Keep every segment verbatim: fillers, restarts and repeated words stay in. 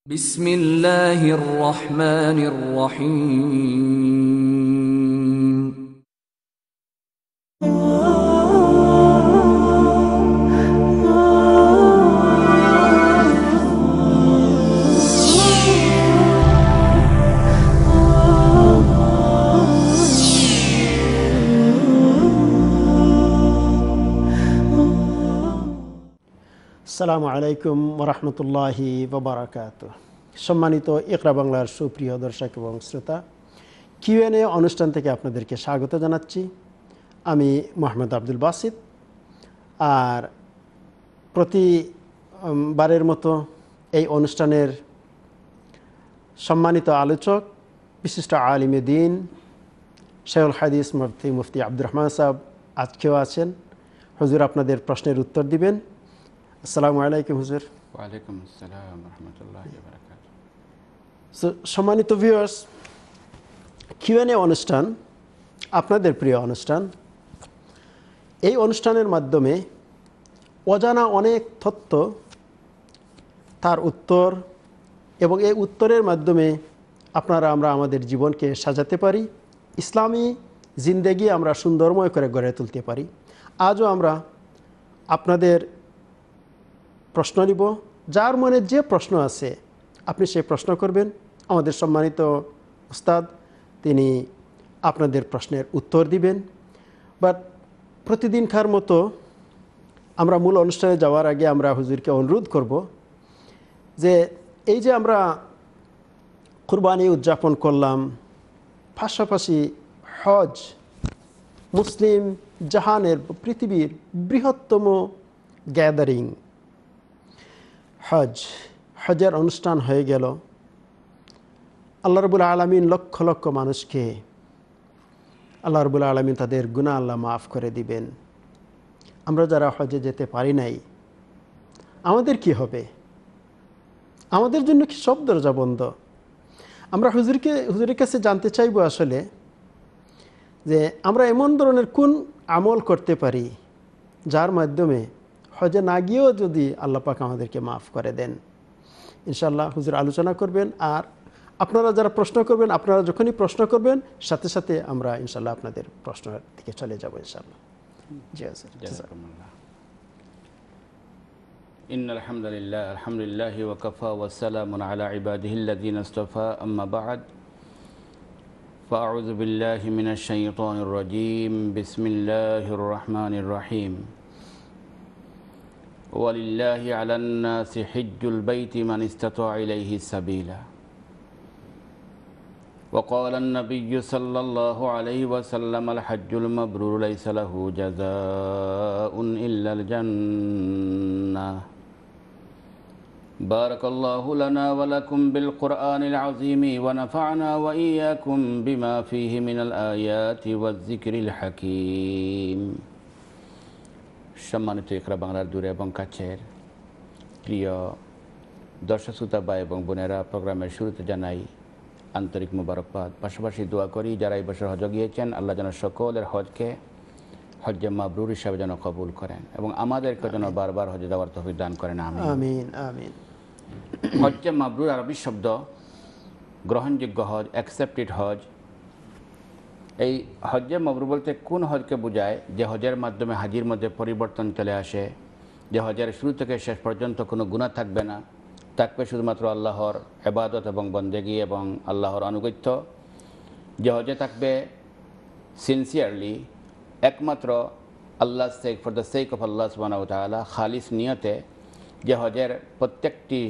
بسم الله الرحمن الرحيم আসসালামু আলাইকুম ওয়া রাহমাতুল্লাহি ওয়া বারাকাতুহু। সম্মানিত ইকরা বাংলার সুপ্রিয় দর্শক এবং শ্রোতা, কিউ এন্ড এ অনুষ্ঠান থেকে আপনাদেরকে স্বাগত জানাচ্ছি। আমি মোহাম্মদ আব্দুল বাসিত। আর প্রতিবারের মতো এই অনুষ্ঠানের সম্মানিত আলোচক, বিশিষ্ট আলিমে দ্বীন, শাইখুল হাদিস মুফতি মুফতি আব্দুর রহমান সাহেব আজকেও আছেন। হুজুর আপনাদের প্রশ্নের উত্তর দিবেন। আসসালামু আলাইকুম হুজুর। ওয়ালাইকুম আসসালাম ওয়া রাহমাতুল্লাহি ওয়া বারাকাতুহু। সো সম্মানিত ভিউয়ার্স, কিউ এন্ড এ অনুষ্ঠান আপনাদের প্রিয় অনুষ্ঠান। এই অনুষ্ঠানের মাধ্যমে অজানা অনেক তথ্য, তার উত্তর এবং এই উত্তরের মাধ্যমে আপনারা আমরা আমাদের জীবনকে সাজাতে পারি, ইসলামী জিন্দেগি আমরা সুন্দরময় করে গড়ে তুলতে পারি। আজও আমরা আপনাদের প্রশ্ন নিব। যার মনে যে প্রশ্ন আছে আপনি সে প্রশ্ন করবেন। আমাদের সম্মানিত উস্তাদ তিনি আপনাদের প্রশ্নের উত্তর দিবেন। বাট প্রতিদিনকার মতো আমরা মূল অনুষ্ঠানে যাওয়ার আগে আমরা হুজুরকে অনুরোধ করব যে এই যে আমরা কুরবানি উদযাপন করলাম, পাশাপাশি হজ মুসলিম জাহানের পৃথিবীর বৃহত্তম গ্যাদারিং, হজ হজের অনুষ্ঠান হয়ে গেল। আল্লাহ রাব্বুল আলামিন লক্ষ লক্ষ মানুষকে আল্লাহ রাব্বুল আলামিন তাদের গুনাহ আল্লাহ মাফ করে দিবেন। আমরা যারা হজে যেতে পারি নাই, আমাদের কি হবে? আমাদের জন্য কি সব দরজা বন্ধ? আমরা হুজুরকে হুজুরের কাছে জানতে চাইব আসলে যে আমরা এমন ধরনের কোন আমল করতে পারি যার মাধ্যমে হজে না গিয়েও যদি আল্লাহ পাক আমাদেরকে মাফ করে দেন। ইনশাআল্লাহ হুজুর আলোচনা করবেন। আর আপনারা যারা প্রশ্ন করবেন, আপনারা যখনই প্রশ্ন করবেন সাথে সাথে আমরা ইনশাআল্লাহ আপনাদের প্রশ্নের দিকে চলে যাব ইনশাআল্লাহ। জি স্যার। জাযাকুমুল্লাহ। ইন্নাল হামদুলিল্লাহ আলহামদুলিল্লাহি ওয়া কাফা ওয়া সালামুন আলা ইবাদিহিল্লাযীনা ইসতাফা, আম্মা বা'দ। ফাআউযু বিল্লাহি মিনাশ শাইতানির রাজীম। বিসমিল্লাহির রাহমানির রাহিম। ওয়ালিল্লাহি আলান নাসি হিজ্জুল বাইতি মান ইসতাতা ইলাইহি সাবিলা। وقال النبي صلى الله عليه وسلم الحج المبرور ليس له جزاء إلا الجنة. بارك الله لنا ولكم بالقرآن العظيم ونفعنا وإياكم بما فيه من الآيات والذكر الحكيم. সম্মানিত ইকরা বাংলার দূরে এবং কাছের প্রিয় দর্শক শ্রোতা ভাই এবং বোনেরা, প্রোগ্রামের শুরুতে জানাই আন্তরিক মুবারকবাদ। পাশাপাশি দোয়া করি যারা এই বছর হজ গিয়েছেন আল্লাহ যেন সকলের হজকে হজ্জে মাবরুর হিসাবে যেন কবুল করেন এবং আমাদেরকে যেন বারবার হজে যাওয়ার তৌফিক দান করেন। আমিন আমিন। হজ্জে মাবরুর আরবি শব্দ গ্রহণযোগ্য হজ, অ্যাকসেপ্টেড হজ। এই হজ্জে মাবরুর বলতে কোন হজকে বোঝায়? যে হজের মাধ্যমে হাজির মধ্যে পরিবর্তন চলে আসে, যে হজের শুরু থেকে শেষ পর্যন্ত কোনো গুনাহ থাকবে না, থাকবে শুধুমাত্র আল্লাহর ইবাদত এবং বন্দেগী এবং আল্লাহর আনুগত্য। যে হজে থাকবে সিনসিয়ারলি, একমাত্র Allah sake for the sake of Allah সুবহানাহু ওয়া তাআলা, খালিস নিয়তে। যে হজের প্রত্যেকটি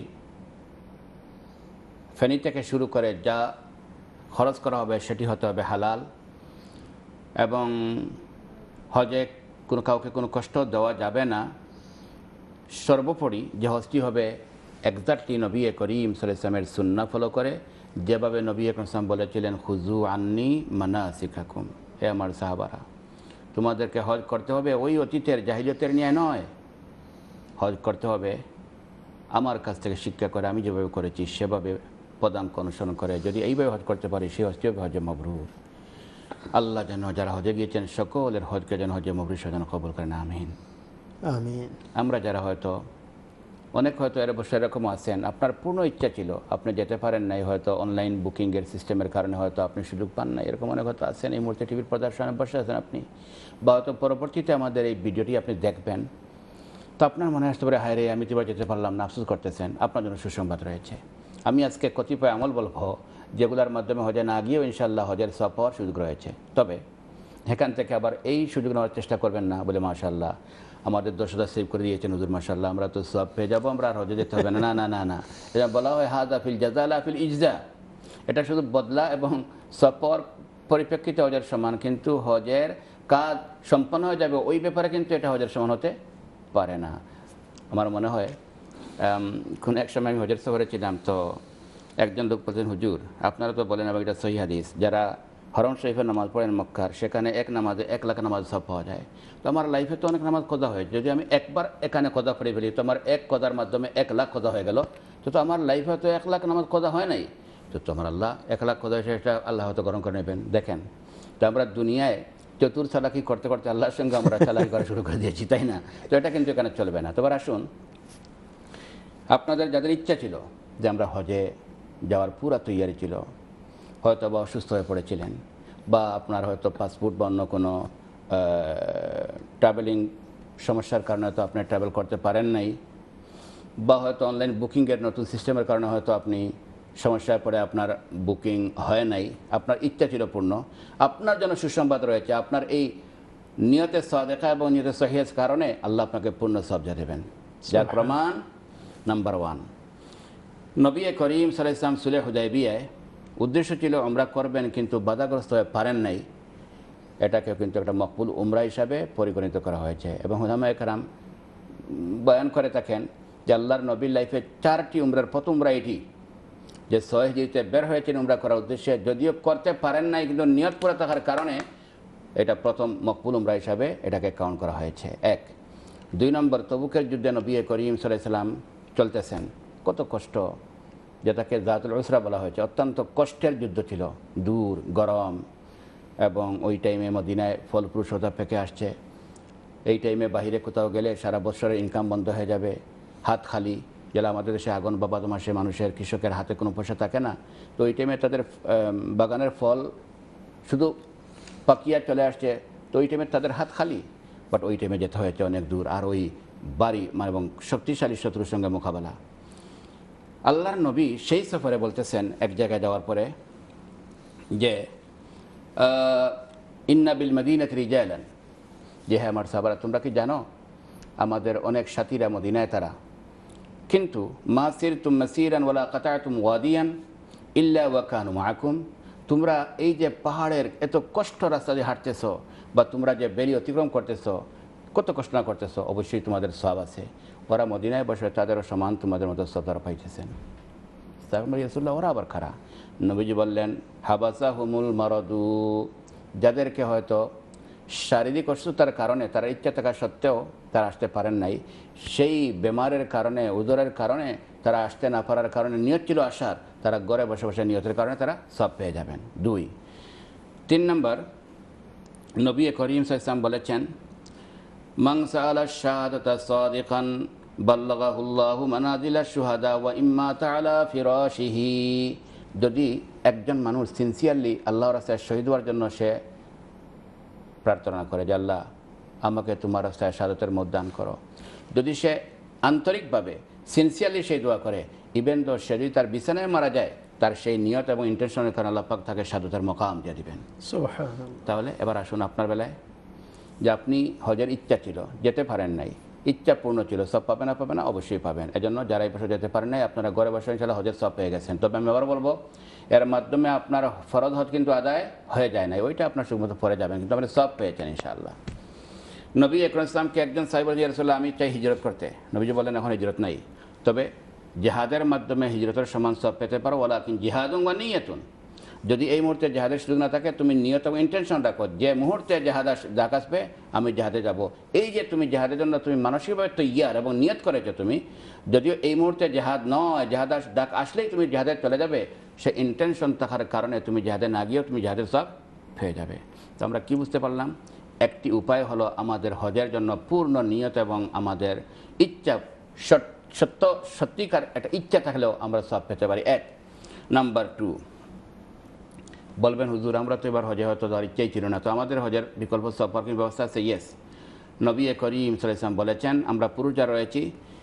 ফেনি থেকে শুরু করে যা খরচ করা হবে সেটি হতে হবে হালাল, এবং হজে কোনো কাউকে কোনো কষ্ট দেওয়া যাবে না। সর্বোপরি যে হজটি হবে এক্সাক্টলি নবী করিম সাল্লাল্লাহু আলাইহি ওয়াসাল্লামের সুন্নাহ ফলো করে, যেভাবে নবী আকরাম সাল্লাল্লাহু আলাইহি ওয়াসাল্লাম বলেছিলেন, খুযু আন্নী মানাসিকাকুম, হে আমার সাহাবারা তোমাদেরকে হজ করতে হবে ওই অতীতের জাহিলিয়তের নিয়ে নয়, হজ করতে হবে আমার কাছ থেকে শিক্ষা করে আমি যেভাবে করেছি সেভাবে পদাঙ্ক অনুসরণ করে। যদি এইভাবে হজ করতে পারি সেই হজটি হবে হজে মাবরুর। আল্লাহ যেন যারা হজে গিয়েছেন সকলের হজকে যেন হজে মাবরুর যেন কবুল করেন। আমিন আমিন। আমরা যারা হয়তো অনেক হয়তো এর বসে এরকম আছেন, আপনার পূর্ণ ইচ্ছা ছিল, আপনি যেতে পারেন নাই, হয়তো অনলাইন বুকিংয়ের সিস্টেমের কারণে হয়তো আপনি সুযোগ পান নাই, এরকম অনেক হয়তো আছেন। এই মুহূর্তে টিভির পর্দার সামনে বসে আছেন আপনি, বা হয়তো পরবর্তীতে আমাদের এই ভিডিওটি আপনি দেখবেন, তো আপনার মনে আসতে পারে, হায় রে আমি তো এবার যেতে পারলাম না, আফসোস করতেছেন। আপনার জন্য সুসংবাদ রয়েছে। আমি আজকে কতিপয় আমল বলবো যেগুলোর মাধ্যমে হজে না গিয়েও ইনশাআল্লাহ হজের সওয়াব পাওয়ার সুযোগ রয়েছে। তবে এখান থেকে আবার এই সুযোগ নেওয়ার চেষ্টা করবেন না বলে মাশাআল্লাহ আমাদের দর্শকরা সেভ করে দিয়েছেন, হুজুর মাশাআল্লাহ আমরা তো সওয়াব পেয়ে যাবো, আমরা আর হজে যেতে হবে না। না না না না এটা বলা হয় হাযা ফিল জাযা লা ফিল ইজজা, এটা শুধু বদলা এবং সওয়াব পাওয়ার পরিপ্রেক্ষিতে হজের সমান, কিন্তু হজের কাজ সম্পন্ন হয়ে যাবে ওই ব্যাপারে কিন্তু এটা হজের সমান হতে পারে না। আমার মনে হয় কোন এক সময় আমি হজের সফরে ছিলাম, তো একজন লোক বলছেন, হুজুর আপনারা তো বলেন এবং এটা সহিহ হাদিস, যারা হরম শরীফের নামাজ পড়েন মক্কার, সেখানে এক নামাজে এক লাখ নামাজ সব পাওয়া যায়। তো আমার লাইফে তো অনেক নামাজ কদা হয়েছে, যদি আমি একবার এখানে কদা পড়ে ফেলি তো আমার এক কদার মাধ্যমে এক লাখ কদা হয়ে গেল, তো তো আমার লাইফে তো এক লাখ নামাজ কদা হয় নাই, তো তো আমার আল্লাহ এক লাখ কদা হয়েছে, এটা আল্লাহ হয়তো গ্রহণ করে নেবেন। দেখেন, তো আমরা দুনিয়ায় চতুর চালাকি করতে করতে আল্লাহর সঙ্গে আমরা চালাকি করা শুরু করে দিয়েছি, তাই না? তো এটা কিন্তু এখানে চলবে না। তবে আসুন, আপনাদের যাদের ইচ্ছা ছিল যে আমরা হজে যাওয়ার পুরা তৈয়ারি ছিল, হয়তো বা অসুস্থ হয়ে পড়েছিলেন, বা আপনার হয়তো পাসপোর্ট বা অন্য কোনো ট্রাভেলিং সমস্যার কারণে হয়তো আপনি ট্রাভেল করতে পারেন নাই, বা হয়তো অনলাইন বুকিংয়ের নতুন সিস্টেমের কারণে হয়তো আপনি সমস্যায় পড়ে আপনার বুকিং হয় নাই, আপনার ইচ্ছা ছিল পূর্ণ, আপনার জন্য সুসংবাদ রয়েছে। আপনার এই নিয়তের সাদেকা এবং নিয়তের সহিহের কারণে আল্লাহ আপনাকে পূর্ণ সবজা দেবেন। যার প্রমাণ নাম্বার ওয়ান, নবী করিম সাল্লাল্লাহু আলাইহি ওয়াসাল্লাম সুলহ হুদায়বিয়ায় উদ্দেশ্য ছিল উমরা করবেন, কিন্তু বাধাগ্রস্ত হয়ে পারেন নাই, এটাকেও কিন্তু একটা মকবুল উমরা হিসাবে পরিগণিত করা হয়েছে। এবং উলামায়ে কেরাম বয়ান করে থাকেন যে আল্লাহর নবীর লাইফে চারটি উমরার প্রথম উমরা এটি, যে সহিহ জিতে বের হয়েছেন উমরা করার উদ্দেশ্যে, যদিও করতে পারেন নাই কিন্তু নিয়ত পড়ে থাকার কারণে এটা প্রথম মকবুল উমরা হিসাবে এটাকে কাউন্ট করা হয়েছে। এক। দুই নম্বর, তবুকের যুদ্ধে নবী করিম সাল্লাল্লাহু আলাইহি ওয়াসাল্লাম চলতেছেন, কত কষ্ট, যেটাকে জাতুল উসরা বলা হয়েছে, অত্যন্ত কষ্টের যুদ্ধ ছিল, দূর, গরম, এবং ওই টাইমে মদিনায় ফলপ্রসূতা পেকে আসছে। এই টাইমে বাহিরে কোথাও গেলে সারা বছরের ইনকাম বন্ধ হয়ে যাবে, হাত খালি, যেটা আমাদের দেশে আগুন বা বাদ মাসে মানুষের কৃষকের হাতে কোনো পয়সা থাকে না, তো ওই টাইমে তাদের বাগানের ফল শুধু পাকিয়া চলে আসছে, তো ওই টাইমে তাদের হাত খালি, বাট ওই টাইমে যেতে হয়েছে অনেক দূর, আর ওই বাড়ি মানে এবং শক্তিশালী শত্রুর সঙ্গে মোকাবেলা। আল্লাহর নবী সেই সফরে বলতেছেন এক জায়গায় যাওয়ার পরে যে ইন্না বিল মদিনাতি রিজালান, যে হ্যাঁ আমার সাহাবারা, তোমরা কি জানো আমাদের অনেক সাথীরা মদিনায় তারা, কিন্তু মা সিরতুম মাসিরান ওয়ালা কাতাতুম ওয়াদিয়ান ইল্লা ওয়া কানু মাআকুম, তোমরা এই যে পাহাড়ের এত কষ্ট রাস্তা দিয়ে হাঁটতেছো, বা তোমরা যে বেরি অতিক্রম করতেছো, কত কষ্ট না করতেছো, অবশ্যই তোমাদের সওয়াব আছে। ওরা মদিনায় বসে তাদেরও সমান তোমাদের মতো সওয়াব তারা পাইতেছেন। সাহাবা রাসূলুল্লাহ ওরা আবার খারাপ। নবীজি বললেন, হাবাসা হুমুল মারাদু, যাদেরকে হয়তো শারীরিক অসুস্থতার কারণে তারা ইচ্ছা থাকা সত্ত্বেও তারা আসতে পারেন নাই, সেই বেমারের কারণে, উদরের কারণে তারা আসতে না পারার কারণে নিয়ত ছিল আসার, তারা ঘরে বসে বসে নিয়তের কারণে তারা সব পেয়ে যাবেন। দুই। তিন নম্বর, নবী করিম সাল্লাল্লাহু আলাইহি ওয়াসাল্লাম বলেছেন, মান সাআলা শাহাদাতা সাদিকান বাল্লাগাহুল্লাহু মানাজিলা শুহাদা ওয়া ইম্মাতা আলা ফিরাশিহি, যদি একজন মানুষ সিনসিয়ারলি আল্লাহর রাস্তায় শহীদ হওয়ার জন্য সে প্রার্থনা করে যে আল্লাহ আমাকে তোমার রাস্তায় শাহাদাতের মত দান করো, যদি সে আন্তরিকভাবে সিনসিয়ারলি সেই দোয়া করে, ইভেন তো সে যদি তার বিছানায় মারা যায়, তার সেই নিয়ত এবং ইন্টেনশনের কারণে আল্লাহ পাক তাকে শাহাদাতের মকাম দিয়ে দিবেন। সুবহানাল্লাহ। তাহলে এবার আসুন আপনার বেলায়, যে আপনি হজের ইচ্ছা ছিল, যেতে পারেন নাই, ইচ্ছা পূর্ণ ছিল, সব পাবেন না পাবেন না অবশ্যই পাবেন। এজন্য যারা এই বছর যেতে পারেন নাই, আপনারা ঘরে বসে ইনশাআল্লাহ হজের সব পেয়ে গেছেন। তবে আমি আবার বলবো, এর মাধ্যমে আপনার ফরজ হজ কিন্তু আদায় হয়ে যায় না, ওইটা আপনার সুমতো পরে যাবেন, কিন্তু আপনি সব পেয়েছেন ইনশাআল্লাহ। নবী আকরাম ইসলামকে একজন সাহাবী বলেন, ইয়া রাসূলুল্লাহ আমি চাই হিজরত করতে। নবীজি বলেন, এখন হিজরত নাই, তবে জিহাদের মাধ্যমে হিজরতের সমান সব পেতে পারো, ওয়ালাকিন জিহাদুন ওয়া নিয়াতুন, যদি এই মুহূর্তে জেহাদের সুযোগ না থাকে, তুমি নিয়ত এবং ইন্টেনশন রাখো যে মুহূর্তে জেহাদ ডাক আসবে আমি জেহাদে যাব। এই যে তুমি জেহাদের জন্য তুমি মানসিকভাবে তৈয়ার এবং নিয়ত করেছো তুমি, যদিও এই মুহূর্তে জেহাদ নয়, জেহাদ ডাক আসলেই তুমি জেহাদে চলে যাবে, সে ইন্টেনশন থাকার কারণে তুমি জেহাদে না গিয়েও তুমি জেহাদের সব পেয়ে যাবে। তো আমরা কি বুঝতে পারলাম? একটি উপায় হলো আমাদের হজের জন্য পূর্ণ নিয়ত এবং আমাদের ইচ্ছা সত্য সত্যিকার একটা ইচ্ছা থাকলেও আমরা সব পেতে পারি। এক নাম্বার টু, বলবেন হুজুর আমরা তো এবার হজে হয়তো তার ইচ্ছাই ছিল না, তো আমাদের হজের বিকল্প সব পার্কিং ব্যবস্থা আছে? ইয়েস, নবী করিম সাল্লাল্লাহু আলাইহি ওয়াসাল্লাম বলেছেন আমরা পুরুষ যারা রয়েছি,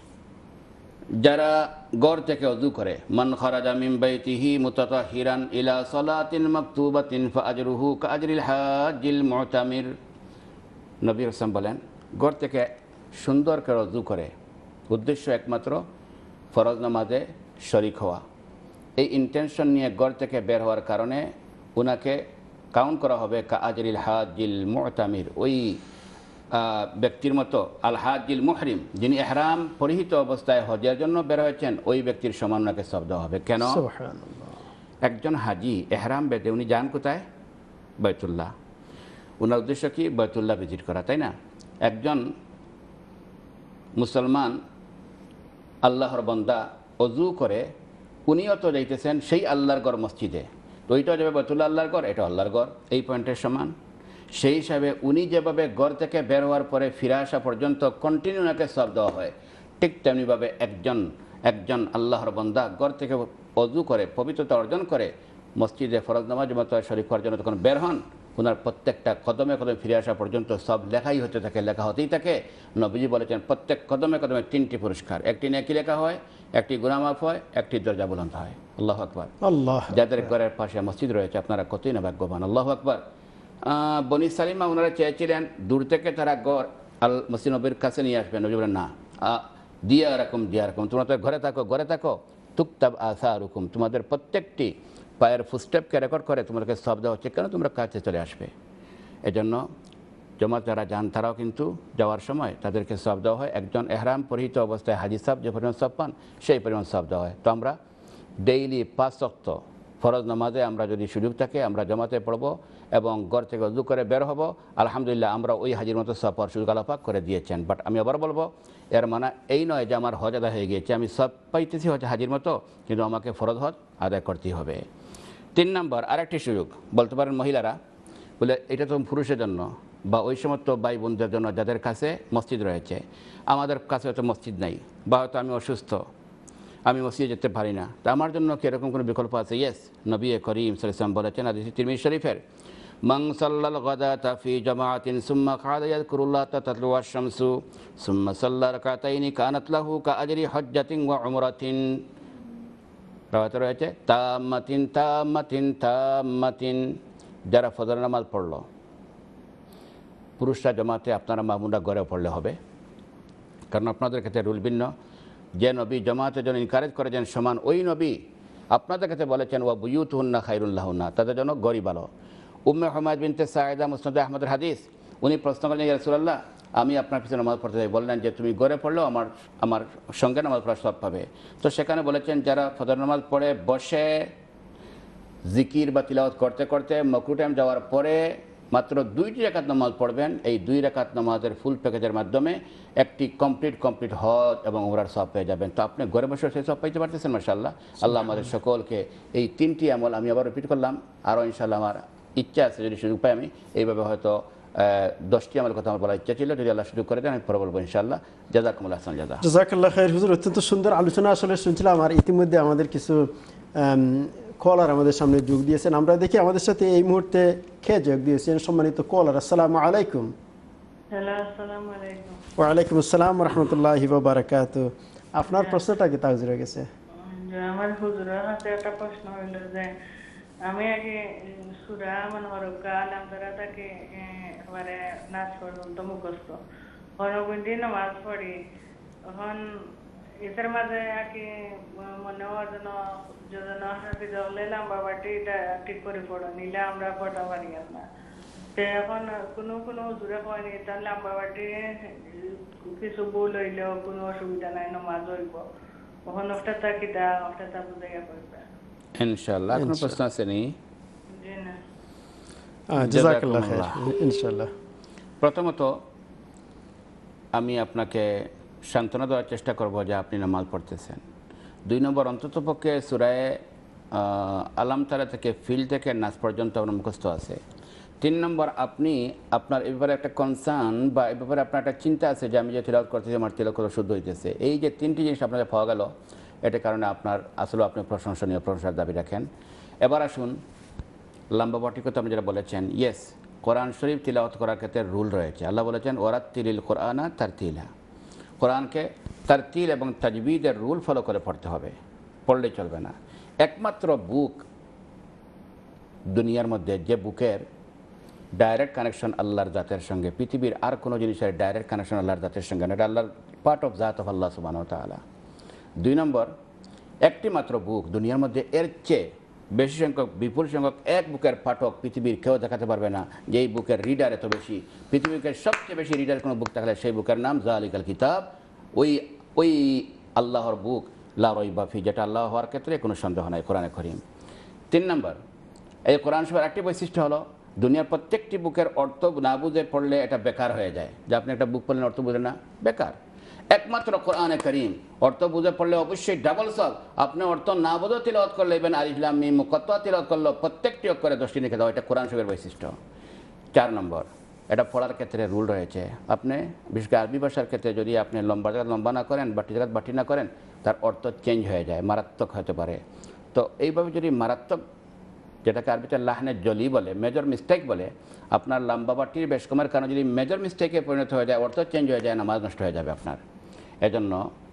যারা ঘর থেকে ওযু করে, মান খারাজা মিন বাইতিহি মুতাতাহিরান ইলা সালাতিন মাকতুবাতিন ফাআজরুহু কাআজরিল হাজ্জিল মুতামির। নবী রাসূল বলেন ঘর থেকে সুন্দর করে ওযু করে, উদ্দেশ্য একমাত্র ফরজ নামাজে শরীক হওয়া। এই ইন্টেনশন নিয়ে ঘর থেকে বের হওয়ার কারণে ওনাকে কাউন্ট করা হবে কাআজরিল হাজ্জিল মুতামির, ওই ব্যক্তির মতো আল হাজ্জিল মুহরিম, যিনি ইহরাম পরিহিত অবস্থায় হজের জন্য বের হয়েছেন, ওই ব্যক্তির সমান ওনাকে সওয়াব দেওয়া হবে। কেন? একজন হাজি ইহরাম বেঁধে উনি যান কোথায়? বাইতুল্লাহ। ওনার উদ্দেশ্য কি? বাইতুল্লাহ ভিজিট করা, তাই না? একজন মুসলমান আল্লাহর বান্দা ওযু করে উনিও তো যাইতেছেন সেই আল্লাহর ঘর মসজিদে, তো ওইটাও যাবে বাইতুল্লাহ আল্লাহর ঘর, এটা আল্লাহর ঘর, এই পয়েন্টের সমান। সেই হিসাবে উনি যেভাবে ঘর থেকে বের হওয়ার পরে ফিরে আসা পর্যন্ত কন্টিনিউ ওনাকে সওয়াব দেওয়া হয়, ঠিক তেমনিভাবে একজন একজন আল্লাহর বান্দা ঘর থেকে ওযু করে পবিত্রতা অর্জন করে মসজিদে ফরজ নামাজ মতো শরীক হওয়ার জন্য তখন বের হন, ওনার প্রত্যেকটা কদমে কদমে ফিরে আসা পর্যন্ত সব লেখাই হতে থাকে, লেখা হতেই থাকে। নবীজি বলেছেন প্রত্যেক কদমে কদমে তিনটি পুরস্কার, একটি নেকি লেখা হয়, একটি গুনাহ মাফ হয়, একটি দরজা বুলন্দ হয়। আল্লাহু আকবার। আল্লাহ, যাদের ঘরের পাশে মসজিদ রয়েছে আপনারা কতই না ভাগ্যবান। আল্লাহু আকবার। বনি সালিমা ওনারা চেয়েছিলেন দূর থেকে তারা গড় আল মসজিদ নবীর কাছে নিয়ে আসবেন। নবী বলেন না, দিয়া রকম দিয়া রকম, তোমরা তো ঘরে থাকো ঘরে থাকো, তুকতাব আসারুকুম, তোমাদের প্রত্যেকটি পায়ের ফুটস্টেপকে রেকর্ড করে তোমাদেরকে সওয়াব দেওয়া হচ্ছে, কেন তোমরা কাছে চলে আসবে। এজন্য জমাত যারা যান তারাও কিন্তু যাওয়ার সময় তাদেরকে সওয়াব দেওয়া হয়। একজন এহরাম পরিহিত অবস্থায় হাজি সাহেব যে পরিমাণ সওয়াব পান সেই পরিমাণ সওয়াব দেওয়া হয়। তো আমরা ডেইলি পাঁচ ওয়াক্ত ফরজ নামাজে আমরা যদি সুযোগ থাকে আমরা জমাতে পড়ব এবং ঘর থেকে ওযু করে বের হব, আলহামদুলিল্লাহ আমরা ওই হাজির মতো সওয়াব পাওয়ার সুযোগ আল্লাহ পাক করে দিয়েছেন। বাট আমি আবার বলবো, এর মানে এই নয় যে আমার হজ আদায় হয়ে গিয়েছে, আমি সব পাইতেছি হচ্ছে হাজির মতো, কিন্তু আমাকে ফরজ হজ আদায় করতেই হবে। তিন নম্বর আরেকটি সুযোগ, বলতে পারেন মহিলারা বলে এটা তো পুরুষের জন্য বা ওই সমস্ত ভাই বোনদের জন্য যাদের কাছে মসজিদ রয়েছে, আমাদের কাছে হয়তো মসজিদ নাই বা হয়তো আমি অসুস্থ, আমি মসজিদে যেতে পারি না, তা আমার জন্য কি এরকম কোনো বিকল্প আছে? ইয়েস, নবী করিম সাল্লাল্লাহু আলাইহি ওয়াসাল্লাম বলেছেন হাদিস তিরমিজি শরীফের, মান সাল্লাল গাদাতা ফি জামাআতিন সুম্মা কাদা ইয়াযকুরুল্লাহ তাতলু আশ-শামসু সুম্মা সাল্লা রাকাতাইনি কানাত লাহু কাআজরি হজ্জাতিন ওয়া উমরাতিন। রাওয়াতে রয়েছে তাম্মাতিন তাম্মাতিন তাম্মাতিন। যারা ফজর নামাজ পড়লো, পুরুষরা জমাতে, আপনারা মামুনরা ঘরে পড়লে হবে, কারণ আপনাদের ক্ষেত্রে রুল ভিন্ন। যে নবী জমাতের জন্য এনকারেজ করেছেন সমান ওই নবী আপনাদের কাছে বলেছেন ওয়া বুয়ুতুহুন্না খায়রুল লাহুন্না, তাদের জন্য ঘরই ভালো। উম্মে হুমায়দ বিনতে সাঈদা মুসনাদে আহমদের হাদিস, উনি প্রশ্ন করলেন ইয়া রাসূলুল্লাহ আমি আপনার পিছনে নামাজ পড়তে চাই, বললেন যে তুমি ঘরে পড়লেও আমার আমার সঙ্গে নামাজ পড়ার সওয়াব পাবে। তো সেখানে বলেছেন যারা ফজর নামাজ পড়ে বসে জিকির বা তিলাওয়াত করতে করতে মাকরু টাইম যাওয়ার পরে মাত্র দুইটি রাকাত নামাজ পড়বেন, এই দুই রাকাত নামাজের ফুল প্যাকেজের মাধ্যমে একটি কমপ্লিট কমপ্লিট হজ এবং উমরার সওয়াব পেয়ে যাবেন। তো আপনি ঘরে বসে সেই সওয়াব পাইতে পারতেছেন মাশাআল্লাহ। আল্লাহ আমাদের সকলকে এই তিনটি আমল, আমি আবার রিপিট করলাম, আরও ইনশাআল্লাহ আমার ইচ্ছা আছে যদি সুযোগ পাই আমি এইভাবে হয়তো দশটি আমলের কথা আমার বলার ইচ্ছা ছিল, যদি আল্লাহ সুযোগ করে দেন আমি পরে বলবো ইনশাআল্লাহ। জাযাকুমুল্লাহ আহসান জাযা। জাযাকাল্লাহ খাইর হুজুর, অত্যন্ত সুন্দর আলোচনা আসলে শুনছিলাম। আর ইতিমধ্যে আমাদের কিছু কলার আমাদের সামনে যোগ দিয়েছেন, আমরা দেখি আমাদের সাথে এই মুহূর্তে কে যোগ দিয়েছেন। সম্মানিত কলার, আসসালামু আলাইকুম। হ্যালো, আসসালামু আলাইকুম। ওয়ালাইকুম আসসালাম ওয়া রাহমাতুল্লাহি ওয়া বারাকাতুহু। আপনার প্রশ্নটা কি তাহজির হয়ে গেছে? আমার হুজুরের হাতে একটা প্রশ্ন হইল যে আমি আগে সূরা মানহারকা নাম ধরা তাকে এবারে নাচ পর্যন্ত মুখস্থ হরগুন্ডি নামাজ পড়ি, তখন এটার মাঝে আর কি মনে হওয়ার জন্য যদি হাফিজ হলে লম্বা বাটি এটা ঠিক করে পড়ো নিলে আমরা পড়া পারি না। তো এখন কোনো কোনো হুজুরে কয়নি তার লম্বা বাটি কিছু ভুল হইলেও কোনো অসুবিধা নাই, নামাজ হইব। তখন ওটা কিটা ওটা তা বুঝাইয়া পড়বে ইনশাআল্লাহ। কোনো প্রশ্ন আছে নি? জি না। জাযাকাল্লাহ খাইর ইনশাআল্লাহ। প্রথমত আমি আপনাকে সান্ত্বনা দেওয়ার চেষ্টা করব যে আপনি নামাজ পড়তেছেন। দুই নম্বর, অন্ততপক্ষে সূরায়ে আলাম তারা থেকে ফিল থেকে নাস পর্যন্ত আপনার মুখস্থ আছে। তিন নম্বর, আপনি আপনার এ ব্যাপারে একটা কনসার্ন বা এ ব্যাপারে আপনার একটা চিন্তা আছে যে আমি যে তিলাওয়াত করতেছি আমার তিলাওয়াত কত শুদ্ধ হইতেছে। এই যে তিনটি জিনিস আপনাদের পাওয়া গেল, এটার কারণে আপনার আসলে আপনি প্রশংসনীয় প্রশংসার দাবি রাখেন। এবার আসুন লম্বা বটিকতা আপনি যেটা বলেছেন, ইয়েস, কোরআন শরীফ তিলাওয়াত করার ক্ষেত্রে রুল রয়েছে। আল্লাহ বলেছেন ওয়ারাত্তিলিল কোরআনা তারতিলা, কোরআনকে তারতিল এবং তাজবিদের রুল ফলো করে পড়তে হবে, পড়লে চলবে না। একমাত্র বুক দুনিয়ার মধ্যে যে বুকের ডাইরেক্ট কানেকশন আল্লাহর জাতের সঙ্গে, পৃথিবীর আর কোনো জিনিসের ডাইরেক্ট কানেকশন আল্লাহর জাতের সঙ্গে না, এটা আল্লাহর পার্ট অফ জাত অফ আল্লাহ সুবহানাহু ওয়া তাআলা। দুই নম্বর, একটি মাত্র বুক দুনিয়ার মধ্যে, এর চেয়ে বেশি সংখ্যক বিপুল সংখ্যক এক বুকের পাঠক পৃথিবীর কেউ দেখাতে পারবে না যে এই বুকের রিডার এত বেশি। পৃথিবীকে সবচেয়ে বেশি রিডার কোনো বুক থাকলে সেই বুকের নাম যালিকাল কিতাব, ওই ওই আল্লাহর বুক লা রাইবা ফি, যেটা আল্লাহ হওয়ার ক্ষেত্রে কোনো সন্দেহ নাই, কোরআনে কারীম। তিন নম্বর, এই কোরআন শরীফের একটি বৈশিষ্ট্য হলো দুনিয়ার প্রত্যেকটি বুকের অর্থ না বুঝে পড়লে এটা বেকার হয়ে যায়, যে আপনি একটা বুক পড়লেন অর্থ বুঝলেন না, বেকার। একমাত্র কোরআনে কারীম অর্থ বুঝে পড়লে অবশ্যই ডাবল সব। আপনি অর্থ না বুঝে তিলাওয়াত করলে ইবেন আলিফ লাম মিম মুকাত্তা তিলাওয়াত করলে প্রত্যেকটি অক্ষরে দশটি লিখে দাও, এটা কোরআন শরীফের বৈশিষ্ট্য। চার নম্বর, এটা পড়ার ক্ষেত্রে রুল রয়েছে। আপনি বিশেষ করে আরবি ভাষার ক্ষেত্রে যদি আপনি লম্বা জায়গা লম্বা না করেন, বাটি জায়গা বাটি না করেন, তার অর্থ চেঞ্জ হয়ে যায়, মারাত্মক হতে পারে। তো এইভাবে যদি মারাত্মক, যেটাকে আরবিতে লাহনে জলি বলে, মেজর মিস্টেক বলে, আপনার লম্বা বাটির বেশ কমের কারণে যদি মেজর মিস্টেকে পরিণত হয়ে যায়, অর্থ চেঞ্জ হয়ে যায়, নামাজ নষ্ট হয়ে যাবে আপনার। এজন্য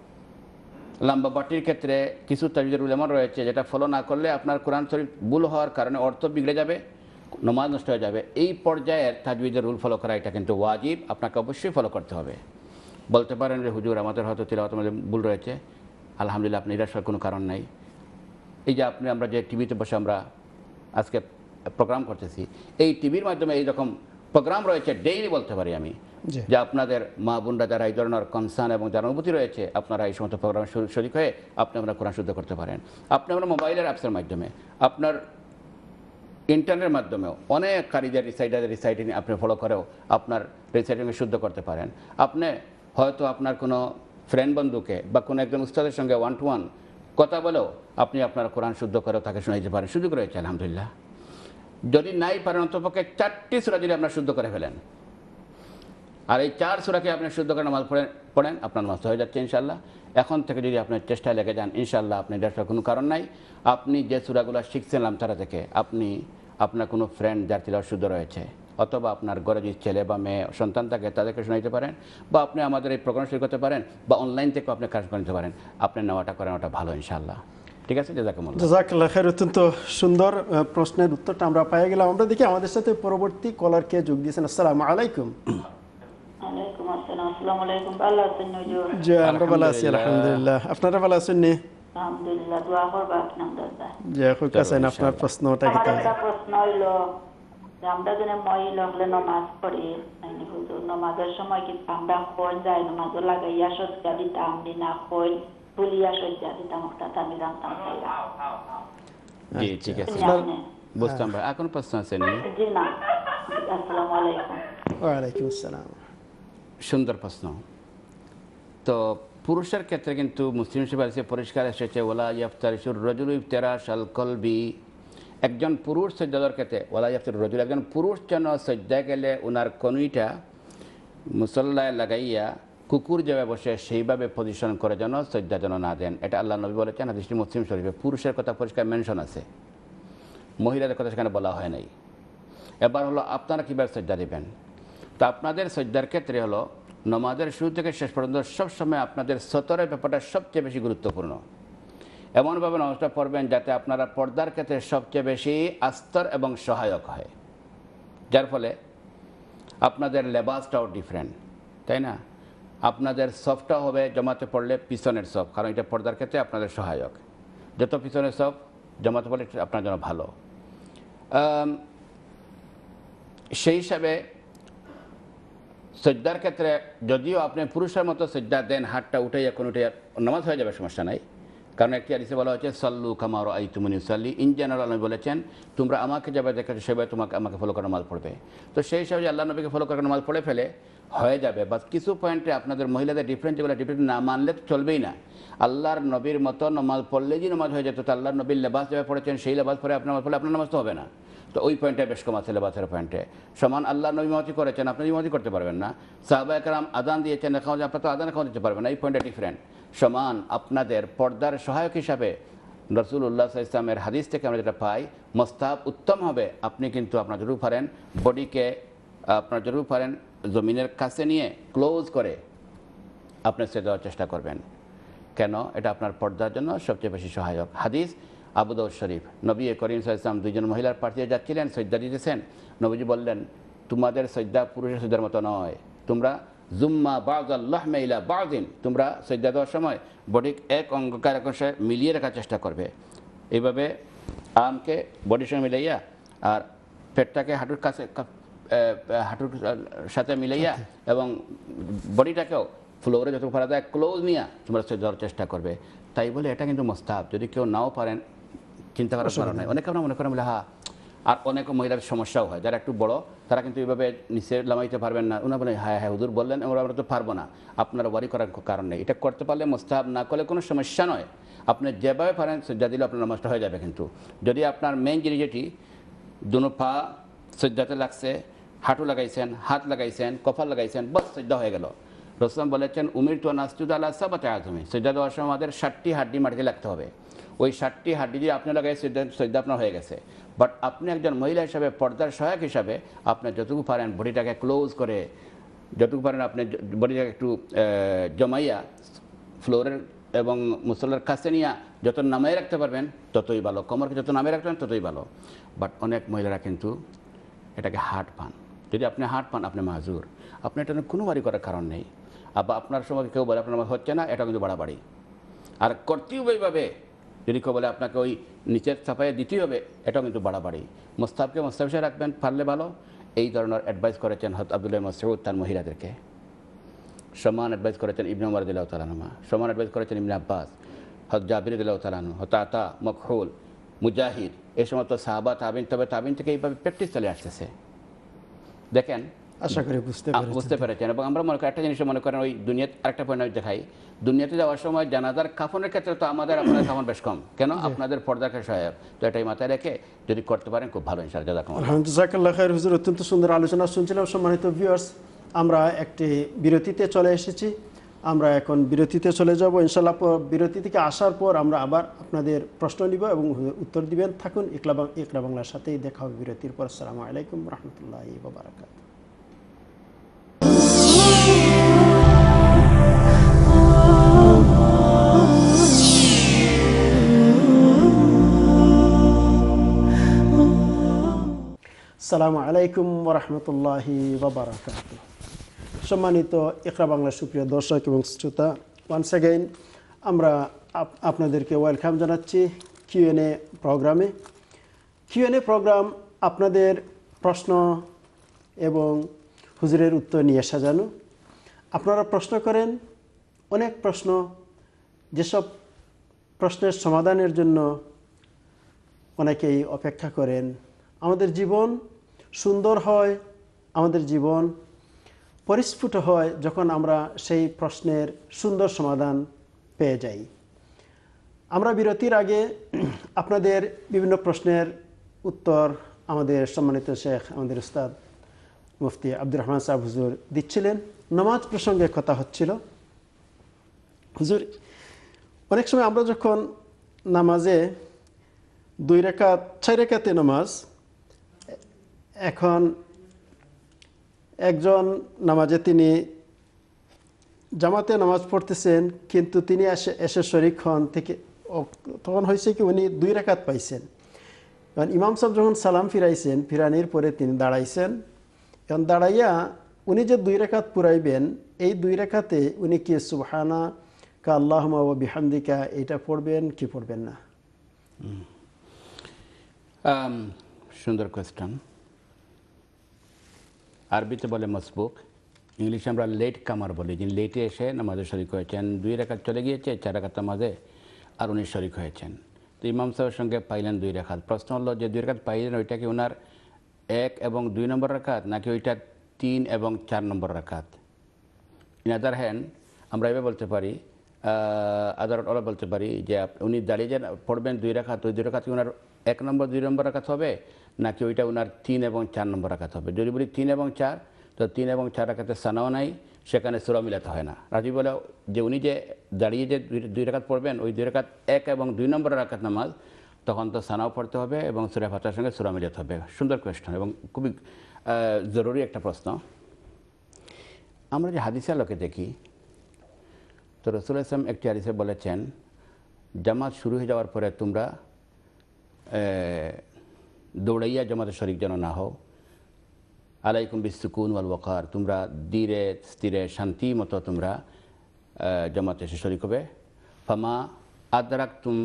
লম্বা বাটির ক্ষেত্রে কিছু তাজবিদের উলেমা রয়েছে যেটা ফলো না করলে আপনার কোরআন শরীফ ভুল হওয়ার কারণে অর্থ বিগড়ে যাবে, নামাজ নষ্ট হয়ে যাবে। এই পর্যায়ের তাজবিদের রুল ফলো করা এটা কিন্তু ওয়াজিব, আপনাকে অবশ্যই ফলো করতে হবে। বলতে পারেন যে হুজুর আমাদের হয়তো তিলাওয়াতের মধ্যে ভুল রয়েছে, আলহামদুলিল্লাহ, আপনি নিরাশার কোনো কারণ নাই। এই যে আপনি আমরা যে টিভিতে বসে আমরা আজকে প্রোগ্রাম করতেছি, এই টিভির মাধ্যমে এই রকম প্রোগ্রাম রয়েছে ডেইলি, বলতে পারি আমি যে আপনাদের মা বোনরা যারা এই ধরনের কনসার্ন এবং যারা অনুভূতি রয়েছে, আপনারা এই সমস্ত প্রোগ্রাম শরীক হয়ে আপনি আমরা কোরআন শুদ্ধ করতে পারেন। আপনি আমরা মোবাইলের অ্যাপসের মাধ্যমে, আপনার ইন্টারনেটের মাধ্যমেও অনেক কারিদের রিসাইটার রিসাইটিং আপনি ফলো করেও আপনার রিসাইটিংয়ে শুদ্ধ করতে পারেন। আপনি হয়তো আপনার কোনো ফ্রেন্ড বন্ধুকে বা কোনো একজন উস্তাদের সঙ্গে ওয়ান টু ওয়ান কথা বলেও আপনি আপনার কোরআন শুদ্ধ করেও তাকে শোনাইতে পারেন, সুযোগ রয়েছে আলহামদুলিল্লাহ। যদি নাই পারেন অন্তপক্ষে চারটি সূরা যদি আপনার শুদ্ধ করে ফেলেন, আর এই চার সূরাকে আপনি শুদ্ধ করে নামাজ পড়েন পড়েন আপনার নামাজ হয়ে যাচ্ছে ইনশাআল্লাহ। এখন থেকে যদি আপনি চেষ্টায় লেগে যান, ইনশাআল্লাহ আপনি দেড়টার কোনো কারণ নাই। আপনি যে সূরাগুলো শিখছিলাম তারা থেকে আপনি আপনার কোনো ফ্রেন্ড যার তিলাওয়াত শুদ্ধ রয়েছে, অথবা আপনার ঘরে যদি ছেলে বা মেয়ে সন্তান থাকে তাদেরকে শোনাইতে পারেন, বা আপনি আমাদের এই প্রোগ্রাম শুরু করতে পারেন, বা অনলাইন থেকে আপনি কাজ করে নিতে পারেন। আপনি নেওয়াটা করেন, ওটা ভালো ইনশাআল্লাহ। ঠিক আছে, জাযাকুমুল্লাহ। জাযাকাল্লাহ খাইর। অত্যন্ত সুন্দর প্রশ্নের উত্তরটা আমরা পেয়ে গেলাম। আমরা দেখি আমাদের সাথে পরবর্তী কলার কে যোগ দিয়েছেন। আসসালামু আলাইকুম। ওয়ালাইকুম আসসালাম। আসসালামু আলাইকুম। ভালো আছেন হুজুর? জি, আমরা ভালো আছি আলহামদুলিল্লাহ। আপনারা ভালো আছেন নি? আলহামদুলিল্লাহ, দোয়া করবা আপনাদের দাদা। জি, খুব কাছেন। আপনার প্রশ্নটা কি? আমার একটা প্রশ্ন হইল যে আমরা যেন মহিলা হলে নামাজ পড়ি, মানে হুজুর নামাজের সময় কি আমরা কোন যায় নামাজ লাগাইয়া সজ্জা দিতাম না কোন তুলিয়া সজ্জা দিতাম, ওটা আমি জানতাম চাইলাম। জি ঠিক আছে, বুঝতাম ভাই। আর কোনো প্রশ্ন আছে নি? জি না। আসসালামু আলাইকুম। ওয়ালাইকুম আসসালাম। সুন্দর প্রশ্ন। তো পুরুষের ক্ষেত্রে কিন্তু মুসলিম শরীফে পরিষ্কার এসেছে, ওয়ালা ইয়াফতারিশুর রাজুলু ইফতিরাশাল কলবি, একজন পুরুষ সজ্জাদার ক্ষেত্রে ওয়ালা ইয়াফতারির রাজুল, একজন পুরুষ যেন সজ্জায় গেলে ওনার কনুইটা মুসল্লায় লাগাইয়া কুকুর যেভাবে বসে সেইভাবে পজিশন করে যেন সজ্জা যেন না দেন। এটা আল্লাহ নবী বলেছেন, হাদিসটি মুসলিম শরীফে। পুরুষের কথা পরিষ্কার মেনশন আছে, মহিলাদের কথা সেখানে বলা হয় নাই। এবার হলো আপনারা কীভাবে সজ্জা দেবেন। তো আপনাদের সজ্জার ক্ষেত্রে হলো নমাজের শুরু থেকে শেষ পর্যন্ত সবসময় আপনাদের সতরের ব্যাপারটা সবচেয়ে বেশি গুরুত্বপূর্ণ। এমনভাবে নামাজটা পড়বেন যাতে আপনারা পর্দার ক্ষেত্রে সবচেয়ে বেশি আস্তর এবং সহায়ক হয়, যার ফলে আপনাদের লেবাসটাও ডিফারেন্ট, তাই না? আপনাদের সফটটা হবে জমাতে পড়লে পিছনের সফ, কারণ এটা পর্দার ক্ষেত্রে আপনাদের সহায়ক। যত পিছনের সফ জমাতে পড়লে আপনার জন্য ভালো। সেই হিসাবে সজ্জার ক্ষেত্রে যদিও আপনি পুরুষের মতো সজ্জা দেন, হাতটা উঠে এখন উঠে নামাজ হয়ে যাবে, সমস্যা নাই। কারণ একটি হাদিসে বলা হচ্ছে সাল্লু কামা রাআইতুমুনি উসাল্লি, ইন জেনারেল নবী বলেছেন তোমরা আমাকে যাবে দেখেছো সেভাবে তোমাকে আমাকে ফলো করে নামাজ পড়বে। তো সেই হিসাবে আল্লাহ নবীকে ফলো করে নামাজ পড়ে ফেলে হয়ে যাবে। বাস কিছু পয়েন্টে আপনাদের মহিলাদের ডিফারেন্ট, যেগুলো ডিফারেন্ট না মানলে তো চলবেই না। আল্লাহর নবীর মতো নামাজ পড়লে যে নামাজ হয়ে যেত, তো আল্লাহর নবীর লেবাস যেভাবে পড়েছেন সেই লেবাস পরে আপনার নামাজ পড়লে আপনার নামাজ তো হবে না। তো ওই পয়েন্টে বেশ কম আছে লেবাসের পয়েন্টে। সমান আল্লাহ নবী ইমামতি করেছেন, আপনি ইমামতি করতে পারবেন না। সাহাবা একরাম আদান দিয়েছেন, এখন আপনার তো আদান এখন দিতে পারবেন না, এই পয়েন্টে ডিফারেন্ট। সমান আপনাদের পর্দার সহায়ক হিসাবে রাসূলুল্লাহ সাল্লাল্লাহু আলাইহি ওয়াসাল্লামের হাদিস থেকে আমরা যেটা পাই, মুস্তাহাব উত্তম হবে আপনি কিন্তু আপনার যতটুকু পারেন বডিকে আপনার যতটুকু পারেন জমিনের কাছে নিয়ে ক্লোজ করে আপনি সেজদা দেওয়ার চেষ্টা করবেন। কেন? এটা আপনার পর্দার জন্য সবচেয়ে বেশি সহায়ক। হাদিস আবু দাউদ শরীফ, নবী করিম সাল্লাল্লাহু আলাইহি ওয়াসাল্লাম দুইজন মহিলার পাশ দিয়ে যাচ্ছিলেন, সজদা দিতেছেন। নবীজি বললেন, তোমাদের সজদা পুরুষের সজদার মতো নয়, তোমরা জুম্মা বা'দাল্লাহ মাইলা বা'দিন, তোমরা সজদা দেওয়ার সময় বডি এক অঙ্গকে আরেক অংশে মিলিয়ে রাখার চেষ্টা করবে। এইভাবে আর্মকে বডির সঙ্গে মিলাইয়া আর পেটটাকে হাঁটুর কাছে হাঁটুর সাথে মিলাইয়া এবং বডিটাকেও ফ্লোরে যত পারা যায় ক্লোজ নিয়ে তোমরা সজদা দেওয়ার চেষ্টা করবে। তাই বলে এটা কিন্তু মুস্তাহাব, যদি কেউ নাও পারেন চিন্তা করার কারণ নাই। অনেকে আমরা মনে করেন বলে হ্যাঁ, আর অনেক মহিলার সমস্যাও হয় যারা একটু বড়, তারা কিন্তু এইভাবে নিচে লামাইতে পারবেন না। ওনা বলে হ্যাঁ হ্যাঁ হুজুর বললেন আমরা আমরা তো পারবো না। আপনার ওয়ারি করার কারণ নেই, এটা করতে পারলে মুস্তাহাব, না করলে কোনো সমস্যা নয়। আপনি যেভাবে পারেন সজ্জা দিলে আপনার নামাজটা হয়ে যাবে। কিন্তু যদি আপনার মেইন জিনিস যেটি দুনো পা সজ্জাতে লাগছে, হাঁটু লাগাইছেন, হাত লাগাইছেন, কপাল লাগাইছেন, বস সজ্জা হয়ে গেল। রাসূল বলেছেন উমির তো নাসজুদ আলা সাবআতি আযমি, সজ্জা দেওয়ার সময় আমাদের ষাটটি হাড্ডি মাটিতে লাগতে হবে। ওই ষাটটি হাড্ডি দিয়ে আপনি লাগাই সজ্জা আপনার হয়ে গেছে। বাট আপনি একজন মহিলা হিসাবে পর্দার সহায়ক হিসাবে আপনি যতটুকু পারেন বডিটাকে ক্লোজ করে, যতটুকু পারেন আপনি বডিটাকে একটু জমাইয়া ফ্লোরের এবং মুসল্লার কাছে নিয়ে যত নামাই রাখতে পারবেন ততই ভালো, কোমরকে যত নামিয়ে রাখতে পারেন ততই ভালো। বাট অনেক মহিলারা কিন্তু এটাকে হার্ট পান। যদি আপনি হার্ট পান আপনি মাজুর, আপনি এটা কোনো বাড়ি করার কারণ নেই। আবার আপনার সময় কেউ বলে আপনার হচ্ছে না, এটা কিন্তু বাড়াবাড়ি। আর করতেই ওইভাবে যদি কেউ বলে আপনাকে ওই নিচের চাপাইয়ে দিতেই হবে, এটাও কিন্তু বাড়াবাড়ি। মুস্তাহাবকে মুস্তাহাব হিসেবে রাখবেন পারলে ভালো। এই ধরনের অ্যাডভাইস করেছেন হযরত আব্দুল্লাহ ইবনে মাসউদ তার মহিলাদেরকে, সমান অ্যাডভাইস করেছেন ইবনে ওমর রাদিয়াল্লাহু তাআলা আনহুমা, সমান অ্যাডভাইস করেছেন ইবনে আব্বাস, হযরত জাবির রাদিয়াল্লাহু তাআলা আনহু, হযরত আতা, মকহুল, মুজাহিদ, এই সমস্ত সাহাবা তাবিন, তবে তাবিন থেকে এইভাবে প্র্যাকটিস চলে আসতেছে। দেখেন আশা করি বুঝতে বুঝতে পেরেছেন। এবং আমরা মনে করি একটা জিনিস মনে করেন ওই দুনিয়াতে আরেকটা পয়েন্ট দেখাই, দুনিয়াতে যাওয়ার সময় জানাজার কাফনের ক্ষেত্রে তো আমাদের আপনাদের কাফন বেশ কম, কেন? আপনাদের পর্দাকে সহায়ক। তো এটাই মাথায় রেখে যদি করতে পারেন খুব ভালো ইনশাআল্লাহ। জাযাকুমুল্লাহ। জাযাকাল্লাহ খাইর হুজুর, অত্যন্ত সুন্দর আলোচনা শুনছিলাম। সম্মানিত ভিউয়ার্স, আমরা একটি বিরতিতে চলে এসেছি, আমরা এখন বিরতিতে চলে যাব ইনশাআল্লাহ। বিরতি থেকে আসার পর আমরা আবার আপনাদের প্রশ্ন নিব এবং উত্তর দিবেন। থাকুন ইকরা বাংলার সাথেই, দেখা হবে বিরতির পর। আসসালামু আলাইকুম রহমতুল্লাহি ওয়া বারাকাতুহু। আসসালামু আলাইকুম ওয়া রাহমাতুল্লাহি ওয়া বারাকাতুহু। সম্মানিত ইকরা বাংলার সুপ্রিয় দর্শক এবং শ্রোতা, ওয়ান্স অ্যাগেইন আমরা আপনাদেরকে ওয়েলকাম জানাচ্ছি কিউএনএ প্রোগ্রামে। কিউএনএ প্রোগ্রাম আপনাদের প্রশ্ন এবং হুজুরের উত্তর নিয়ে সাজানো। আপনারা প্রশ্ন করেন অনেক প্রশ্ন, যেসব প্রশ্নের সমাধানের জন্য অনেকেই অপেক্ষা করেন। আমাদের জীবন সুন্দর হয়, আমাদের জীবন পরিস্ফুট হয় যখন আমরা সেই প্রশ্নের সুন্দর সমাধান পেয়ে যাই। আমরা বিরতির আগে আপনাদের বিভিন্ন প্রশ্নের উত্তর আমাদের সম্মানিত শেখ, আমাদের উস্তাদ মুফতি আব্দুর রহমান সাহেব হুজুর দিচ্ছিলেন। নামাজ প্রসঙ্গে কথা হচ্ছিল। হুজুর, অনেক সময় আমরা যখন নামাজে দুই রাকাত, ছয় রাকাতে নামাজ, এখন একজন নামাজে তিনি জামাতে নামাজ পড়তেছেন, কিন্তু তিনি এসে এসে শরীক হন থেকে তখন হয়েছে কি উনি দুই রাকাত পাইছেন। কারণ ইমাম সাহেব যখন সালাম ফিরাইছেন, ফিরানির পরে তিনি দাঁড়াইছেন। এখন দাঁড়াইয়া উনি যে দুই রাকাত পুরাইবেন, এই দুই রাকাতে উনি কি সুবহানা কা আল্লাহুম্মা ওয়া বিহামদিকা এটা পড়বেন কি পড়বেন না? সুন্দর কোয়েশ্চন। আরবিতে বলে মসবুক, ইংলিশে আমরা লেট কামার বলি, যিনি লেটে এসে নামাজে শরিক হয়েছেন, দুই রাকাত চলে গিয়েছে, চার রাকাত নামাজে আর উনি শরিক হয়েছেন। তো ইমাম সাহেবের সঙ্গে পাইলেন দুই রাকাত। প্রশ্ন হলো যে দুই রাকাত পাইলেন ওইটা কি ওনার এক এবং দুই নম্বর রাকাত, নাকি ওইটা তিন এবং চার নম্বর রাকাত? ইন আদার হ্যান্ড আমরা এভাবে বলতে পারি, আদারত ওরা বলতে পারি যে উনি দাঁড়িয়ে যান পড়বেন দুই রাকাত, ওই দুই রাকাত ওনার এক নম্বর দুই নম্বর রাকাত হবে নাকি ওইটা ওনার তিন এবং চার নম্বর রাকাত হবে। যদি বলি তিন এবং চার, তো তিন এবং চার রাকাতে সানাও নাই, সেখানে সূরা মিলাতে হয় না। রাজি বলে যে উনি যে দাঁড়িয়ে যে দুই রাকাত পড়বেন, ওই দুই রাকাত এক এবং দুই নম্বর রাকাত নামাজ, তখন তো সানাও পড়তে হবে এবং সূরা ফাতিহার সঙ্গে সূরা মিলাতে হবে। সুন্দর কোয়েশ্চন এবং খুবই জরুরি একটা প্রশ্ন। আমরা যে হাদিসে আলোকে দেখি, তো রাসূল ইসলাম একটি হাদিসে বলেছেন জামাত শুরু হয়ে যাওয়ার পরে তোমরা দৌড়াইয়া জামাতে শরিক যেন না হও। আলাইকুম বিসুকুন ওয়াল ওয়াকার, তোমরা ধীরে স্থিরে শান্তি মতো তোমরা জামাতে এসে শরিক হবে। ফামা আদরাকতুম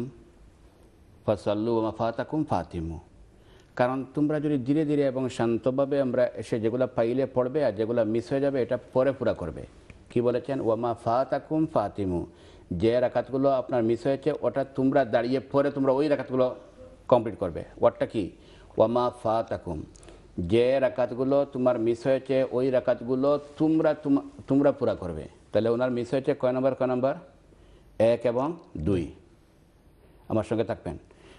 ফাসাল্লু ওয়া মা ফাতাকুম ফাতিমু, কারণ তোমরা যদি ধীরে ধীরে এবং শান্তভাবে আমরা এসে যেগুলো পাইলে পড়বে আর যেগুলো মিস হয়ে যাবে এটা পরে পুরা করবে। কি বলেছেন? ওয়ামা ফাতাকুম ফাতিমু, যে রাকাতগুলো আপনার মিস হয়েছে ওটা তোমরা দাঁড়িয়ে পরে তোমরা ওই রাকাতগুলো কমপ্লিট করবে। ওয়াটটা কি? ওয়ামা ফাতাকুম, যে রাকাতগুলো তোমার মিস হয়েছে ওই রাকাতগুলো তোমরা তোমরা পুরা করবে। তাহলে ওনার মিস হয়েছে কয় নম্বর কয় নম্বর? এক এবং দুই। আমার সঙ্গে থাকবেন।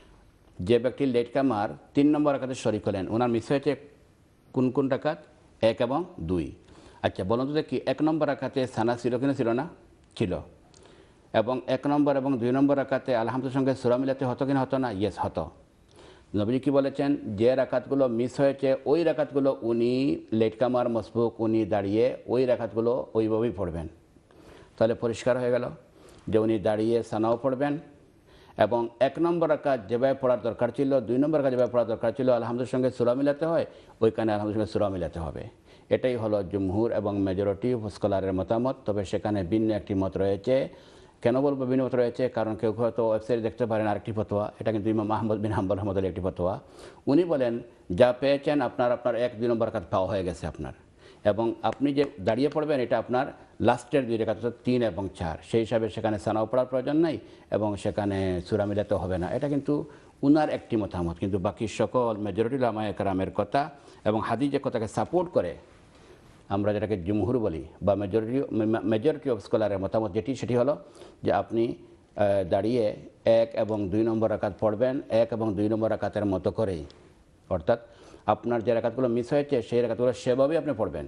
যে ব্যক্তি লেট কামার তিন নম্বর রাকাতে শরিক হলেন, ওনার মিস হয়েছে কোন কোন রাকাত? এক এবং দুই। আচ্ছা বলুন তো দেখি, এক নম্বর রাকাতে সানা ছিল কিনা ছিল না? ছিল। এবং এক নম্বর এবং দুই নম্বর রাকাতে আলহামদুলিল্লাহর সঙ্গে সূরা মিলাতে হতো কিনা হতো না? ইয়েস হতো। নবীজি কি বলেছেন? যে রাকাতগুলো মিস হয়েছে ওই রাকাতগুলো উনি লেট কামার মসবুক উনি দাঁড়িয়ে ওই রাকাতগুলো ওইভাবেই পড়বেন। তাহলে পরিষ্কার হয়ে গেল যে উনি দাঁড়িয়ে সানাও পড়বেন এবং এক নম্বর রাকাত যেভাবে পড়ার দরকার ছিল, দুই নম্বর রাকাত যেভাবে পড়ার দরকার ছিল আলহামদুলিল্লাহর সঙ্গে সূরা মিলাতে হয়, ওইখানে আলহামদুলিল্লাহর সঙ্গে সূরা মিলাতে হবে। এটাই হলো জুমহুর এবং মেজরিটি স্কলারের মতামত। তবে সেখানে ভিন্ন একটি মত রয়েছে। কেন বলবো ভিন্ন মত রয়েছে? কারণ কেউ হয়তো ওয়েবসাইটে দেখতে পারেন আরেকটি ফতোয়া, এটা কিন্তু ইমাম আহমদ বিন হাম্বল রহমতুল্লাহ একটি ফতোয়া। উনি বলেন যা পেয়েছেন আপনার আপনার এক দুই নম্বর রাকাত পাওয়া হয়ে গেছে আপনার, এবং আপনি যে দাঁড়িয়ে পড়বেন এটা আপনার লাস্টের দুই রাকাত তিন এবং চার, সেই হিসাবে সেখানে সানাও পড়ার প্রয়োজন নাই এবং সেখানে সূরা মিলাতে হবে না। এটা কিন্তু উনার একটি মতামত, কিন্তু বাকি সকল মেজরিটি উলামায়ে কেরামের কথা এবং হাদিস যে কথাকে সাপোর্ট করে, আমরা যেটাকে জুমহুর বলি বা মেজরিটি মেজরিটি অফ স্কলারের মতামত যেটি, সেটি হলো যে আপনি দাঁড়িয়ে এক এবং দুই নম্বর রাকাত পড়বেন এক এবং দুই নম্বর রাকাতের মতো করেই, অর্থাৎ আপনার যে রাকাতগুলো মিস হয়েছে সেই রাকাতগুলো সেভাবেই আপনি পড়বেন।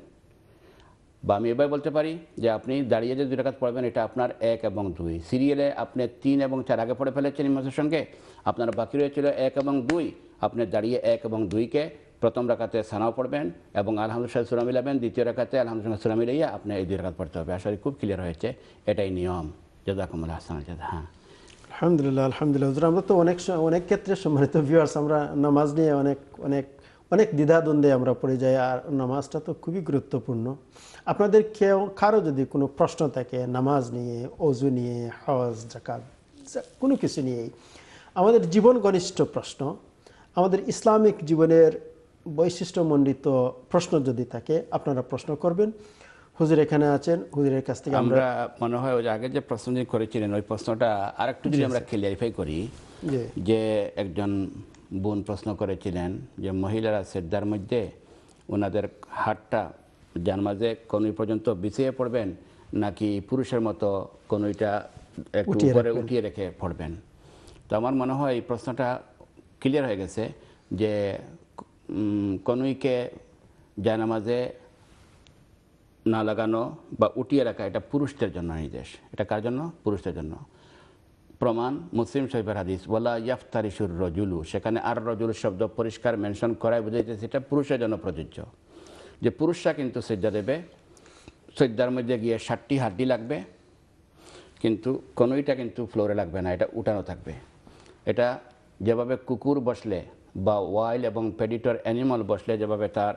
বা আমি এভাবে বলতে পারি যে আপনি দাঁড়িয়ে যে দুই রাকাত পড়বেন এটা আপনার এক এবং দুই, সিরিয়ালে আপনি তিন এবং চার আগে পড়ে ফেলেছেন ইমামের সঙ্গে, আপনার বাকি রয়েছিল এক এবং দুই, আপনি দাঁড়িয়ে এক এবং দুইকে প্রথম রাকাতে সানাও পড়বেন এবং আলহামদুলিল্লাহ সূরা মিলাবেন, দ্বিতীয় রাকাতে আলহামদুলিল্লাহ সূরা মিলাইয়া আপনি এই দুই রাকাত পড়তে হবে। আসলে খুব ক্লিয়ার হয়েছে, এটাই নিয়ম। জাযাকুমুল্লাহ আহসান জাযা। হ্যাঁ আলহামদুলিল্লাহ আলহামদুলিল্লাহ হুজুর, আমরা তো অনেক অনেক ক্ষেত্রে সম্মানিত ভিউয়ার্স আমরা নামাজ নিয়ে অনেক অনেক অনেক দ্বিধাদ্বন্দ্বে আমরা পড়ে যাই, আর নামাজটা তো খুবই গুরুত্বপূর্ণ। আপনাদের কেউ কারো যদি কোনো প্রশ্ন থাকে নামাজ নিয়ে, অজু নিয়ে, হজ যাকাত কোনো কিছু নিয়েই, আমাদের জীবন ঘনিষ্ঠ প্রশ্ন, আমাদের ইসলামিক জীবনের বৈশিষ্ট্যমণ্ডিত প্রশ্ন যদি থাকে আপনারা প্রশ্ন করবেন। হুজুর এখানে আছেন, হুজুরের কাছ থেকে আমরা মনে হয় ওই আগে যে প্রশ্ন করেছিলেন ওই প্রশ্নটা আরেকটু যদি আমরা ক্লিয়ারিফাই করি, যে একজন বোন প্রশ্ন করেছিলেন যে মহিলারা সেজদার মধ্যে ওনাদের হাতটা জানমাজে কনুই পর্যন্ত বিছিয়ে পড়বেন নাকি পুরুষের মতো কনুইটা একটু উপরে উঠিয়ে রেখে পড়বেন। তো আমার মনে হয় এই প্রশ্নটা ক্লিয়ার হয়ে গেছে যে কনুইকে জানামাজে না লাগানো বা উঠিয়ে রাখা এটা পুরুষদের জন্য নির্দেশ। এটা কার জন্য? পুরুষদের জন্য। প্রমাণ মুসলিম শরীফের হাদিস ওয়ালা ইয়াফতারিশুর রজুলু, সেখানে আর রজুল শব্দ পরিষ্কার মেনশন করায় বুঝাইতেছে এটা পুরুষের জন্য প্রযোজ্য, যে পুরুষরা কিন্তু সিজদা দেবে, সিজদার মধ্যে গিয়ে ষাটটি হাড্ডি লাগবে কিন্তু কনুইটা কিন্তু ফ্লোরে লাগবে না, এটা উঠানো থাকবে। এটা যেভাবে কুকুর বসলে বা ওয়াইল্ড এবং প্রেডিটর অ্যানিমাল বসলে যেভাবে তার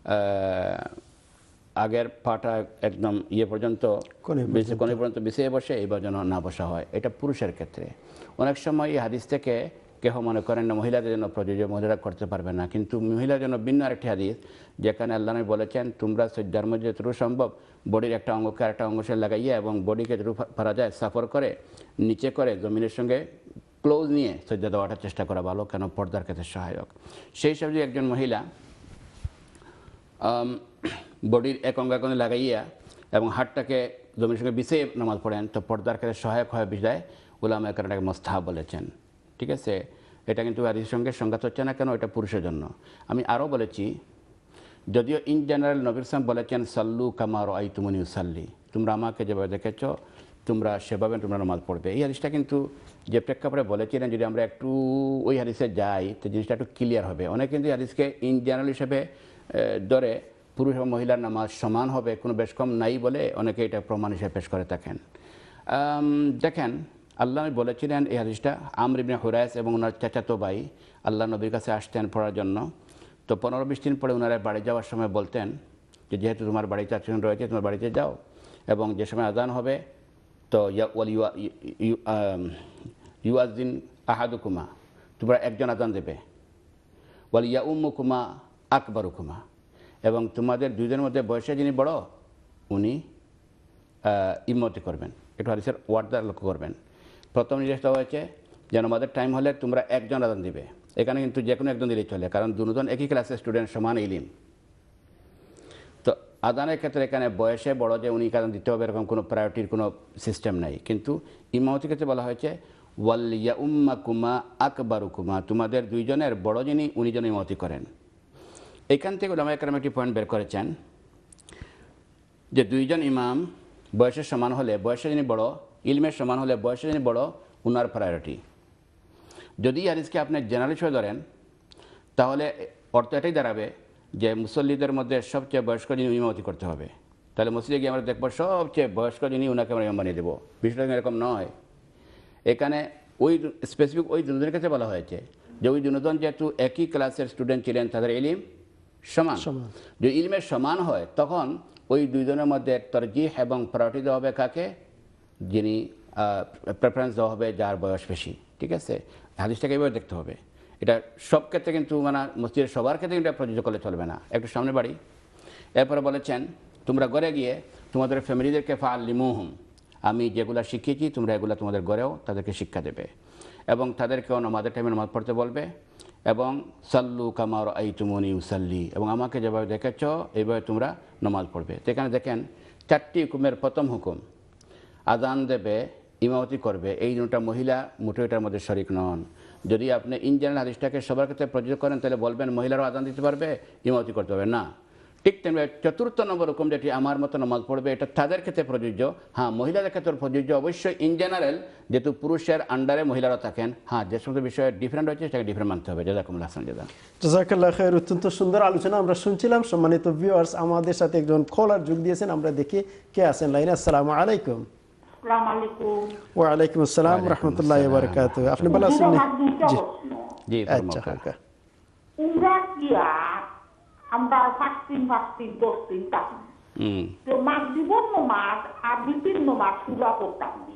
আগের পাটা একদম ইয়ে পর্যন্ত কোণে পর্যন্ত বিছিয়ে বসে, এইবার যেন না বসা হয়, এটা পুরুষের ক্ষেত্রে। অনেক সময় এই হাদিস থেকে কেহ মনে করেন না মহিলাদের জন্য প্রযোজ্য, মহিলারা করতে পারবে না, কিন্তু মহিলার জন্য ভিন্ন আরেকটি হাদিস যেখানে আল্লাহ নবী বলেছেন তোমরা সিজদার মধ্যে যতটুকু সম্ভব বডির একটা অঙ্গকে আরেকটা অংশে লাগাইয়া এবং বডিকে যতটুকু পারা যায় সাফর করে নিচে করে জমিনের সঙ্গে ক্লোজ নিয়ে সিজদা দেওয়াটার চেষ্টা করা ভালো, কেন পর্দার ক্ষেত্রে সহায়ক। সেই হিসাবে যদি একজন মহিলা বডির এক অঙ্গাঙ্গনে লাগাইয়া এবং হাতটাকে জমির সঙ্গে বিছিয়ে নামাজ পড়েন তো পর্দার ক্ষেত্রে সহায়ক হয় বিদায় উলামায়ে কেরাম এটাকে মুস্তাহাব বলেছেন। ঠিক আছে, এটা কিন্তু হাদিসের সঙ্গে সংঘাত হচ্ছে না কেন, এটা পুরুষের জন্য। আমি আরও বলেছি, যদিও ইন জেনারেল নবী সাল্লাল্লাহু আলাইহি ওয়াসাল্লাম বলেছেন সাল্লু কামা রাআইতুমুনি উসাল্লি, তোমরা আমাকে যেভাবে দেখেছ তোমরা সেভাবে তোমরা নামাজ পড়বে। এই হাদিসটা কিন্তু যে প্রেক্ষাপটে বলেছিলেন, যদি আমরা একটু ওই হাদিসে যাই তো জিনিসটা একটু ক্লিয়ার হবে। অনেকে কিন্তু হাদিসকে ইন জেনারেল হিসেবে ধরে পুরুষ এবং মহিলার নামাজ সমান হবে, কোনো বেশ কম নাই বলে অনেকে এটা প্রমাণ হিসেবে পেশ করে থাকেন। দেখেন, আল্লাহ নবী বলেছিলেন এই হাদিসটা, আমর ইবনে হুরাইস এবং ওনার চাচাতো ভাই আল্লাহ নবীর কাছে আসতেন পড়ার জন্য। তো পনেরো বিশ দিন পরে ওনারা বাড়ি যাওয়ার সময় বলতেন যে যেহেতু তোমার বাড়িতে আত্মীয় রয়েছে তোমার বাড়িতে যাও, এবং যে সময় আজান হবে তো ইউআজিন আহাদুকুমা, তোমরা একজন আজান দেবে, ওয়াল ইয়া উম্মুকুমা আকবরুকুমা, এবং তোমাদের দুইজনের মধ্যে বয়সে যিনি বড় উনি ইমামতি করবেন। একটু হাদিসের ওয়ার্ডটা লক্ষ্য করবেন। প্রথম নির্দেশ দেওয়া হয়েছে যেন আমাদের টাইম হলে তোমরা একজন আজান দিবে। এখানে কিন্তু যে কোনো একজন দিলেই চলে, কারণ দুজন একই ক্লাসের স্টুডেন্ট, সমান ইলিম। তো আজানের ক্ষেত্রে এখানে বয়সে বড় যে উনি আজান দিতে হবে এরকম কোনো প্রায়োরিটির কোনো সিস্টেম নাই। কিন্তু ইমামতির ক্ষেত্রে বলা হয়েছে ওয়াল ইয়াউম্মাকুমা আকবারুকুমা, তোমাদের দুইজনের বড় যিনি উনি যেন ইমামতি করেন। এখান থেকে উলামায়ে কেরাম একটি পয়েন্ট বের করেছেন যে দুইজন ইমাম বয়সের সমান হলে, বয়সে যিনি বড়, ইলমের সমান হলে বয়সে যিনি বড় উনার প্রায়োরিটি। যদি হাদিসকে আপনি জেনারেল হিসেবে ধরেন তাহলে অর্থ এটাই দাঁড়াবে যে মুসল্লিদের মধ্যে সবচেয়ে বয়স্ক যিনি ইমামতি করতে হবে। তাহলে মসজিদে গিয়ে আমরা দেখবো সবচেয়ে বয়স্ক যিনি উনাকে আমরা ইমাম বানিয়ে দেবো। বিষয়টা এরকম নয়। এখানে ওই স্পেসিফিক ওই দুজনের কাছে বলা হয়েছে যে ওই দুজন যেহেতু একই ক্লাসের স্টুডেন্ট ছিলেন, তাদের ইলিম সমান। যদি ইলমের সমান হয় তখন ওই দুইজনের মধ্যে তরজিহ এবং প্রায়োরিটি দেওয়া হবে কাকে, যিনি প্রেফারেন্স দেওয়া হবে যার বয়স বেশি। ঠিক আছে, হাদিসটাকে এইভাবে দেখতে হবে। এটা সব ক্ষেত্রে কিন্তু মানে মসজিদের সবার ক্ষেত্রে কিন্তু প্রযোজ্য করলে চলবে না। একটু সামনে বাড়ি, এরপরে বলেছেন তোমরা ঘরে গিয়ে তোমাদের ফ্যামিলিদেরকে ফাআল্লিমুহুম, আমি যেগুলো শিখিয়েছি তোমরা এগুলো তোমাদের ঘরেও তাদেরকে শিক্ষা দেবে, এবং তাদেরকেও নামাজের টাইমে নামাজ পড়তে বলবে, এবং সাল্লু কামা রাআইতুমুনি উসাল্লি, এবং আমাকে যেভাবে দেখেছ এইভাবে তোমরা নামাজ পড়বে। তো এখানে দেখেন চারটি হুকুমের প্রথম হুকুম, আজান দেবে, ইমামতি করবে, এই দুটা মহিলা মোটেও এটার মধ্যে শরিক নন। যদি আপনি ইন জেনারেল হাদিসটাকে সবার ক্ষেত্রে প্রযোজ্য করেন তাহলে বলবেন মহিলারাও আজান দিতে পারবে, ইমামতি করতে পারবে না। ঠিক তেমনি চতুর্থ নম্বর হুকুম যেটি আমার মতো নামাজ পড়বে, এটা তাদের ক্ষেত্রে প্রযোজ্য। হ্যাঁ, মহিলাদের ক্ষেত্রে প্রযোজ্য অবশ্যই ইন জেনারেল, যেহেতু পুরুষের আন্ডারে মহিলারাও থাকেন। হ্যাঁ, যে সমস্ত বিষয়ে ডিফারেন্ট হয়েছে সেটাকে ডিফারেন্ট মানতে হবে। জাযাকুমুল্লাহ হাসান জাযা। জাযাকাল্লাহ খায়র। অত্যন্ত সুন্দর আলোচনা আমরা শুনছিলাম। সম্মানিত ভিউয়ার্স, আমাদের সাথে একজন কলার যোগ দিয়েছেন, আমরা দেখি কে আছেন লাইনে। আসসালামু আলাইকুম। আসসালামু আলাইকুম। ওয়া আলাইকুম আসসালাম ওয়া রাহমাতুল্লাহি ওয়া বারাকাতুহু। আপনি ভালো আছেন? জি জি, আচ্ছা কাকা। উমরা গিয়া আমরা ফাস্টিং ফাস্টিং করতেন তখন, তো মাগরিবের নামাজ আর বিতির নামাজ পুরা করতাম নি,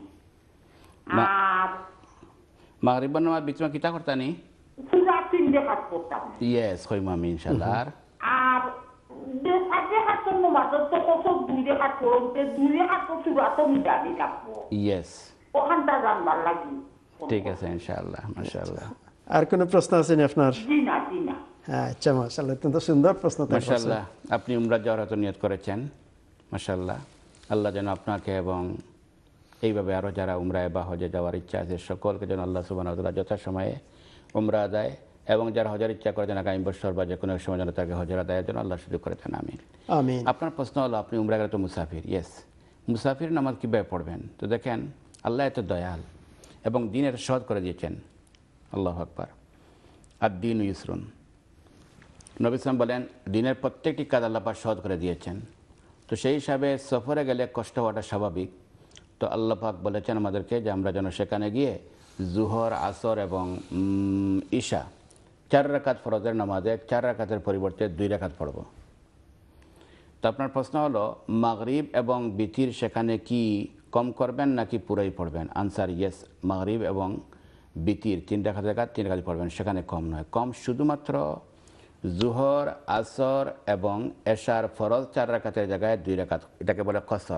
আর মাগরিবের নামাজ বিচমা কিতা করতানি পুরা তিন রাকাত করতাম। ইয়েস, কইম আমি ইনশাআল্লাহ। আর আর যে সাথে হাত নামাজ তো কত দুই রাকাত করতে, দুই রাকাত তো পুরা তো মিটানি লাগবো। ইয়েস, ওখানটা জানবার লাগি। ঠিক আছে ইনশাআল্লাহ, মাশাআল্লাহ। আর কোনো প্রশ্ন আছে নি আপনার? জি না, জি না। হ্যাঁ, আচ্ছা, মাশাআল্লাহ, অত্যন্ত সুন্দর প্রশ্ন। মাশাআল্লাহ, আপনি উমরা যাওয়ার হয়তো নিয়ত করেছেন। মাশাআল্লাহ, আল্লাহ যেন আপনাকে এবং এইভাবে আরও যারা উমরায় বা হজে যাওয়ার ইচ্ছা আছে সকলকে যেন আল্লাহ সুবহানাহু ওয়া তাআলা যথাসময়ে উমরা আদায়, এবং যারা হজের ইচ্ছা করেছেন আগামী বছর বা যে কোনো সময় যেন তাকে হজের আদায়ের জন্য আল্লাহ সুযোগ করে দেন। আমিন আমিন। আপনার প্রশ্ন হলো আপনি উমরা গেলে তো মুসাফির। ইয়েস, মুসাফির নামাজ কীভাবে পড়বেন? তো দেখেন, আল্লাহ এত দয়াল এবং দিন এত সহজ করে দিয়েছেন। আল্লাহু আকবার। আর দিন ইউসরুন, নবী সাল্লাল্লাহু আলাইহি ওয়াসাল্লাম বলেন দিনের প্রত্যেকটি কাজ আল্লাহ পাক সহজ করে দিয়েছেন। তো সেই হিসাবে সফরে গেলে কষ্ট হওয়াটা স্বাভাবিক। তো আল্লাহ পাক বলেছেন আমাদেরকে যে আমরা যেন সেখানে গিয়ে জুহর, আসর এবং ঈশা চার রাকাত ফরজের নামাজে চার রাকাতের পরিবর্তে দুই রাকাত পড়ব। তো আপনার প্রশ্ন হলো মাগরিব এবং বিতির সেখানে কি কম করবেন নাকি পুরাই পড়বেন? আনসার ইয়েস, মাগরিব এবং বিতির তিন রাকাত রাকাত তিন রাকাত পড়বেন, সেখানে কম নয়। কম শুধুমাত্র জুহর, আসর এবং এশার ফরজ চার রাকাতের জায়গায় দুই রাকাত, এটাকে বলে কসর।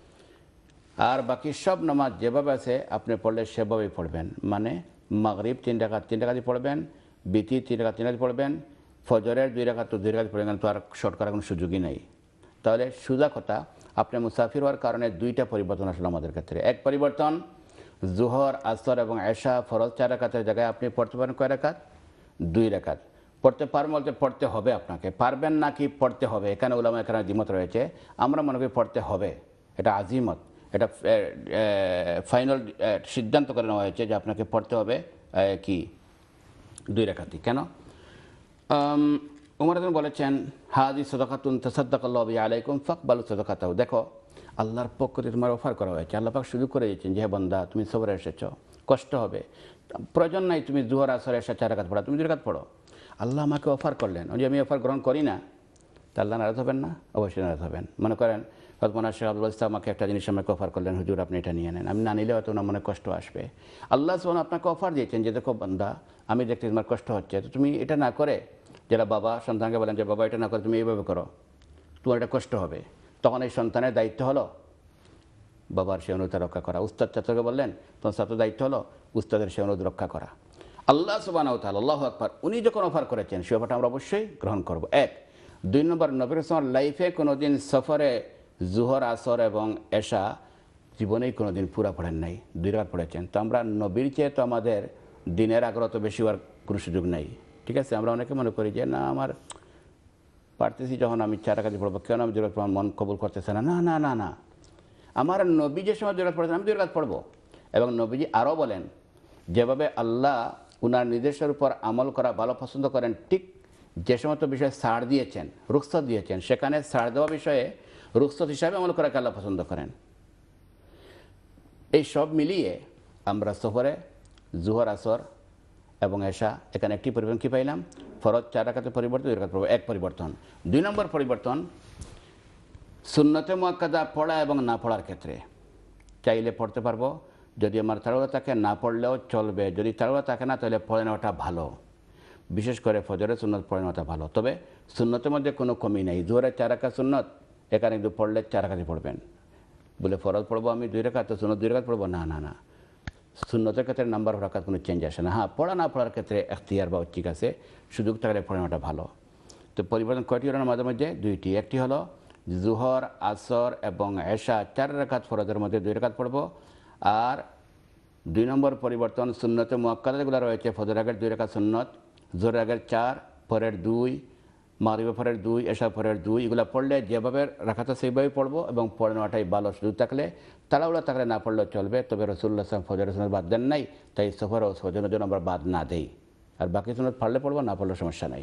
আর বাকি সব নামাজ যেভাবে আছে আপনি পড়লে সেভাবেই পড়বেন। মানে মাগরিব তিন রাকাত তিন রাকাতই পড়বেন, বিতির তিন রাকাত তিন রাকাত পড়বেন, ফজরের দুই রাকাত তো দুই রাকাত পড়বেন, তো আর শর্ট করার কোনো সুযোগই নেই। তাহলে সোজা কথা, আপনি মুসাফির হওয়ার কারণে দুইটা পরিবর্তন আসলে আমাদের ক্ষেত্রে। এক পরিবর্তন, জোহর, আসর এবং এশা ফরজ চার রাকাতের জায়গায় আপনি পড়তে পারেন কয় রাকাত? দুই রাকাত। পড়তে পারবেন বলতে পড়তে হবে আপনাকে, পারবেন না কি পড়তে হবে, এখানে উলামা এখানে দ্বিমত রয়েছে। আমরা মনে করি পড়তে হবে, এটা আজিমত, এটা ফাইনাল সিদ্ধান্ত করে নেওয়া হয়েছে যে আপনাকে পড়তে হবে কি দুই রাকাতই। কেন? উমর রাদিয়াল্লাহু বলেছেন, হাজি সাদাকাতুন তাসাদ্দাকাল্লাহু বিহা আলাইকুম ফাকবালু সাদাকাতাহু। দেখো, আল্লাহর পক্ষ থেকে তোমার অফার করা হয়েছে, আল্লাহ পাক সুযোগ করে দিয়েছেন যে হে বান্দা তুমি সবরে এসেছ, কষ্ট হবে, প্রয়োজন নাই তুমি জোহর আসর এশা চার রাকাত পড়া, তুমি দুই রাকাত পড়ো। আল্লাহ আমাকে অফার করলেন, যে আমি অফার গ্রহণ করি না, তা আল্লাহ নারাজ হবেন না? অবশ্যই নারাজ হবেন। মনে করেন হযরত শেখ আব্দুল ইসলাম আমাকে একটা জিনিস আমাকে অফার করলেন, হুজুর আপনি এটা নিয়ে নেন, আমি না নিলে হয়তো না মনে কষ্ট আসবে। আল্লাহ সুবহানাহু আপনাকে অফার দিয়েছেন যে দেখো বান্দা আমি দেখতে তোমার কষ্ট হচ্ছে, তো তুমি এটা না করে, যারা বাবা সন্তানকে বলেন যে বাবা এটা না করে তুমি এইভাবে করো, তোমার এটা কষ্ট হবে, তখন এই সন্তানের দায়িত্ব হলো বাবার সে অনুরোধ রক্ষা করা। উস্তাদ ছাত্রকে বললেন, তোমার ছাত্র দায়িত্ব হলো উস্তাদের সে অনুরোধ রক্ষা করা। আল্লাহ সুবহানাহু ওয়া তাআলা, আল্লাহু আকবার, উনি যখন অফার করেছেন সে অফারটা আমরা অবশ্যই গ্রহণ করব। এক। দুই নম্বর, নবীর সাল্লাল্লাহু আলাইহি লাইফে কোনো দিন সফরে জোহর আসর এবং এশা জীবনেই কোনো দিন পুরা পড়েন নাই, দুই রাকাত পড়েছেন। তো আমরা নবীর চেয়ে তো আমাদের দিনের আগ্রহ তো বেশি হওয়ার কোনো সুযোগ নাই, ঠিক আছে? আমরা অনেকে মনে করি যে না আমার পারতেছি যখন আমি চার রাকাত পড়বো, কেন আমি জোহর মন কবুল করতেছে না? না না না না, আমার নবী যে সময় দুই রাকাত পড়েছেন আমি দুই রাকাত পড়বো। এবং নবীজি আরও বলেন, যেভাবে আল্লাহ উনার নির্দেশের উপর আমল করা ভালো পছন্দ করেন, ঠিক যে সমস্ত বিষয়ে ছাড় দিয়েছেন, রুখসত দিয়েছেন, সেখানে ছাড় দেওয়া বিষয়ে রুখসত হিসাবে আমল করাকে আল্লাহ পছন্দ করেন। এই সব মিলিয়ে আমরা সফরে জোহর আসর এবং এশা এখানে একটি পরিবর্তন কী পাইলাম? ফরজ চার রাকাতের পরিবর্তন দুই রাকাত পড়ব, এক পরিবর্তন। দুই নম্বর পরিবর্তন, সুন্নতে মুআক্কাদা পড়া এবং না পড়ার ক্ষেত্রে চাইলে পড়তে পারবো, যদি আমার তাড়াহুড়া থাকে না পড়লেও চলবে, যদি তাড়াহুড়া থাকে না তাহলে পড়ে নেওয়াটা ভালো, বিশেষ করে ফজরের সুন্নত পড়ে নেওয়াটা ভালো। তবে সুন্নতের মধ্যে কোনো কমি নেই, জোহরের চার রাকাত সুন্নত, এখানে কিন্তু পড়লে চার রাকাতই পড়বেন। বলে ফরজ পড়বো আমি দুই রাকাত, সুন্নত দুই রাকাত পড়বো, না না না, সুন্নতের ক্ষেত্রে নাম্বার অফ রাকাত কোনো চেঞ্জ আসে না। হ্যাঁ, পড়া না পড়ার ক্ষেত্রে এখতিয়ার বা ঠিক আছে, সুযোগ থাকলে পড়ে নেওয়াটা ভালো। তো পরিবর্তন কয়টি হলো মাঝে মধ্যে? দুইটি। একটি হলো জোহর আসর এবং এশা চার রাকাত ফরজের মধ্যে দুই রাকাত পড়বো। আর দুই নম্বর পরিবর্তন, সুন্নতে মুআক্কাদা যেগুলো রয়েছে, ফজর আগের দুই রাকাত সুন্নত, জোহরের আগের চার, পরের দুই, মাগরিবের পরের দুই, এশার পরের দুই, এগুলো পড়লে যেভাবে রাখাতে সেইভাবেই পড়বো এবং পড়ে নেওয়াটাই ভালো। সুযোগ থাকলে তাড়াহুড়া থাকলে না পড়লেও চলবে, তবে রাসূলুল্লাহ সাল্লাল্লাহু আলাইহি ওয়াসাল্লাম ফজরের সুন্নত বাদ দেন নাই, তাই সফর ও ফজরের জন্য আমরা বাদ না দেই। আর বাকি সুন্নত পড়লে পড়বো, না পড়লে সমস্যা নাই।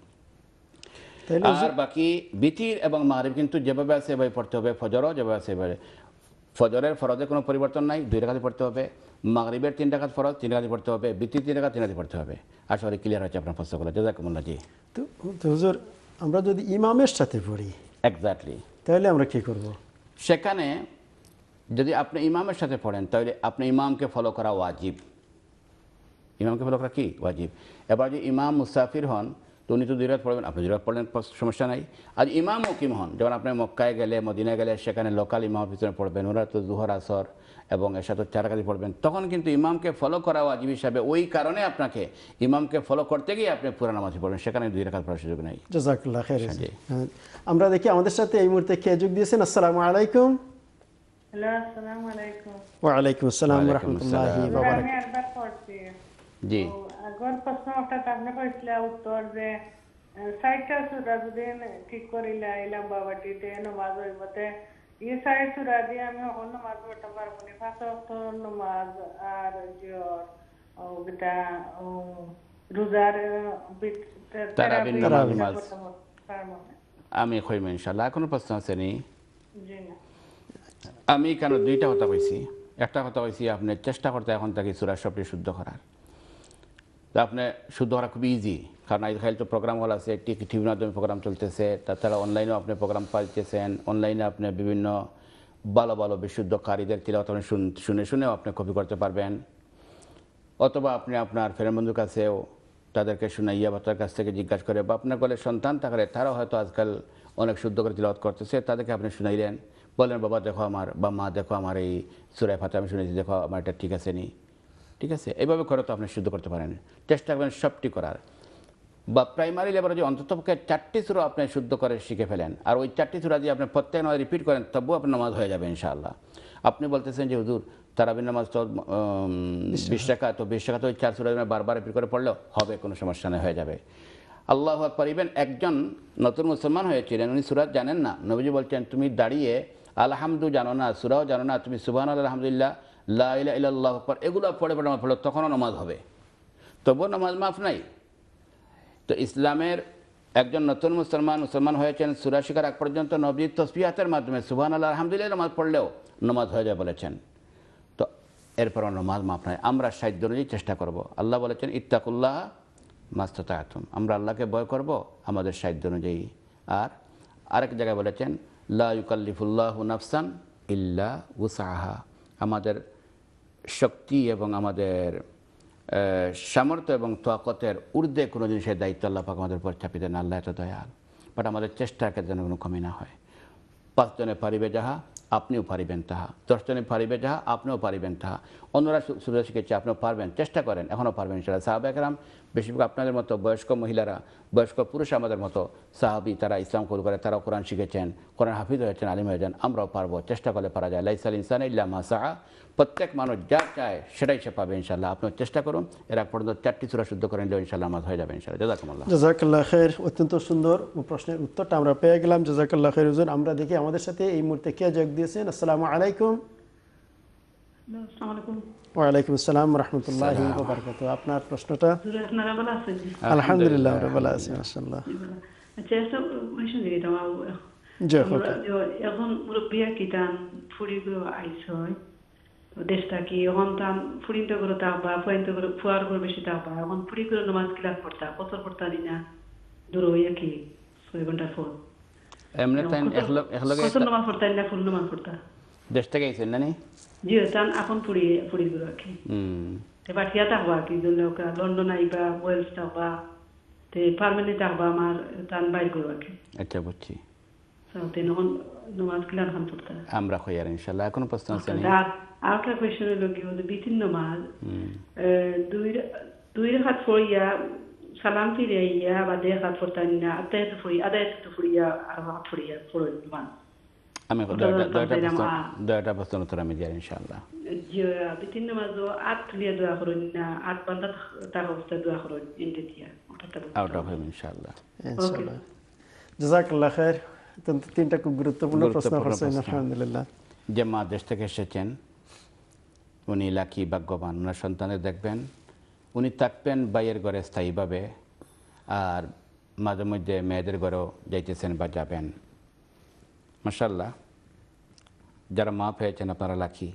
আর বাকি বিতির এবং মাগরিব কিন্তু যেভাবে আছে সেভাবে পড়তে হবে, ফজরও যেভাবে আছে সেভাবে। ফজরের ফরজে কোনো পরিবর্তন নাই, দুই রাকাতই পড়তে হবে। মাগরিবের তিন রাকাত ফরজ, তিন রাকাতই পড়তে হবে। বিতির তিন রাকাত, তিন রাকাতই পড়তে হবে। আশা করি ক্লিয়ার হচ্ছে আপনার প্রশ্নগুলো। জাযাকুমুল্লাহ। জি, তো হুজুর আমরা যদি ইমামের সাথে পড়ি এক্স্যাক্টলি, তাহলে আমরা কি করব? সেখানে যদি আপনি ইমামের সাথে পড়েন তাহলে আপনি ইমামকে ফলো করা ওয়াজিব। ইমামকে ফলো করা কি ওয়াজিব। এবার যদি ইমাম মুসাফির হন তো উনি তো দুই রাকাত পড়বেন, আপনি দুই রাকাত পড়লেন, সমস্যা নাই। আর ইমাম মুকিম হন, যেমন আপনি মক্কায় গেলে, মদিনায় গেলে, সেখানে লোকাল ইমামের পিছনে পড়বেন, ওরা তো জোহর আসর এবং এশা তো চার রাকাতই পড়বেন, তখন কিন্তু ইমামকে ফলো করা ওয়াজিব হিসাবে, ওই কারণে আপনাকে ইমামকে ফলো করতে গিয়ে আপনি পুরা নামাজই পড়বেন, সেখানে দুই রাকাত পড়ার সুযোগ নেই। জাযাকাল্লাহ খাইর। আমরা দেখি আমাদের সাথে এই মুহূর্তে কে যোগ দিয়েছেন। আসসালামু আলাইকুম। হ্যালো, আসসালামু আলাইকুম। ওয়া আলাইকুম আসসালাম ওয়া রাহমাতুল্লাহি ওয়া বারাকাতুহু। আমি একবার পড়ছি। জি, আগর প্রশ্নটা আপনি কইছিল উত্তর যে সাইটটা সুরা যদি ঠিক করিলা ইলাম বাবাটিতে নামাজ হইবতে এই সাইট সুরা দিয়ে আমি অন্য নামাজ পড়তে পারবো না, পাঁচ ওয়াক্ত নামাজ আর জিয়র ও বিটা ও রোজার তারাবির নামাজ আমি কইব ইনশাআল্লাহ। কোনো প্রশ্ন আছে নি? জি না। আমি কেন দুইটা কথা কইছি। একটা কথা কইছি আপনি চেষ্টা করতে এখন থেকে সূরা সবটি শুদ্ধ করার। তা আপনি শুদ্ধ করা খুব ইজি, কারণ আজকাল তো প্রোগ্রাম হল আছে, টিভির মাধ্যমে প্রোগ্রাম চলতেছে, তাছাড়া অনলাইনেও আপনি প্রোগ্রাম পাইতেছেন, অনলাইনে আপনি বিভিন্ন ভালো ভালো বিশুদ্ধ কারীদের তিলাওয়াত আপনি শুনে শুনেও আপনি কপি করতে পারবেন, অথবা আপনি আপনার ফ্রেন্ড বন্ধুর কাছেও তাদেরকে শুনাইয়া বা তার কাছ থেকে জিজ্ঞাসা করে, বা আপনার বলে সন্তান থাকলে তারাও হয়তো আজকাল অনেক শুদ্ধ করে তিলাওয়াত করতেছে, তাদেরকে আপনি শুনাইলেন, বললেন বাবা দেখো আমার, বা মা দেখো আমার এই সূরা ফাতিহা আমি শুনেছি, দেখো আমার এটা ঠিক আছে নি, ঠিক আছে, এইভাবে করে তো আপনি শুদ্ধ করতে পারেন। চেষ্টা করবেন সবটি করার। বা প্রাইমারি লেভেলে যে অন্ততপক্ষে চারটি সূরা আপনি শুদ্ধ করে শিখে ফেলেন, আর ওই চারটি সূরা দিয়ে আপনি প্রত্যেক নামাজ রিপিট করেন, তবুও আপনার নামাজ হয়ে যাবে ইনশাআল্লাহ। আপনি বলতেছেন যে হুজুর তারাবির নামাজ তো বিশ টাকা, তো বিশ টাকা তো ওই চার সূরা বারবার রিপিট করে পড়লেও হবে, কোনো সমস্যা নেই, হয়ে যাবে। আল্লাহু আকবার। ইভেন একজন নতুন মুসলমান হয়েছিলেন, উনি সূরা জানেন না, নবীজি বলছেন তুমি দাঁড়িয়ে আলহামদু জানো না, সূরাও জানো না, তুমি সুবহানাল্লাহ আলহামদুলিল্লাহ লা ইলাহা ইল্লাল্লাহু আকবার এগুলো পড়ে পড়ে নামাজ পড়লো, তখনও নামাজ হবে, তবুও নামাজ মাফ নাই। তো ইসলামের একজন নতুন মুসলমান মুসলমান হয়েছেন, সূরা শিখার আগ পর্যন্ত নবীর তাসবিহাতের মাধ্যমে সুবহানাল্লাহ আলহামদুলিল্লাহ নামাজ পড়লেও নামাজ হয়ে যায় বলেছেন। তো এরপরও নামাজ মাফ নাই। আমরা সাধ্য অনুযায়ী চেষ্টা করব। আল্লাহ বলেছেন ইত্তাকুল্লাহ মাস্তাতাতুম, আমরা আল্লাহকে ভয় করব আমাদের সাধ্য অনুযায়ী। আর আরেক জায়গায় বলেছেন লা ইউকাল্লিফুল্লাহু নাফসান ইল্লা উসআহা, আমাদের শক্তি এবং আমাদের সামর্থ্য এবং তাকতের ঊর্ধ্বে কোনো জিনিসের দায়িত্ব আল্লাহ পাক আমাদের উপর চাপিয়ে দেন। আল্লাহ এত দয়াল, বাট আমাদের চেষ্টাকে যেন কোনো কমি না হয়। পাঁচজনে পারিবে যাহা আপনিও পারিবেন তাহা, দশজনে পারিবে যাহা আপনিও পারিবেন তাহা। অন্যরা সূরা শিখেছে, আপনিও পারবেন, চেষ্টা করেন, এখনও পারবেন ইনশাআল্লাহ। সাহাবা একরাম বেশিরভাগ আপনাদের মতো বয়স্ক মহিলারা, বয়স্ক পুরুষ আমাদের মতো সাহাবি, তারা ইসলাম কবুল করে, তারাও কোরআন শিখেছেন, কোরআন হাফিজ হয়েছেন, আলিম হয়েছেন। আমরাও পারবো, চেষ্টা করলে পারা যায়। লাইসাল ইনসান ইল্লা মা সাআ, প্রত্যেক মানুষ যা চায় সেটাই সে পাবে ইনশাআল্লাহ। আপনিও চেষ্টা করুন, এর আগ পর্যন্ত চারটি সূরা শুদ্ধ করে নিলেও ইনশাআল্লাহ নামাজ হয়ে যাবে ইনশাআল্লাহ। জাযাকুমুল্লাহ। জাযাকাল্লাহ খাইর। অত্যন্ত সুন্দর প্রশ্নের উত্তরটা আমরা পেয়ে গেলাম। জাযাকাল্লাহ খাইর হুজুর। আমরা দেখি আমাদের সাথে এই মুহূর্তে কে যোগ দিয়েছেন। আসসালামু আলাইকুম। আসসালামু আলাইকুম। ওয়ালাইকুম আসসালাম রাহমাতুল্লাহি ওয়া বারাকাতুহু। আপনার প্রশ্নটা? আপনারা ভালো আছেন? আলহামদুলিল্লাহ আমরা ভালো আছি মাশাআল্লাহ। আচ্ছা, একটা কোয়েশ্চন দিই দাও। জি, আমরা এখন মুরব্বিয়া কিতান ফুড়িগুলো আইস হয় দেশটা কি এখন তান ফুড়িতে করে তা বা পয়েন্ট করে ফুয়ার করে বেশি তা বা এখন ফুড়ি করে নামাজ ক্লাস পড়তা কত পড়তা দিনা দূর হইয়া কি ছয় ঘন্টা ফোর এমনি তাই একলগ একলগে কত নামাজ পড়তা না ফুল নামাজ পড়তা দেশ থেকে আইছেন না নি? জি, তান এখন ফুড়ি ফুড়িগুলো কি হুম, এবার হিয়া থাকবা কি লোক লন্ডন আইবা ওয়েলস থাকবা তে পার্মানেন্ট থাকবা আমার তান বাইর করবা কি। আচ্ছা বুঝছি। সাথে নন নামাজ ক্লাস খান পড়তা আমরা কইয়ার ইনশাআল্লাহ। এখন প্রশ্ন আছে নি? আর আরেকটা কোয়েশ্চন হলো কি ওদের বিতিন নামাজ দুই দুই রাকাত পড়িয়া সালাম ফিরাইয়া বা দেড় রাকাত পড়তাম না, আদায় তো পড়ি আদায় তো পড়িয়া আর রাকাত পড়িয়া পড়ি নামাজ। আমি দয়টা দয়টা প্রশ্ন দয়টা প্রশ্ন উত্তর আমি দিই ইনশাআল্লাহ। জি, বিতিন নামাজ আট লিয়া দোয়া করুন না, আট বান্দা তার অবস্থা দোয়া করুন ইনতে দিয়া আউট অফ হিম ইনশাআল্লাহ। ইনশাআল্লাহ। জাযাকাল্লাহ খাইর। তিনটা খুব গুরুত্বপূর্ণ প্রশ্ন করছেন আলহামদুলিল্লাহ। যে মা দেশ থেকে এসেছেন উনি লাকি ভাগ্যবান, ওনার সন্তানের দেখবেন উনি থাকবেন বাইয়ের ঘরে স্থায়ীভাবে, আর মাঝে মধ্যে মেয়েদের ঘরেও যাইতেছেন বা যাবেন। মাশাআল্লাহ, যারা মা পেয়েছেন আপনারা লাকি,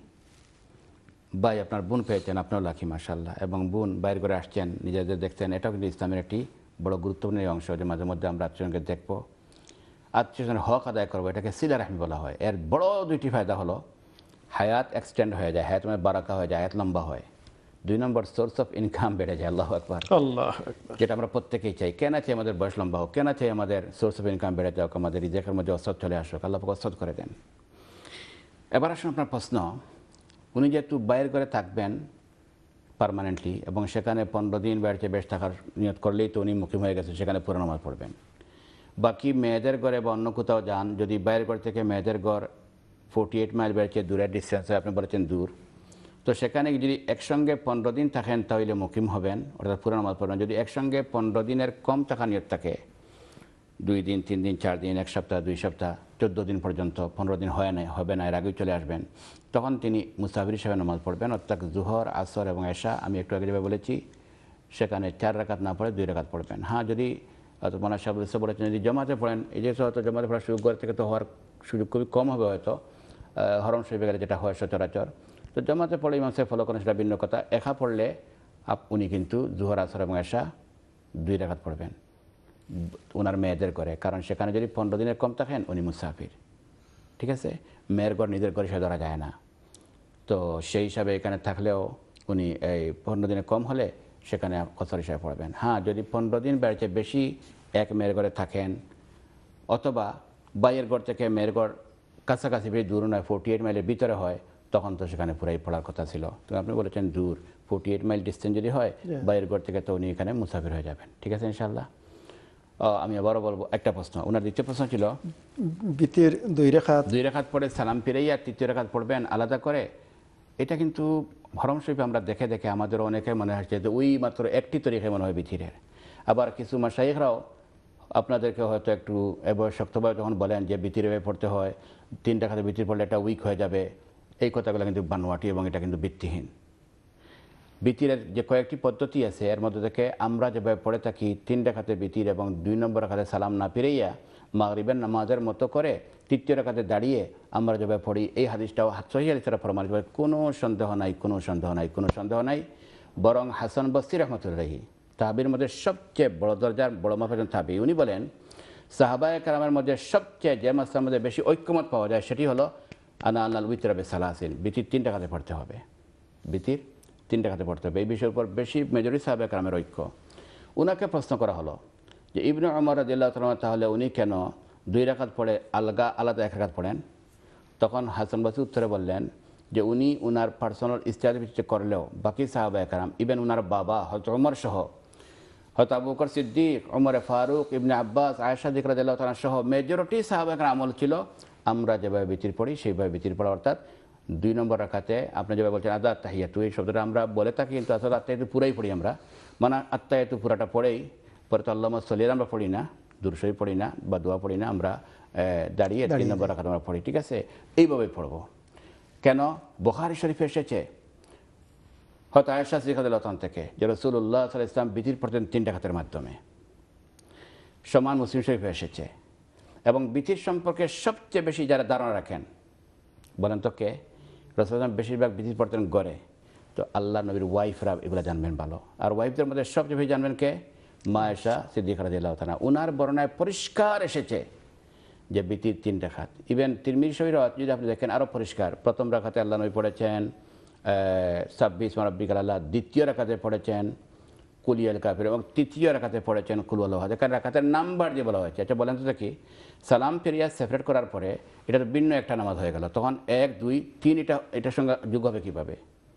ভাই আপনার বোন পেয়েছেন আপনারও লাকি মাশাআল্লাহ। এবং বোন বাইরের ঘরে আসছেন, নিজেদের দেখছেন, এটাও কিন্তু ইসলামের একটি বড় গুরুত্বপূর্ণ অংশ, যে মাঝে মধ্যে আমরা আত্মীয়জনকে দেখবো, আত্মীয়জনের হক আদায় করবো, এটাকে সিলা রাহমি বলা হয়। এর বড় দুইটি ফায়দা হলো হায়াত এক্সটেন্ড হয়ে যায়, হায়াত মানে বারাকা হয়ে যায়, হায়াত লম্বা হয়। দুই নম্বর সোর্স অফ ইনকাম বেড়ে যায়। আল্লাহু আকবার, আল্লাহু আকবার। যেটা আমরা প্রত্যেকেই চাই। কেন চাই আমাদের বয়স লম্বা হোক, কেন চাই আমাদের সোর্স অফ ইনকাম বেড়ে যাক, আমাদের রিজেকের মধ্যে অসৎ চলে আসুক, আল্লাহ পাক অসৎ করে দেন। এবার আসুন আপনার প্রশ্ন, উনি যেহেতু বাইরের করে থাকবেন পার্মানেন্টলি এবং সেখানে পনেরো দিন বেড়াতে বেশ থাকার নিয়ত করলেই তো উনি মুকিম হয়ে গেছে, সেখানে পুরো নামাজ পড়বেন। বাকি মেয়েদের ঘরে বা অন্য কোথাও যান, যদি বাইরের ঘর থেকে মেয়েদের ঘর ফোর্টি এইট মাইল বেড়েছে দূরের ডিস্টেন্স হয়, আপনি বলেছেন দূর, তো সেখানে যদি একসঙ্গে পনেরো দিন থাকেন তাহলে মুকিম হবেন, অর্থাৎ পুরো নামাজ পড়বেন। যদি একসঙ্গে পনেরো দিনের কম থাকা নিয়ত থাকে, দুই দিন তিন দিন চার দিন এক সপ্তাহ দুই সপ্তাহ চোদ্দো দিন পর্যন্ত, পনেরো দিন হয় না হবে না, এর আগেই চলে আসবেন, তখন তিনি মুসাফির হিসেবে নামাজ পড়বেন। অর্থাৎ জুহর আসর এবং এশা আমি একটু আগে যেভাবে বলেছি সেখানে চার রাকাত না পড়ে দুই রাকাত পড়বেন। হ্যাঁ, যদি মনে সাহেব বলেছেন যদি জমাতে পড়েন, এই যে হয়তো জমাতে পড়ার সুযোগ ঘর থেকে তো হওয়ার সুযোগ খুবই কম হবে হয়তো, হরম শরীফে গেলে যেটা হয় সচরাচর, তো জমাতে পড়ে ইমাম সাহেব ফলো করেন সেটা ভিন্ন কথা। একা পড়লে উনি কিন্তু জুহর আসর এবং এশা দুই রাকাত পড়বেন ওনার মেয়েদের ঘরে, কারণ সেখানে যদি পনেরো দিনের কম থাকেন উনি মুসাফির, ঠিক আছে। মেয়ের ঘর নিজের ঘরে সে ধরা যায় না, তো সেই হিসাবে এখানে থাকলেও উনি এই পনেরো দিনে কম হলে সেখানে কসর হিসাবে পড়বেন। হ্যাঁ, যদি পনেরো দিন বেড়েছে বেশি এক মেয়ের ঘরে থাকেন, অথবা বাইয়ের ঘর থেকে মেয়ের ঘর কাছাকাছি বেশি দূর নয়, ফোর্টি এইট মাইলের ভিতরে হয়, তখন তো সেখানে পুরাই পড়ার কথা ছিল। তো আপনি বলেছেন দূর, ফোর্টি এইট মাইল ডিস্টেন্স যদি হয় বাইরের ঘর থেকে, তো উনি এখানে মুসাফির হয়ে যাবেন। ঠিক আছে ইনশাআল্লাহ। আমি আবারও বলবো একটা প্রশ্ন, ওনার দ্বিতীয় প্রশ্ন ছিল বিতির দুই রাকাত দুই রাকাত পড়ে সালাম ফিরেই আর তৃতীয় রাকাত পড়বেন আলাদা করে। এটা কিন্তু হরম শরীফে আমরা দেখে দেখে আমাদের অনেকে মনে হচ্ছে যে ওই মাত্র একটি তরিকায় মনে হয় বিতিরের। আবার কিছু মাশাইখরাও আপনাদেরকে হয়তো একটু এবার শক্তভাবে যখন বলেন যে বিতির এভাবে পড়তে হয়, তিন রাকাতে বিতির পড়লে এটা উইক হয়ে যাবে, এই কথাগুলো কিন্তু বানোয়াটি এবং এটা কিন্তু ভিত্তিহীন। বিতিরের যে কয়েকটি পদ্ধতি আছে এর মধ্যে থেকে আমরা যেভাবে পড়ে থাকি তিন রাকাতে বিতির এবং দুই নম্বর রাকাতে সালাম না ফিরাইয়া মাগরিবের নামাজের মতো করে তৃতীয় রাকাতে দাঁড়িয়ে আমরা যেভাবে পড়ি, এই হাদিসটাও সহিহ হাদিস দ্বারা প্রমাণিত, কোনো সন্দেহ নাই কোনো সন্দেহ নাই কোনো সন্দেহ নাই। বরং হাসান বসরি রহমতুল্লাহি তাহাবির মধ্যে সবচেয়ে বড় দরজার বড় মাফাজন তাবি, উনি বলেন সাহাবায়ে কেরামের মধ্যে সবচেয়ে যে মাসলার মধ্যে বেশি ঐক্যমত পাওয়া যায় সেটি হলো আনা আনাল উইতর বে সালাসিন, বিতির তিন রাকাতে পড়তে হবে, বিতির তিন রাকাতে পড়তে হবে। এই বিষয়ের উপর বেশি মেজরিটি সাহাবায়ে কেরামের ঐক্য। উনাকে প্রশ্ন করা হলো যে ইবনে উমর রাদিয়াল্লাহু তাআলা তাহলে উনি কেন দুই রাকাত পড়ে আলগা আলাদা এক রাকাত পড়েন? তখন হাসান বসরি উত্তরে বললেন যে উনি উনার পার্সোনাল ইজতিহাদের ভিত্তিতে করলেও বাকি সাহাবায়ে কেরাম, ইভেন উনার বাবা হযরত ওমর সহ, হযরত আবু বকর সিদ্দিক, ওমর ফারুক, ইবনে আব্বাস, আয়েশা রাদিয়াল্লাহু তাআলা সহ মেজরিটি সাহাবায়ে কেরাম আমল ছিল আমরা যেভাবে বিতির পড়ি সেইভাবে বিতির পড়া। অর্থাৎ দুই নম্বর রাকাতে আপনি যেভাবে বলছেন আদা তাহিয়াতু, এই শব্দটা আমরা বলে থাকি কিন্তু আসলে আত্তাহিয়াতু পুরাই পড়ি আমরা, মানে আত্তাহিয়াতু পুরাটা পড়েই পরে তো আল্লাহুম্মা সাল্লি আমরা পড়ি না, দুরূদ শরীফ পড়ি না বা দোয়া পড়ি না, আমরা দাঁড়িয়ে তিন নম্বর রাকাত আমরা পড়ি। ঠিক আছে, এইভাবেই পড়ব। কেন? বুখারী শরীফে এসেছে হযরত আয়েশা রাদিয়াল্লাহু তাআলা থেকে যে রাসূলুল্লাহ সাল্লাল্লাহু আলাইহি ওয়াসাল্লাম বিতির পড়তেন তিন রাকাতের মাধ্যমে। সমান মুসলিম শরীফে এসেছে। এবং বিতির সম্পর্কে সবচেয়ে বেশি যারা ধারণা রাখেন বলেন তো কে? রাসূলুল্লাহ বেশিরভাগ বিতির পড়তেন গড়ে, তো আল্লাহ নবীর ওয়াইফরা এগুলো জানবেন ভালো। আর ওয়াইফদের মধ্যে সবচেয়ে বেশি জানবেন কে? মা আয়েশা সিদ্দিকা রাদিয়াল্লাহু তাআলা। উনার বর্ণনায় পরিষ্কার এসেছে যে বিতির তিন রাকাত। ইভেন তিরমিজি শরীফ যদি আপনি দেখেন আরও পরিষ্কার, প্রথম রাকাতে আল্লাহ নবী পড়েছেন সাব্বিস রাব্বিকাল আলা, দ্বিতীয় রাকাতে পড়েছেন কুলিয়াল কাফির এবং তৃতীয় রাকাতে পড়েছেন কুল আল্লাহু আহাদ। কারণ রাকাতের নাম্বার দিয়ে বলা হয়েছে। এটা বলেন তো দেখি, সালাম ফিরিয়া সেপারেট করার পরে এটা তো ভিন্ন একটা নামাজ হয়ে গেল, তখন এক দুই তিন এটা এটার সঙ্গে যোগ হবে কীভাবে?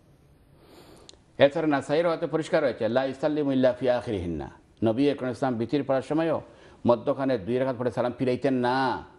এছাড়া নাসাইর হয়তো পরিষ্কার হয়েছে লা ইসাল্লিমু ইল্লা ফি আখিরিহিন্না, নবী আকরাম ইসলাম বিতির পড়ার সময়ও মধ্যখানে দুই রাকাত পড়ে সালাম ফিরাইতেন না।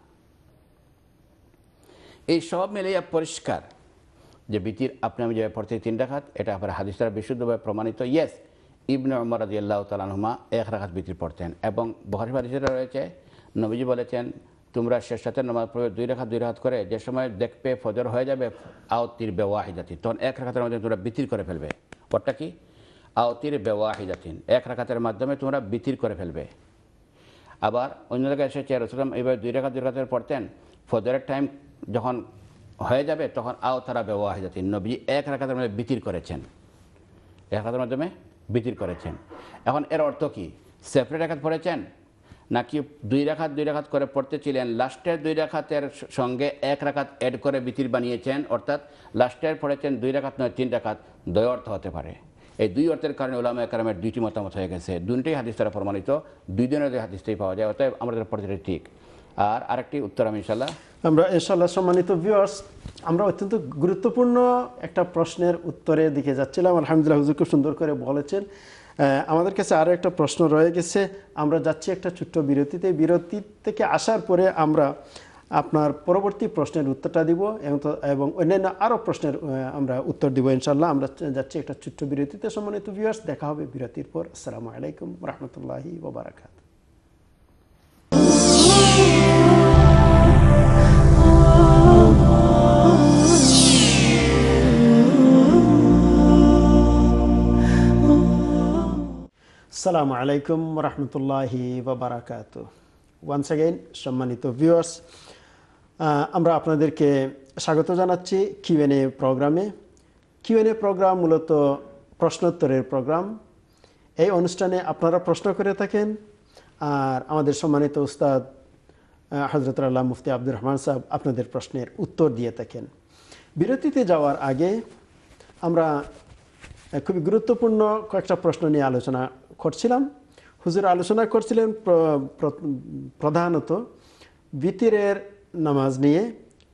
এই সব মিলিয়ে পরিষ্কার যে বিতির আপনি আমি যেভাবে পড়তে তিন রাকাত, এটা আপনার হাদিস দ্বারা বিশুদ্ধভাবে প্রমাণিত। ইয়েস, ইবনে উমর রাদিয়াল্লাহু তাআলা আনহুমা এক রাকাত বিতির পড়তেন এবং বুখারী হাদিসে রয়েছে নবীজি বলেছেন তোমরা শেষ রাতের নামাজ পড়বে দুই রাকাত দুই রাকাত করে, যে সময় দেখবে ফজর হয়ে যাবে আওতির বেওয়াহিদাতিন, তখন এক রাকাতের মধ্যে তোমরা বিতির করে ফেলবে। ওটা কি? আওতির বেওয়াহিদাতিন, এক রাকাতের মাধ্যমে তোমরা বিতির করে ফেলবে। আবার অন্য জায়গায় এসেছে রাসূলুল্লাহ এইভাবে দুই রাকাত দুই রাকাতের পড়তেন, ফজরের টাইম যখন হয়ে যাবে তখন আওতারা বেওয়াহিদাতিন, নবী এক রাকাতের মধ্যে বিতির করেছেন, এক রাকাতের মাধ্যমে বিতির করেছেন। এখন এর অর্থ কি? সেপারেট রাকাত পড়েছেন নাকি দুই রাকাত দুই রাকাত করে পড়তেছিলেন, লাস্টের দুই রাকাতের সঙ্গে এক রাকাত অ্যাড করে বিতির বানিয়েছেন, অর্থাৎ লাস্টের পড়েছেন দুই রাকাত নয় তিন রাকাত, দুই অর্থ হতে পারে। এই দুই অর্থের কারণে উলামায়ে কেরামের দুইটি মতামত হয়ে গেছে, দুইটাই হাদিস দ্বারা প্রমাণিত, দুই দিনের হাদিসটাই পাওয়া যায়, অতএব আমাদের পড়তে ঠিক। আর আরেকটি উত্তর আমি ইনশাল্লাহ আমরা ইনশাল্লাহ সম্মানিত ভিউয়ার্স, আমরা অত্যন্ত গুরুত্বপূর্ণ একটা প্রশ্নের উত্তরের দিকে যাচ্ছিলাম। আলহামদুলিল্লাহ হুজুর খুব সুন্দর করে বলেছেন। আমাদের কাছে আরও একটা প্রশ্ন রয়ে গেছে, আমরা যাচ্ছি একটা ছোট্ট বিরতিতে। বিরতি থেকে আসার পরে আমরা আপনার পরবর্তী প্রশ্নের উত্তরটা দিব এবং অন্যান্য আরও প্রশ্নের আমরা উত্তর দিব ইনশাল্লাহ। আমরা যাচ্ছি একটা ছোট্ট বিরতিতে। সম্মানিত ভিউয়ার্স, দেখা হবে বিরতির পর। আসসালামু আলাইকুম রহমতুল্লাহি ওয়া বারাকাতুহু। আসসালামু আলাইকুম রহমতুল্লাহি ওয়া বারাকাতুহু। ওয়ান্স অ্যাগেইন সম্মানিত ভিউয়ার্স, আমরা আপনাদেরকে স্বাগত জানাচ্ছি কিউএনএ প্রোগ্রামে। কিউএনএ প্রোগ্রাম মূলত প্রশ্নোত্তরের প্রোগ্রাম। এই অনুষ্ঠানে আপনারা প্রশ্ন করে থাকেন আর আমাদের সম্মানিত উস্তাদ হযরত আল্লাহ মুফতি আব্দুর রহমান সাহেব আপনাদের প্রশ্নের উত্তর দিয়ে থাকেন। বিরতিতে যাওয়ার আগে আমরা খুবই গুরুত্বপূর্ণ কয়েকটা প্রশ্ন নিয়ে আলোচনা করছিলাম। হুজুর আলোচনা করছিলেন প্রধানত বিতিরের নামাজ নিয়ে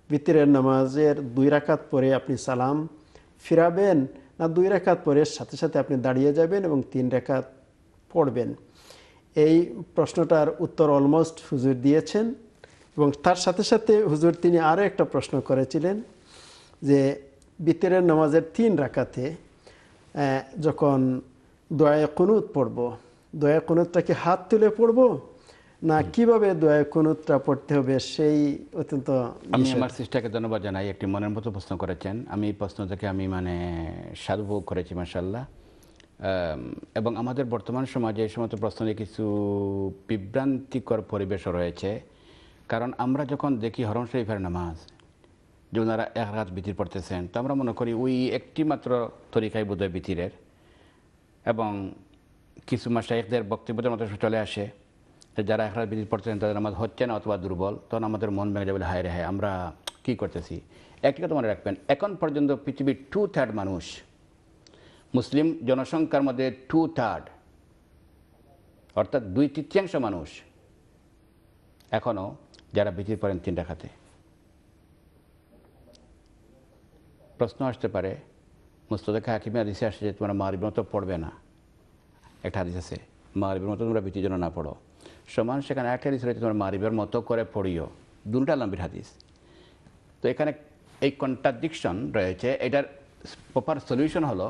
ভিতরের নামাজের দুই রাকাত পরে আপনি সালাম ফিরাবেন, না দুই রাকাত পরে সাথে সাথে আপনি দাঁড়িয়ে যাবেন এবং তিন রাকাত পড়বেন? এই প্রশ্নটার উত্তর অলমোস্ট হুজুর দিয়েছেন। এবং তার সাথে সাথে হুজুর তিনি আরও একটা প্রশ্ন করেছিলেন যে ভিতরের নামাজের তিন রাকাতে যখন দোয়া কুনুত পড়ব, দোয়া কুনুতটা কি হাত তুলে পড়ব না কিভাবে দোয়া কুনুতটা পড়তে হবে সেই অত্যন্ত। আমি আমার সিস্টারকে ধন্যবাদ জানাই, একটি মনের মতো প্রশ্ন করেছেন। আমি এই প্রশ্ন থেকে আমি মানে সাধুভোগ করেছি মাশাআল্লাহ। এবং আমাদের বর্তমান সমাজে এই সমস্ত প্রশ্ন নিয়ে কিছু বিভ্রান্তিকর পরিবেশও রয়েছে। কারণ আমরা যখন দেখি হরম শরীফের নামাজ যে ওনারা এক রাত বিতির পড়তেছেন, তো আমরা মনে করি ওই একটি মাত্র তরিকায় বোধহয় বিতিরের, এবং কিছু মাশায়েখদের বক্তব্যের মতো চলে আসে যারা এক রাত বিতির পড়তেছেন তাদের নামাজ হচ্ছে না অথবা দুর্বল, তখন আমাদের মন ভেঙে যাবে, হায় রে হায় আমরা কী করতেছি। একটি কথা মনে রাখবেন, এখন পর্যন্ত পৃথিবীর টু থার্ড মানুষ, মুসলিম জনসংখ্যার মধ্যে টু থার্ড অর্থাৎ দুই তৃতীয়াংশ মানুষ এখনও যারা বিতির পড়েন তিন রাকাতে। প্রশ্ন আসতে পারে, মুস্তাদরাক হাকিমে হাদিসে আসে যে তোমরা মাগরিবের মতো পড়বে না, একটা হাদিস আছে মাগরিবের মতো তোমরা বিতির জন্য না পড়ো। সমান সেখানে একটা হাদিস রয়েছে তোমরা মাগরিবের মতো করে পড়িও, দুটা লম্বির হাদিস। তো এখানে এই কন্ট্রাডিকশন রয়েছে। এটার প্রপার সলিউশন হলো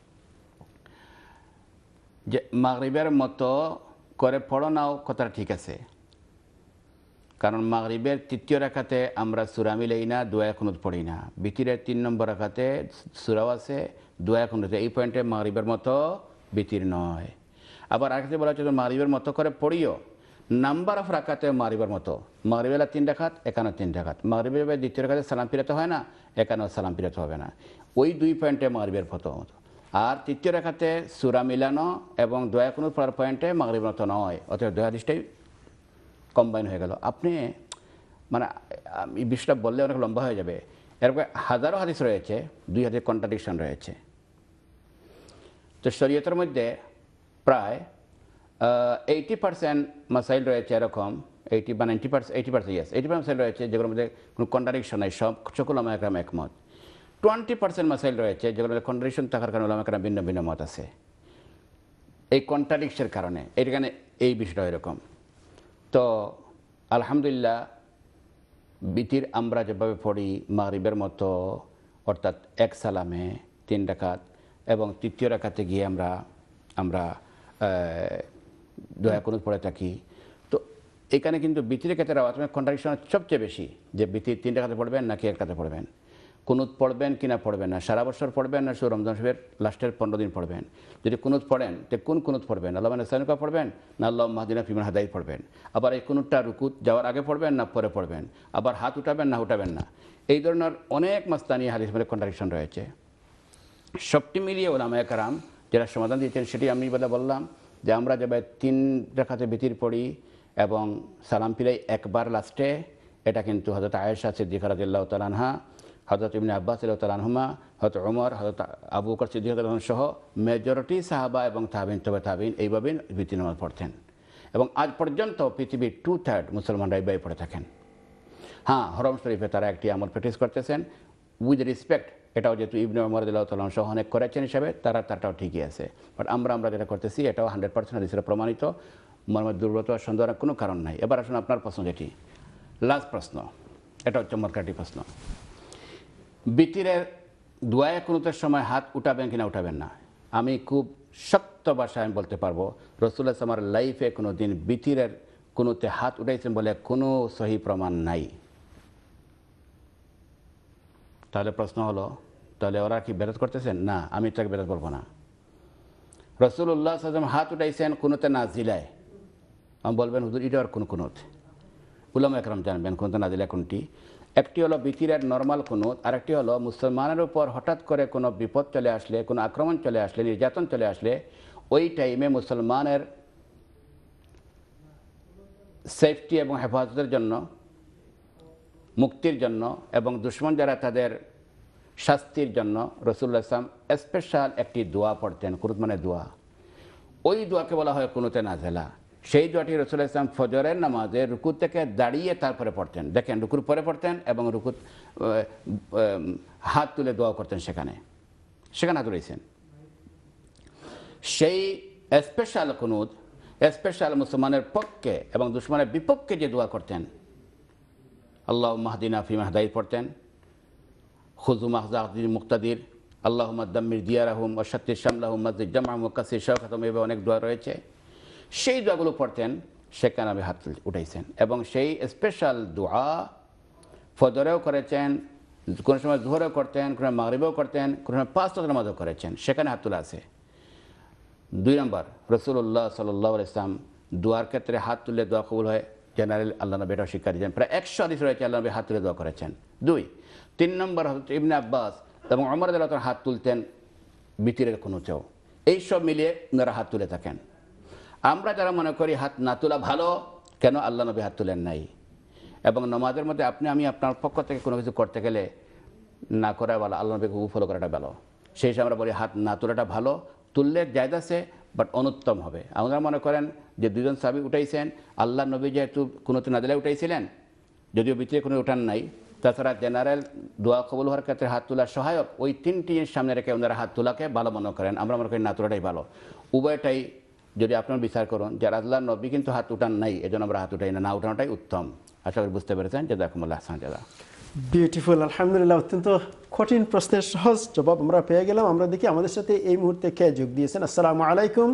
যে মাগরিবের মতো করে পড়ো নাও, কথাটা ঠিক আছে, কারণ মাগরিবের তৃতীয় রাকাতে আমরা সূরা মিলাই না, দোয়া কুনুত পড়ি না। বিতিরের তিন নম্বর রাকাতে সূরাও আছে, দোয়া কুনুত, এই পয়েন্টে মাগরিবের মতো বিতির নয়। আবার আরেকটা বলা হচ্ছে মাগরিবের মতো করে পড়িও, নাম্বার অফ রাকাতে মাগরিবের মতো। মাগরিবেলা তিন রাকাত, এখানে তিন রাকাত। মাগরিবের দ্বিতীয় রাকাতে সালাম ফিরাতে হয় না, এখানেও সালাম ফিরাতে হবে না। ওই দুই পয়েন্টে মাগরিবের মতো। আর তৃতীয় রাকাতে সূরা মিলানো এবং দোয়া কুনুত পড়ার পয়েন্টে মাগরিবের মতো নয়, অতএব দোয়া হাদিসটাই কম্বাইন হয়ে গেল। আপনি মানে এই বিষয়টা বললে অনেক লম্বা হয়ে যাবে। এরপরে হাজারো হাদিস রয়েছে, দুই হাজার কন্ট্রাডিকশন রয়েছে। তো শরীয়তের মধ্যে প্রায় এইটি পার্সেন্ট মাসাইল রয়েছে এরকম, এইটি বা ninety percent eighty percent yes eighty percent মাসাইল রয়েছে যেগুলোর মধ্যে কোনো কন্ট্রাডিকশন নাই, সব সকল ওলামা একরাম একমত। টোয়েন্টি পার্সেন্ট মাসাইল রয়েছে যেগুলোর মধ্যে কন্ট্রাডিকশন থাকার কারণে ওলামা একরাম ভিন্ন ভিন্ন মত আছে। এই কন্ট্রাডিকশনের কারণে এইখানে এই বিষয়টা এরকম। তো আলহামদুলিল্লাহ বিতির আমরা যেভাবে পড়ি মাগরিবের মতো, অর্থাৎ এক সালামে তিন রাকাত, এবং তৃতীয় রাকাতে গিয়ে আমরা আমরা দোয়া কুনুত পড়ে থাকি। তো এখানে কিন্তু বিতিরের ক্ষেত্রে কন্ট্রাডিকশন সবচেয়ে বেশি, যে বিতির তিন রাকাতে পড়বেন নাকি এক রাকাতে পড়বেন, কুনুত পড়বেন কি না পড়বেন না, সারা বছর পড়বেন না শুধু রমজান শরীফের লাস্টের পনেরো দিন পড়বেন। যদি কুনুত পড়েন তো কোন কুনুত পড়বেন, আল্লাহ নাসানুকা পড়বেন না আল্লাহ মাহদিনা ফিমান হাদাই পড়বেন। আবার এই কুনুতটা রুকুত যাওয়ার আগে পড়বেন না পরে পড়বেন, আবার হাত উঠাবেন না উঠাবেন না, এই ধরনের অনেক মাস্তানি হাদিস মধ্যে কন্ট্রাডিকশন রয়েছে। সবটি মিলিয়ে ওলামায়ে কেরাম যারা সমাধান দিয়েছেন সেটি আমি বলে বললাম যে আমরা যেভাবে তিন রাকাতে বিতির পড়ি এবং সালাম ফিরাই একবার লাস্টে, এটা কিন্তু হযরত আয়েশা সিদ্দিকা রাদিয়াল্লাহু তাআলা আনহা, হযরত ইবনে আব্বাস রাদিয়াল্লাহু তাআলা আনহুমা, হযরত ওমর, হযরত আবু বকর সিদ্দিক রাদিয়াল্লাহু আনহু সহ মেজরিটি সাহাবা এবং তাবিঈন তবে তাবিঈন এইভাবে বিতির নামাজ পড়তেন। এবং আজ পর্যন্ত পৃথিবীর টু থার্ড মুসলমানরা এইভাবে পড়ে থাকেন। হ্যাঁ, হরম শরীফে তারা একটি আমল প্র্যাকটিস করতেছেন উইথ রেসপেক্ট, এটাও যেহেতু ইবনে ওমর রাদিয়াল্লাহু তাআলা সহ অনেক করেছেন হিসাবে তারা তারটাও ঠিকই আছে। বাট আমরা আমরা যেটা করতেছি এটাও হান্ড্রেড পার্সেন্ট হাদিসে প্রমাণিত, মর্মের দুর্বলতা সন্দেহের কোনো কারণ নাই। এবার আসুন আপনার প্রশ্ন, যেটি লাস্ট প্রশ্ন, এটা হচ্ছে চমৎকারটি প্রশ্ন। বিতিরের দোয়া কুনুতের সময় হাত উঠাবেন কিনা উঠাবেন না, আমি খুব শক্ত ভাষায় আমি বলতে পারবো রাসূলুল্লাহ সাল্লাল্লাহু আলাইহি ওয়াসাল্লামের লাইফে কোনো দিন বিতিরের কুনুতে হাত উঠাইছেন বলে কোনো সহি প্রমাণ নাই। তাহলে প্রশ্ন হলো, তাহলে ওরা কি বেরাত করতেছেন? না, আমি তাকে বেরাত বলবো না। রাসূলুল্লাহ সাল্লাল্লাহু আলাইহি ওয়াসাল্লাম হাত উঠাইছেন কুনুতে নাজিলায়, আমি বলবেন হুজুর এটা আর কোন কুনুত? উলামা একরাম জানবেন কুনুতে নাজিলা কোনটি। একটি হলো বিতিরের নর্মাল কুনুত, আরেকটি হলো মুসলমানের উপর হঠাৎ করে কোনো বিপদ চলে আসলে, কোনো আক্রমণ চলে আসলে, নির্যাতন চলে আসলে, ওই টাইমে মুসলমানের সেফটি এবং হেফাজতের জন্য, মুক্তির জন্য এবং দুশ্মন যারা তাদের শাস্তির জন্য রাসূলুল্লাহ সাল্লাল্লাহু আলাইহি ওয়াসাল্লাম স্পেশাল একটি দোয়া পড়তেন, কুনুত মানে দোয়া। ওই দোয়াকে বলা হয় কুনুতে নাজিলা। সেই দোয়াটি রাসূলুল্লাহ ইসলাম ফজরের নামাজে রুকু থেকে দাঁড়িয়ে তারপরে পড়তেন। দেখেন রুকুর পরে পড়তেন এবং রুকু হাত তুলে দোয়া করতেন, সেখানে সেখানে হাত তুলেছেন। সেই স্পেশাল কুনুত স্পেশাল মুসলমানের পক্ষে এবং দুশমনের বিপক্ষে যে দোয়া করতেন, আল্লাহুম্মা হদিনা ফিমা হাদাইত পড়তেন, খুযু মাহজাদির মুক্তাদির, আল্লাহুম্মা দাম্মির দিয়ারাহুম ওয়া শাত্তির শামলাহুম মাযিদ জামআহুম ওয়া কাসির শাওকাতুহুম, এভাবে অনেক দোয়া রয়েছে। সেই দোয়াগুলো পড়তেন, সেখানে আমি হাত উঠাইছেন। এবং সেই স্পেশাল দোয়া ফজরেও করেছেন, কোনো সময় জোহরেও করতেন, কোনো সময় মাগরিবেও করতেন, কোনো সময় পাঁচ ওয়াক্ত নামাজও করেছেন, সেখানে হাত তোলা আছে। দুই নম্বর, রাসূলুল্লাহ সাল্লাল্লাহু আলাইহি ওয়াসাল্লাম দোয়ার ক্ষেত্রে হাত তুলে দোয়া কবুল হয়, জেনারেল আল্লাহ নবী এটাও শিক্ষা দিয়েছেন। প্রায় একশো হাদিস রয়েছে আল্লাহ নবী হাত তুলে দোয়া করেছেন। দুই তিন নম্বর, হযরত ইবনে আব্বাস এবং ওমর রাদিয়াল্লাহু তাআলা হাত তুলতেন বিতিরের কুনুতেও। এইসব মিলিয়ে ওনারা হাত তুলে থাকেন। আমরা যারা মনে করি হাত না তোলা ভালো, কেন আল্লাহ নবী হাত তুলেন নাই? এবং নামাজের মধ্যে আপনি আমি আপনার পক্ষ থেকে কোনো কিছু করতে গেলে না করা ভালো, আল্লাহ নবীকে ফলো করাটা ভালো। সেই হিসাবে আমরা বলি হাত না তোলাটা ভালো, তুললে জায়েজ আছে, বাট অনুত্তম হবে। আমরা মনে করেন যে দুজন সাহাবী উঠাইছেন, আল্লাহ নবী যেহেতু কুনুতে নাজিলে উঠাইছিলেন, যদিও ভিতরে কোনো উঠান নাই, তাছাড়া জেনারেল দোয়া কবুল হওয়ার ক্ষেত্রে হাত তোলা সহায়ক, ওই তিনটি সামনে রেখে ওনারা হাত তোলাকে ভালো মনে করেন। আমরা মনে করি না তোলাটাই ভালো। উভয়টাই যদি আপনার বিচার করুন যে আল্লাহ নবী কিন্তু হাত উঠান নাই, এজন্য আমরা হাত উঠাই না, না উঠানোটাই উত্তম। আশা করি বুঝতে পেরেছেন। জাযাকুমুল্লাহ আহসান জাযা। বিউটিফুল, আলহামদুলিল্লাহ। অত্যন্ত কঠিন প্রশ্নের সহজ জবাব আমরা পেয়ে গেলাম। আমরা দেখি আমাদের সাথে এই মুহূর্তে কে যোগ দিয়েছেন। আসসালামু আলাইকুম।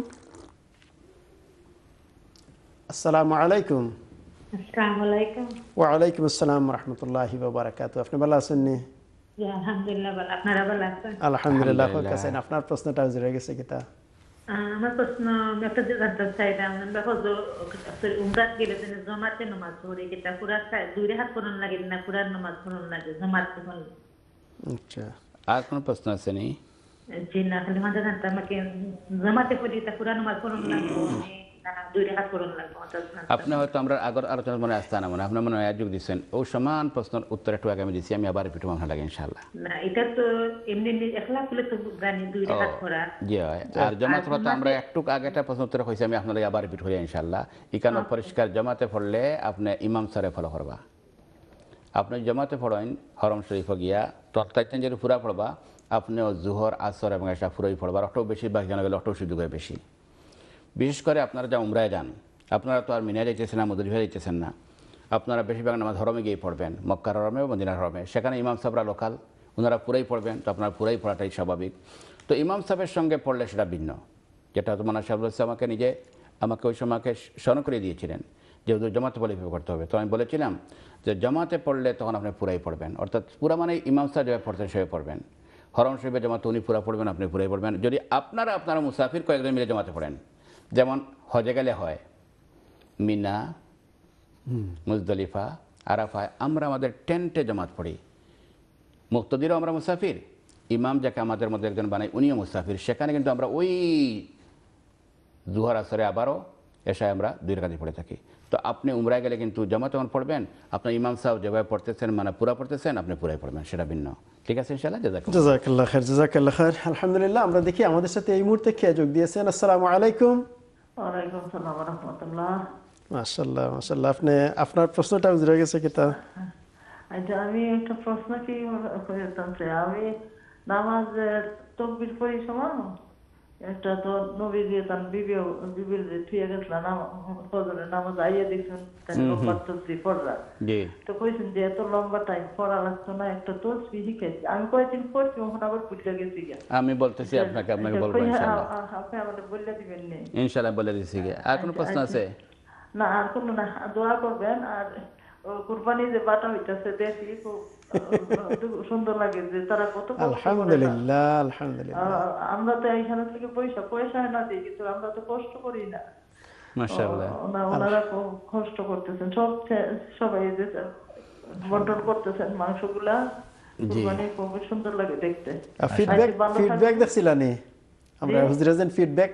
আসসালামু আলাইকুম। আসসালামু আলাইকুম। ওয়া আলাইকুম আসসালাম ওয়া রাহমাতুল্লাহি ওয়া বারাকাতুহু। আপনি ভালো আছেন নি? জি আলহামদুলিল্লাহ ভালো। আপনারা ভালো আছেন? আলহামদুলিল্লাহ। কাছেন আপনার প্রশ্নটা হাজির হয়ে গেছে কিতা? আমার প্রশ্ন আমি একটা জানতে চাইলাম, আমরা হজর উমরাত গেলে যে জমাতে নামাজ পড়ি, কিতা পুরা দুই হাত পড়ন লাগে না পুরা নামাজ পড়ন লাগে জমাতে পড়লে? আচ্ছা, আর কোনো প্রশ্ন আছে নি? জি না, খালি মাঝে জানতে আমাকে জমাতে পড়ি তা পুরা নামাজ পড়ন লাগে না দুই হাত পড়ন লাগে? আপনি হয়তো আমরা আগর আলোচনা মনে আসতে না, মানে আপনার মনে হয় যোগ দিচ্ছেন, ও সমান প্রশ্নের উত্তর একটু আগে আমি দিচ্ছি, আমি আবার রিপিট মনে লাগে ইনশাআল্লাহ। না এটা তো এমনি একলা খুলে তো জানি দুই হাত পড়া। জি, আর জামাতে পড়তে আমরা একটু আগেটা প্রশ্ন উত্তর কইছি, আমি আপনাদের আবার রিপিট করি ইনশাআল্লাহ। ইকানো পরিষ্কার, জামাতে পড়লে আপনি ইমাম স্যারে ফলো করবা। আপনি জামাতে পড়েন হরম শরীফ গিয়া তৎকালীন যে পুরা পড়বা, আপনিও জোহর আসর এবং এশা পুরোই পড়বা। অটো বেশিরভাগ জানা গেলে অটো সুযোগ হয় বেশি। বিশেষ করে আপনারা যা উমরায় যান, আপনারা তো আর মিনা যাইতেছেন না, মুজদালিফা যাইতেছেন না, আপনারা বেশিরভাগ নামাজ হরমে গিয়ে পড়বেন, মক্কার হরমে বা মদিনার হরমে। সেখানে ইমাম সাহেবরা লোকাল, ওনারা পুরাই পড়বেন, তো আপনার পুরাই পড়াটাই স্বাভাবিক। তো ইমাম সাহেবের সঙ্গে পড়লে সেটা ভিন্ন, যেটা হয়তো মানা সাহেব আমাকে নিজে আমাকে ওই সময় আমাকে স্মরণ করে দিয়েছিলেন যেহেতু জামাতে পড়লে করতে হবে। তো আমি বলেছিলাম যে জামাতে পড়লে তখন আপনি পুরাই পড়বেন, অর্থাৎ পুরা মানে ইমাম সাহেব যেভাবে পড়তেন সেভাবে পড়বেন। হরম শরীফে জামাতে উনি পুরা পড়বেন, আপনি পুরাই পড়বেন। যদি আপনারা আপনারা মুসাফির কয়েকজন মিলে জামাতে পড়েন, যেমন হজে গেলে হয় মিনা, মুজদালিফা, আরাফায় আমরা আমাদের টেন্টে জামাত পড়ি। মুক্তাদিরও আমরা মুসাফির, ইমাম যাকে আমাদের মধ্যে একজন বানাই উনিও মুসাফির। সেখানে কিন্তু আমরা ওই জুহর আসরে আবারও এশায় আমরা দুই রাকাত পড়ে থাকি। তো আপনি উমরায় গেলে কিন্তু জামাত যখন পড়বেন, আপনার ইমাম সাহেব যেভাবে পড়তেছেন মানে পুরা পড়তেছেন, আপনি পুরাই পড়বেন, সেটা ভিন্ন। ঠিক আছে ইনশাআল্লাহ। জাযাকাল্লাহ। জাযাকাল্লাহ খাইর, জাযাকাল্লাহ খাইর। আলহামদুলিল্লাহ। আমরা দেখি আমাদের সাথে এই মুহূর্তে কে যোগ দিয়েছেন। আসসালামু আলাইকুম। ওয়ালাইকুম আসসালাম ওয়া রাহমাতুল্লাহ। মাশাআল্লাহ মাশাআল্লাহ। আপনি আপনার প্রশ্নটা হাজির হয়ে গেছে কিতা? আচ্ছা, আমি একটা প্রশ্ন কি করতাম, আমি নামাজ তকবীর পড়ি সময় একটা তো নবী দিয়ে তার বিবিও বিবির যে থুয়ে গেছিলাম ফজরের নামাজ আইয়া দেখছেন লম্বা তসবিহ পড়া, তো কইছেন যে এত লম্বা টাইম পড়া লাগতো না, একটা তসবিহ শিখাইছি। আমি কয়েকদিন পড়ছি, ওখানে আবার ভুলে গেছি। আমি বলতেছি আপনাকে, আপনাকে বলবো ইনশাআল্লাহ। আপনি আমাদের বলে দিবেন নি ইনশাআল্লাহ, বলে দিছি। আর কোনো প্রশ্ন আছে? না, আর কোনো না। দোয়া করবেন। আর কুরবানি যে বাটা হইতাছে দেখি খুব সুন্দর লাগে যে তারা কত আলহামদুলিল্লাহ আলহামদুলিল্লাহ। আমরা তো এইখানে থেকে পয়সা পয়সা না দিই, কিন্তু আমরা তো কষ্ট করি না। মাশাআল্লাহ, ওনারা খুব কষ্ট করতেছেন, সব সবাই যে বন্টন করতেছেন মাংসগুলা। কুরবানি খুব সুন্দর লাগে দেখতে। ফিডব্যাক ফিডব্যাক দেখছিলানি আমরা হুজুরাজেন ফিডব্যাক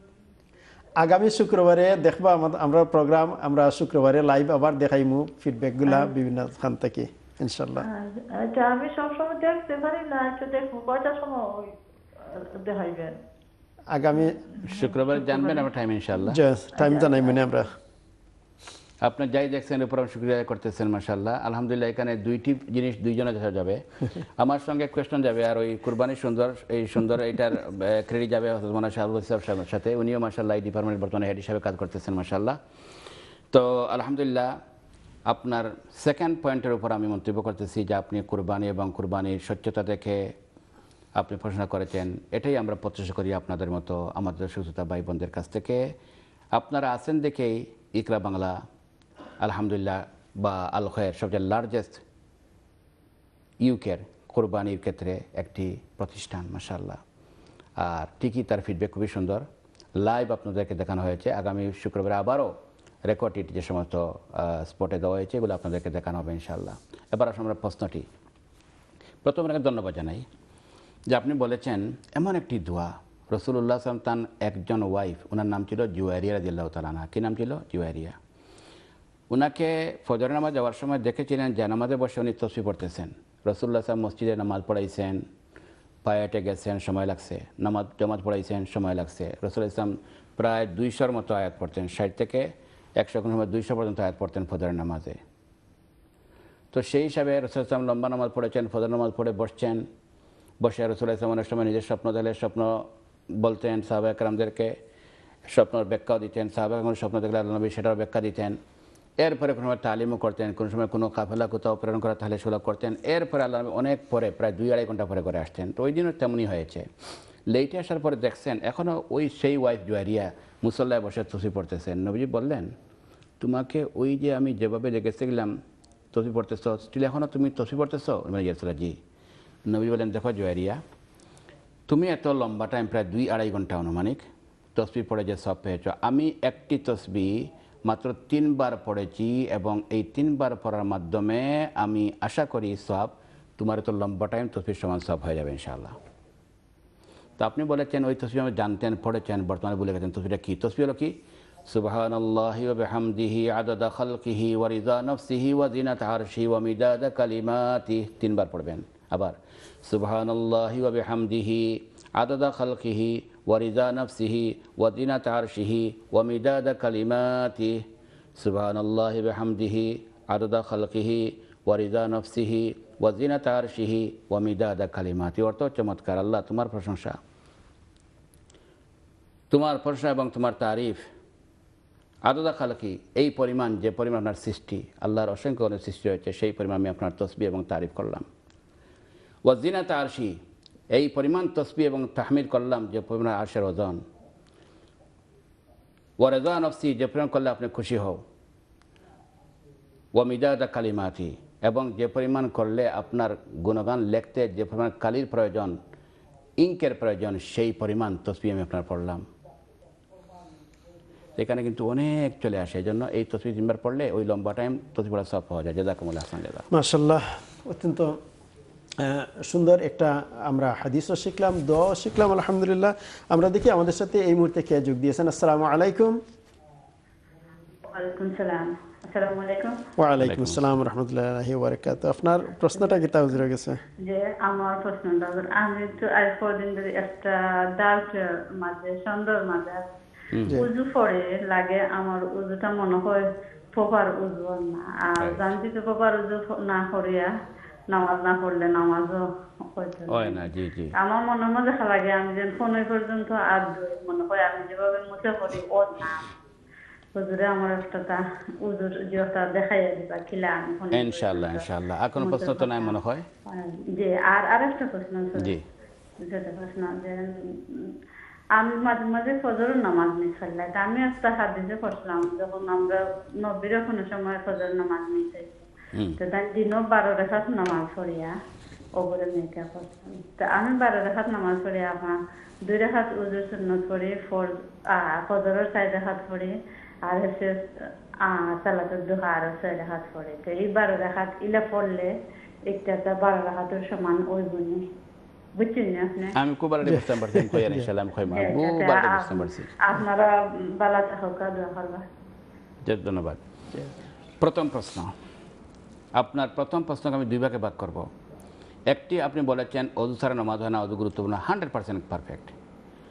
আগামী শুক্রবারে দেখবা আমরা প্রোগ্রাম, আমরা শুক্রবারে লাইভ আবার দেখাইমু ফিডব্যাকগুলা বিভিন্ন স্থান থেকে ইনশাআল্লাহ। আচ্ছা, আমি সব সময় দেখতে পারি না, আচ্ছা দেখবো কয়টার সময় দেখাইবেন? আগামী শুক্রবার জানবেন আমরা টাইম ইনশাআল্লাহ। টাইম জানাই মানে আমরা আপনি যাই দেখছেন উপর শুক্রিয়া করতেছেন মাশাআল্লাহ। আলহামদুলিল্লাহ এখানে দুইটি জিনিস দুইজনে দেখা যাবে। আমার সঙ্গে কোয়েশ্চন যাবে আর ওই কুরবানি সুন্দর এই সুন্দর এইটার ক্রেডিট যাবে হযরত মাওলানা শাহুল সাহেবের সাথে। উনিও মাশাআল্লাহ এই ডিপার্টমেন্টের বর্তমানে হেড হিসেবে কাজ করতেছেন মাশাআল্লাহ। তো আলহামদুলিল্লাহ আপনার সেকেন্ড পয়েন্টের উপর আমি মন্তব্য করতেছি যে আপনি কুরবানি এবং কুরবানির স্বচ্ছতা দেখে আপনি পড়াশোনা করেছেন। এটাই আমরা প্রত্যাশা করি আপনাদের মতো আমাদের সুস্থতা ভাই বোনদের কাছ থেকে। আপনারা আছেন দেখেই ইকরা বাংলা আলহামদুলিল্লাহ বা আল খয়ের সবচেয়ে লার্জেস্ট ইউকের কোরবানির ক্ষেত্রে একটি প্রতিষ্ঠান মাশাআল্লাহ। আর ঠিকই তার ফিডব্যাক খুবই সুন্দর। লাইভ আপনাদেরকে দেখানো হয়েছে। আগামী শুক্রবার আবারও রেকর্ড ইট যে সমস্ত স্পটে দেওয়া হয়েছে এগুলো আপনাদেরকে দেখানো হবে ইনশাআল্লাহ। এবার আসলে আমরা প্রশ্নটি প্রথমে আপনাকে ধন্যবাদ জানাই যে আপনি বলেছেন এমন একটি দোয়া রাসূলুল্লাহ সাল্লাল্লাহু আলাইহি ওয়াসাল্লাম তার একজন ওয়াইফ, ওনার নাম ছিল জুয়ারিয়া রাদিয়াল্লাহু তাআলা আনহা। কী নাম ছিল? জুয়ারিয়া। ওনাকে ফজর নামাজ যাওয়ার সময় দেখেছিলেন যে নামাজে বসে উনি তসবিহ পড়তেছেন। রাসূলুল্লাহ সাল্লাল্লাহু মসজিদে নামাজ পড়াইছেন, পায়েটে গেছেন, সময় লাগছে। নামাজ জামাত পড়াইছেন, সময় লাগছে। রাসূলুল্লাহ ইসলাম প্রায় দুইশোর মতো আয়াত পড়তেন, ষাট থেকে একশো কোনো সময় দুইশো পর্যন্ত আয়াত পড়তেন ফজরের নামাজে। তো সেই হিসাবে রাসূলুল্লাহ ইসলাম লম্বা নামাজ পড়েছেন, ফজর নামাজ পড়ে বসছেন। বসে রাসূলুল্লাহ ইসলাম অনেক সময় নিজের স্বপ্ন দেখলে স্বপ্ন বলতেন সাহাবা একরামদেরকে, স্বপ্নের ব্যাখ্যাও দিতেন। সাহাবা একরাম স্বপ্ন দেখলে আল্লাহ নবী সেটার ব্যাখ্যা দিতেন। এরপরে কোনো সময় তালিমও করতেন, কোনো সময় কোনো কাফেলা কোথাও প্রেরণ করা তাহলে সেগুলো করতেন। এরপরে আল্লাহ নবী অনেক পরে প্রায় দুই আড়াই ঘন্টা পরে করে আসতেন। তো ওই দিনও তেমনই হয়েছে। লেটে আসার পরে দেখছেন এখনও ওই সেই ওয়াইফ জুয়ারিয়া মুসল্লায় বসে তসবিহ পড়তেছেন। নবীজি বললেন, তোমাকে ওই যে আমি যেভাবে দেখেছি গেলাম তসবিহ পড়তেছ, স্টিল এখনও তুমি তসবিহ পড়তেছ? ইয়ারসুল্লাহ জি। নবী বলেন, দেখো জুয়ারিয়া, তুমি এত লম্বা টাইম প্রায় দুই আড়াই ঘন্টা আনুমানিক তসবিহ পড়ে যে সব পেয়েছ, আমি একটি তসবিহ মাত্র তিনবার পড়েছি এবং এই তিনবার পড়ার মাধ্যমে আমি আশা করি সব তোমার এত লম্বা টাইম তসবিহ সমান সব হয়ে যাবে ইনশাআল্লাহ। তো আপনি বলেছেন ওই তসবিহ আমি জানতেন, পড়েছেন, বর্তমানে বলে গেছেন তসবিহটা কী? তসবিহ হলো কি? সুবহানাল্লাহি ওয়া বিহামদিহি আদাদা খালকিহি ওয়া রিদা নাফসিহি ওয়া জিনাতা আরশিহি ওয়া মিদাদা কালিমাতিহি। তিনবার পড়বেন। আবার সুবহানাল্লাহি ওয়া বিহামদিহি আদাদা খালকিহি ওয়া রিদা নাফসিহি ওয়া জিনাতা আরশিহি ওয়া মিদাদা কালিমাতিহি। সুবহানাল্লাহি ওয়া বিহামদিহি আদাদা খালকিহি ওয়া রিদা নাফসিহি ওয়া জিনাতা আরশিহি ওয়া মিদাদা কালিমাতিহি। অর্থ চমৎকার। আল্লাহ তোমার প্রশংসা, তোমার প্রশংসা এবং তোমার তারিফ আদাদা খালকি, এই পরিমাণ যে পরিমাণ আপনার সৃষ্টি, আল্লাহর অসংখ্য অনেক সৃষ্টি হয়েছে, সেই পরিমাণ আমি আপনার তসবিহ এবং তারিফ করলাম। ওয়া জিনাতা আরশি, এই পরিমাণ তসবিহ এবং তাহমিদ করলাম যে পরিমাণ আরশের ওজন। ওয়া রিদা নফসি, যে পরিমাণ করলে আপনি খুশি হও। ওয়া মিদাদা কালিমাতি, এবং যে পরিমাণ করলে আপনার গুণগান লিখতে যে পরিমাণ কালির প্রয়োজন, ইঙ্কের প্রয়োজন, সেই পরিমাণ তসবিহ আমি আপনার পড়লাম। এখানে কিন্তু অনেক চলে আসে। এই জন্য এই তসবিহ তিনবার পড়লে ওই লম্বা টাইম তসবিহ পড়া সব পাওয়া যায়। জাযাকুমুল্লাহ আহসান জাযা। মাশাআল্লাহ, অত্যন্ত সুন্দর একটা আমরা হাদিসও শিখলাম, দোয়াও শিখলাম আলহামদুলিল্লাহ। আমরা দেখি আমাদের সাথে এই মুহূর্তে কে যোগ দিয়েছেন। আসসালামু আলাইকুম। ওয়ালাইকুম সালাম। আসসালামু আলাইকুম। ওয়ালাইকুম আসসালাম রাহমাতুল্লাহি ওয়া বারাকাতুহু। আপনার প্রশ্নটা কি তাও জুড়ে গেছে? যে আমার প্রশ্নটা হলো, আমি তো আজ কদিন ধরে একটা ডাউট মাঝে সন্দেহ মাঝে উজু পড়ে লাগে, আমার উজুটা মনে হয় প্রপার উজু না। আর জানছি তো প্রপার উজু না করিয়া নামাজ না পড়লে নামাজও হয় না। জি জি, আমার মনে মনে দেখা লাগে আমি যেন ফোনে পর্যন্ত আর মনে হয় আমি যেভাবে মুছে পড়ি ও না। হুজুরে আমার একটা উজুর যেটা দেখাইয়া দিবা কিলা আমি ফোনে ইনশাআল্লাহ ইনশাআল্লাহ। আর কোনো প্রশ্ন তো নাই মনে হয়? জি, আর আরেকটা প্রশ্ন আছে। জি, যেটা প্রশ্ন যে আমি মাঝে মাঝে ফজরের নামাজ মিস করলাই। আমি একটা হাদিসে পড়ছিলাম, যখন আমরা নবীর কোনো সময় ফজর নামাজ মিস হয়েছে, তো তাই দিনও বারো রেখাত নামাজ পড়িয়া ওপরে মেয়েটা করতাম। তো আমি বারো রেখাত নামাজ পড়িয়া আমার দুই রেখাত উজুর সুন্নত পড়ি, ফজরের চার রেখাত পড়ি, আর হচ্ছে সালাতুল দুহা আরো ছয় রেখাত পড়ি। তো এই বারো রেখাত ইলা পড়লে একটা বারো রেখাতের সমান ওই গুণী বুঝছেন না আপনি? আমি খুব ভালো বুঝতে পারছি। আমি কইয়া ইনশাআল্লাহ আমি কইমা খুব ভালো বুঝতে পারছি। আপনারা ভালো থাকুন, দোয়া করবা। জি, ধন্যবাদ। প্রথম প্রশ্ন, আপনার প্রথম প্রশ্নকে আমি দুই ভাগে ভাগ করব। একটি আপনি বলেছেন অজু ছাড়া নামাজ হয় না, অজু গুরুত্বপূর্ণ, হান্ড্রেড পার্সেন্ট পারফেক্ট।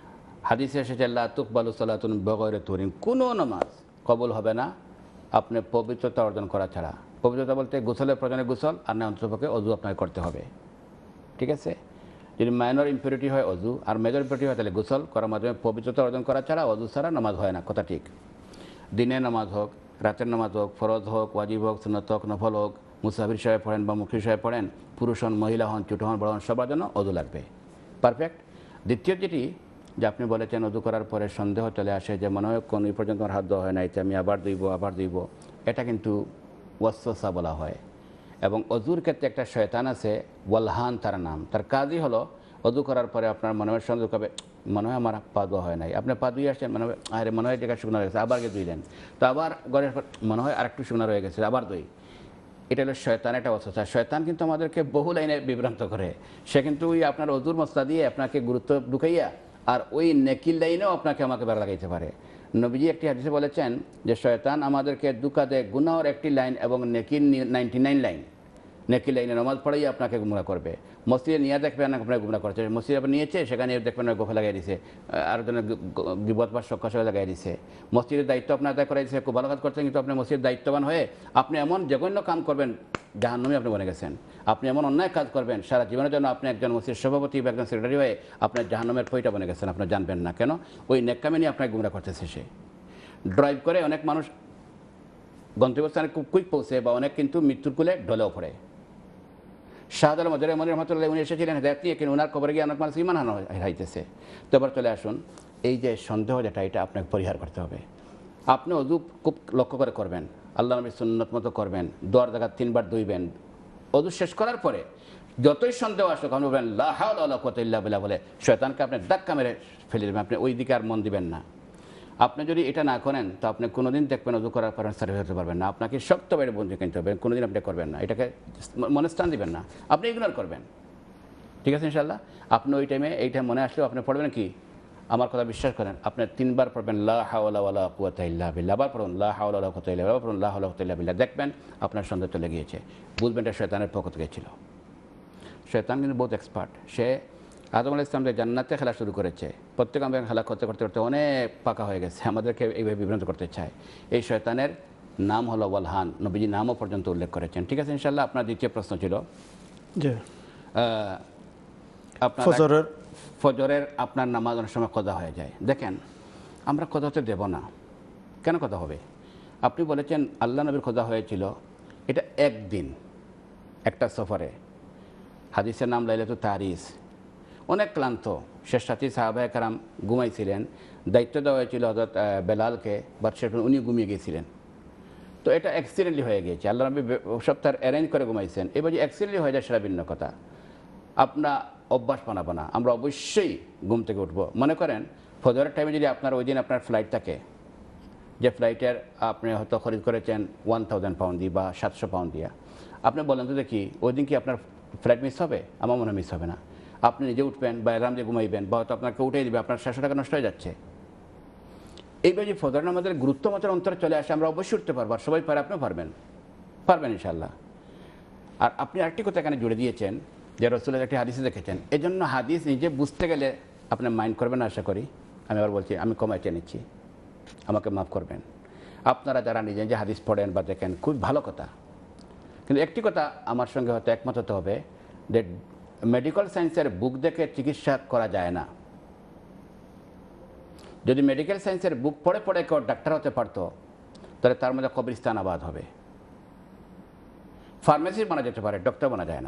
হাদিসে এসেছে লা তুকবালু সালাতুন বিগাইরি তুহুরিন, কোনো নামাজ কবুল হবে না আপনি পবিত্রতা অর্জন করা ছাড়া। পবিত্রতা বলতে গোসলের প্রয়োজনে গোসল, আর না অন্তপক্ষে অজু আপনাকে করতে হবে। ঠিক আছে, যদি মাইনর ইম্পিউরিটি হয় অজু, আর মেজর ইম্পিউরিটি হয় তাহলে গোসল করার মাধ্যমে পবিত্রতা অর্জন করা ছাড়া অজু ছাড়া নামাজ হয় না, কথা ঠিক। দিনের নামাজ হোক, রাতের নামাজ হোক, ফরজ হোক, ওয়াজিব হোক, সুন্নত হোক, নফল হোক, মুসাফির হিসাবে পড়েন বা মুখী হিসাবে পড়েন, পুরুষ হন, মহিলা হন, ছোটো হন, বড় হন, সবার জন্য অজু লাগবে। পারফেক্ট। দ্বিতীয় যেটি যে আপনি বলেছেন অজু করার পরে সন্দেহ চলে আসে যে মনে হয় কোন এই পর্যন্ত আমার হাত দেওয়া হয় না, এতে আমি আবার দিব আবার দিব, এটা কিন্তু ওয়াসওয়াসা বলা হয়। এবং অজুর ক্ষেত্রে একটা শয়তান আছে, ওয়ালহান তার নাম, তার কাজই হলো অজু করার পরে আপনার মনে হয় সন্দেহ করবে, মনে হয় আমার পা ধোয়া হয় নাই, আপনি পা ধুয়ে আসছেন, মনে হয় আরে মনে হয় জায়গায় শুকনো হয়ে গেছে, আবার গিয়ে ধুইলেন, তো আবার গড়ের পর মনে হয় আরেকটু শুকনো রয়ে গেছে, আবার ধুই। এটা হলো শয়তান, একটা অবস্থা। শয়তান কিন্তু আমাদেরকে বহু লাইনে বিভ্রান্ত করে। সে কিন্তু ওই আপনার অজুর মশলা দিয়ে আপনাকে গুরুত্ব ঢুকাইয়া আর ওই নেকির লাইনেও আপনাকে আমাকে বেড়া লাগাইতে পারে। নবীজি একটি হাদিসে বলেছেন যে শয়তান আমাদেরকে দুকা দেয় গুনাহর একটি লাইন এবং নেকির নাইনটি নাইন লাইন। নেকি লাইনে নামাজ পড়াই আপনাকে গুমরা করবে। মসজিদে নিয়ে দেখবেন আপনাকে গুমরা করছে, মসজিদে আপনি নিয়েছে সেখানে দেখবেন গোফা লাগাই দিছে, আর জন্য বিপদ বা সক্ষ সঙ্গে লাগাই দিছে। মসজিদের দায়িত্ব আপনার আদায় করাই দিচ্ছে, খুব ভালো কাজ করছেন, কিন্তু আপনি মসজিদের দায়িত্ববান হয়ে আপনি এমন জঘন্য কাম করবেন জাহান্নামে আপনি বনে গেছেন। আপনি এমন অন্যায় কাজ করবেন সারা জীবনের জন্য আপনি একজন মসজিদ সভাপতি বা একজন সেক্রেটারি হয়ে আপনার জাহান্নামের পইটা বনে গেছেন, আপনার জানবেন না কেন। ওই নেককামে নিয়ে আপনাকে গুমরা করতেছে। সে ড্রাইভ করে অনেক মানুষ গন্তব্যস্থানে খুব কুইক পৌঁছে বা অনেক কিন্তু মৃত্যুর কুলে ঢলেও পড়ে। শাহজালাল মজরে মনির রহমতুল্লাহ উনি এসেছিলেন হেদায়েত নিয়ে, কিন্তু ওনার কবরে গিয়ে অনেক মানুষ ইমান হানো হারাইতেছে। তো এবার চলে আসুন, এই যে সন্দেহ যেটা এটা আপনাকে পরিহার করতে হবে। আপনি অজু খুব লক্ষ্য করে করবেন, আল্লাহ নবীর সুন্নত মতো করবেন, দোয়ার জায়গা তিনবার ধুইবেন। অজু শেষ করার পরে যতই সন্দেহ আসুক আপনি বলবেন লা হাওলা ওয়ালা কুওয়াতা ইল্লা বিল্লাহ বলে শয়তানকে আপনি ধাক্কা মেরে ফেলে দেবেন, আপনি ওই দিকে আর মন দিবেন না। আপনি যদি এটা না করেন তো আপনি কোনোদিন দেখবেন অজু করার পর সার্ভিস হতে পারবেন না। আপনাকে শক্ত বাইরে বন্ধু কিনতে হবে, কোনোদিন আপনি করবেন না, এটাকে মনে স্থান দিবেন না, আপনি ইগনোর করবেন। ঠিক আছে ইনশাআল্লাহ। আপনি ওই টাইমে এইটা মনে আসলেও আপনি পড়বেন কি, আমার কথা বিশ্বাস করেন, আপনি তিনবার পড়বেন লা হাওলা ওয়ালা কুওয়াতা ইল্লা বিল্লাহ, আবার পড়ুন লা হাওলা ওয়ালা কুওয়াতা ইল্লা বিল্লাহ, পড়ুন লা হাওলা ওয়ালা কুওয়াতা ইল্লা বিল্লাহ, দেখবেন আপনার সন্দেহ চলে গিয়েছে। বুঝবেন এটা শয়তানের পক্ষ থেকে ছিল। শয়তান কিন্তু বহুত এক্সপার্ট। সে আদম আলাইহিস সালামকে জান্নাতে খেলা শুরু করেছে, প্রত্যেক আমরা খেলা করতে করতে করতে অনেক পাকা হয়ে গেছে, আমাদেরকে এইভাবে বিভ্রান্ত করতে চায়। এই শয়তানের নাম হলো ওয়ালহান, নবীজি নামও পর্যন্ত উল্লেখ করেছেন। ঠিক আছে ইনশাআল্লাহ। আপনার দ্বিতীয় প্রশ্ন ছিল জি আপনার ফজরের ফজরের আপনার নামাজ অনেক সময় কদা হয়ে যায়। দেখেন, আমরা কদা হতে দেব না। কেন কদা হবে? আপনি বলেছেন আল্লাহ নবীর কদা হয়েছিল, এটা একদিন একটা সফরে। হাদিসের নাম লাইলাতুল তারিস। অনেক ক্লান্ত, শেষ রাতে সাহাবায়ে কেরাম ঘুমাইছিলেন, দায়িত্ব দেওয়া হয়েছিল হযরত বেলালকে, বাট সেটা উনি ঘুমিয়ে গিয়েছিলেন। তো এটা অ্যাক্সিডেন্টলি হয়ে গিয়েছে, আল্লাহ নবী সপ্তাহে অ্যারেঞ্জ করে ঘুমাইছেন, এবার যে অ্যাক্সিডেন্টলি হয়ে যায় সেটা ভিন্ন কথা। আপনার অভ্যাস বানাবো না, আমরা অবশ্যই ঘুম থেকে উঠবো। মনে করেন ফজরের টাইমে যদি আপনার ওই দিন আপনার ফ্লাইট থাকে, যে ফ্লাইটের আপনি হয়তো খরিদ করেছেন ওয়ান থাউজেন্ড পাউন্ড দিয়ে বা সাতশো পাউন্ড দিয়া, আপনি বলেন তো দেখি ওই দিন কি আপনার ফ্লাইট মিস হবে? আমার মনে হয় মিস হবে না। আপনি নিজে উঠবেন বা অ্যালার্ম দিয়ে ঘুমাইবেন বা হয়তো আপনাকে উঠেই দেবে, আপনার সাতশো টাকা নষ্ট হয়ে যাচ্ছে। এইবার যে ফজর নামাজের গুরুত্ব আমাদের অন্তরে চলে আসে, আমরা অবশ্যই উঠতে পারবো, আর সবাই পারে, আপনিও পারবেন, পারবেন ইনশাআল্লাহ। আর আপনি আরেকটি কথা এখানে জুড়ে দিয়েছেন যে রাসূলের একটি হাদিসে দেখেছেন, এই জন্য হাদিস নিজে বুঝতে গেলে আপনি মাইন্ড করবেন আশা করি। আমি আবার বলছি, আমি কমাইতে নিচ্ছি, আমাকে মাফ করবেন। আপনারা যারা নিজে নিজে হাদিস পড়েন বা দেখেন খুব ভালো কথা, কিন্তু একটি কথা আমার সঙ্গে হয়তো একমত হতে হবে যে মেডিকেল সায়েন্সের বুক দেখে চিকিৎসা করা যায় না। যদি মেডিকেল সায়েন্সের বুক পড়ে পড়ে কেউ ডাক্তার হতে পারতো তাহলে তার মধ্যে কবরস্থান আবাদ হবে। ফার্মেসি বানা যেতে পারে, ডক্টর বানা যায় না।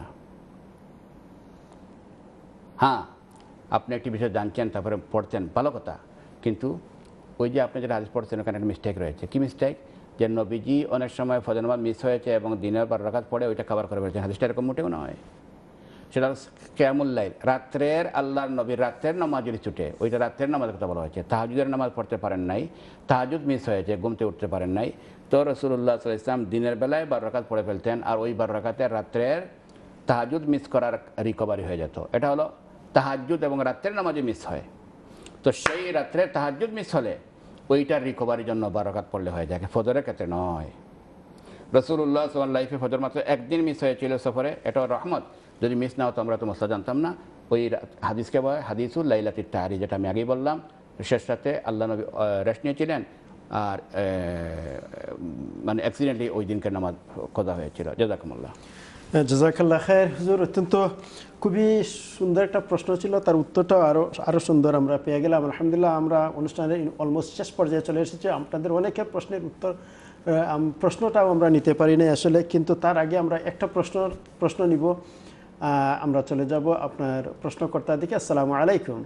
হ্যাঁ, আপনি একটি বিষয় জানছেন তারপরে পড়ছেন, ভালো কথা, কিন্তু ওই যে আপনি যেটা হাদিস পড়ছেন ওখানে একটা মিস্টেক রয়েছে। কি মিস্টেক? যে নবীজি অনেক সময় ফজর নামাজ মিস হয়েছে এবং দিনের বার রাকাত পড়ে ওইটা কভার করে ফেলেছেন। হাদিসটা এরকম মোটেও নয়। সেটা কিয়ামুল লাইল, রাত্রের আল্লাহর নবীর রাত্রের নামাজ যদি ছুটে, ওইটা রাত্রের নামাজের কথা বলা হয়েছে। তাহাজ্জুদের নামাজ পড়তে পারেন নাই, তাহাজ্জুদ মিস হয়েছে, ঘুমতে উঠতে পারেন নাই, তো রাসূলুল্লাহ সাল্লাল্লাহু আলাইহি ওয়াসাল্লাম দিনের বেলায় বারো রাকাত পড়ে ফেলতেন, আর ওই বারো রাকাতে রাত্রের তাহাজ্জুদ মিস করার রিকভারি হয়ে যেত। এটা হলো তাহাজ্জুদ এবং রাত্রের নামাজে মিস হয়। তো সেই রাত্রে তাহাজ্জুদ মিস হলে ওইটার রিকভারির জন্য বারো রাকাত পড়লে হয়ে যায়, ফজরের ক্ষেত্রে নয়। রাসূলুল্লাহ সাল্লাল্লাহু আলাইহি ওয়াসাল্লাম লাইফে ফজর মাত্র একদিন মিস হয়েছিল সফরে, এটাও রহমত। যদি মিস না হতো আমরা তো মশলা জানতাম না। ওই হাদিসকে বলে হাদিসুল লাইলাতুত তাহরি, যেটা আমি আগেই বললাম, শেষ রাতে আল্লাহ নবী রেস্ট নিয়েছিলেন আর মানে অ্যাক্সিডেন্টলি ওই দিনকে নামাজ কদা হয়েছিল। জাযাকুমুল্লাহ। জাযাকাল্লাহ খায়ের হুজুর, অত্যন্ত খুবই সুন্দর একটা প্রশ্ন ছিল, তার উত্তরটাও আরও আরও সুন্দর আমরা পেয়ে গেলাম। আলহামদুলিল্লাহ, আমরা অনুষ্ঠানের অলমোস্ট শেষ পর্যায়ে চলে এসেছি। আপনাদের অনেকের প্রশ্নের উত্তর প্রশ্নটাও আমরা নিতে পারি না আসলে, কিন্তু তার আগে আমরা একটা প্রশ্ন প্রশ্ন নিব। আমরা চলে যাব আপনার প্রশ্নকর্তার দিকে। আসসালামু আলাইকুম।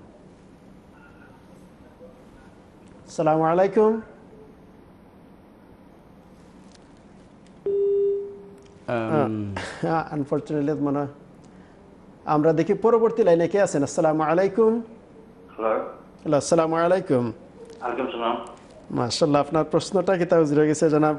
আসসালামু আলাইকুম। আনফরচুনেটলি মানে আমরা দেখি পরবর্তী লাইনে কে আছেন। আসসালামু আলাইকুম। হ্যালো, আসসালামু আলাইকুম। মাশাআল্লাহ, আপনার প্রশ্নটা কি তাও জুড়ে গেছে জনাব?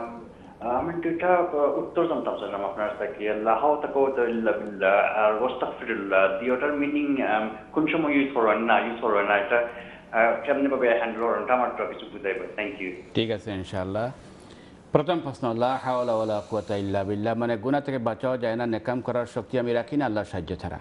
আমি দুইটা উত্তর জানতাম চাইলাম আপনার থেকে। আল্লাহ তাআলা বিল্লাহ আর ওয়াস্তাগফিরুল্লাহ, দুইটার মিনিং কোন সময় ইউজ করবেন না ইউজ করবেন না, এটা কেমনে ভাবে হ্যান্ডেল করেন আমার তো কিছু বুঝাইবেন। Thank you. ঠিক আছে, ইনশাআল্লাহ। প্রথম প্রশ্ন, লা হাওলা ওয়ালা কুওয়াতা ইল্লা বিল্লাহ, মানে গুনাহ থেকে বাঁচাও যায় না, নেকাম করার শক্তি আমি রাখি না আল্লাহর সাহায্য ছাড়া।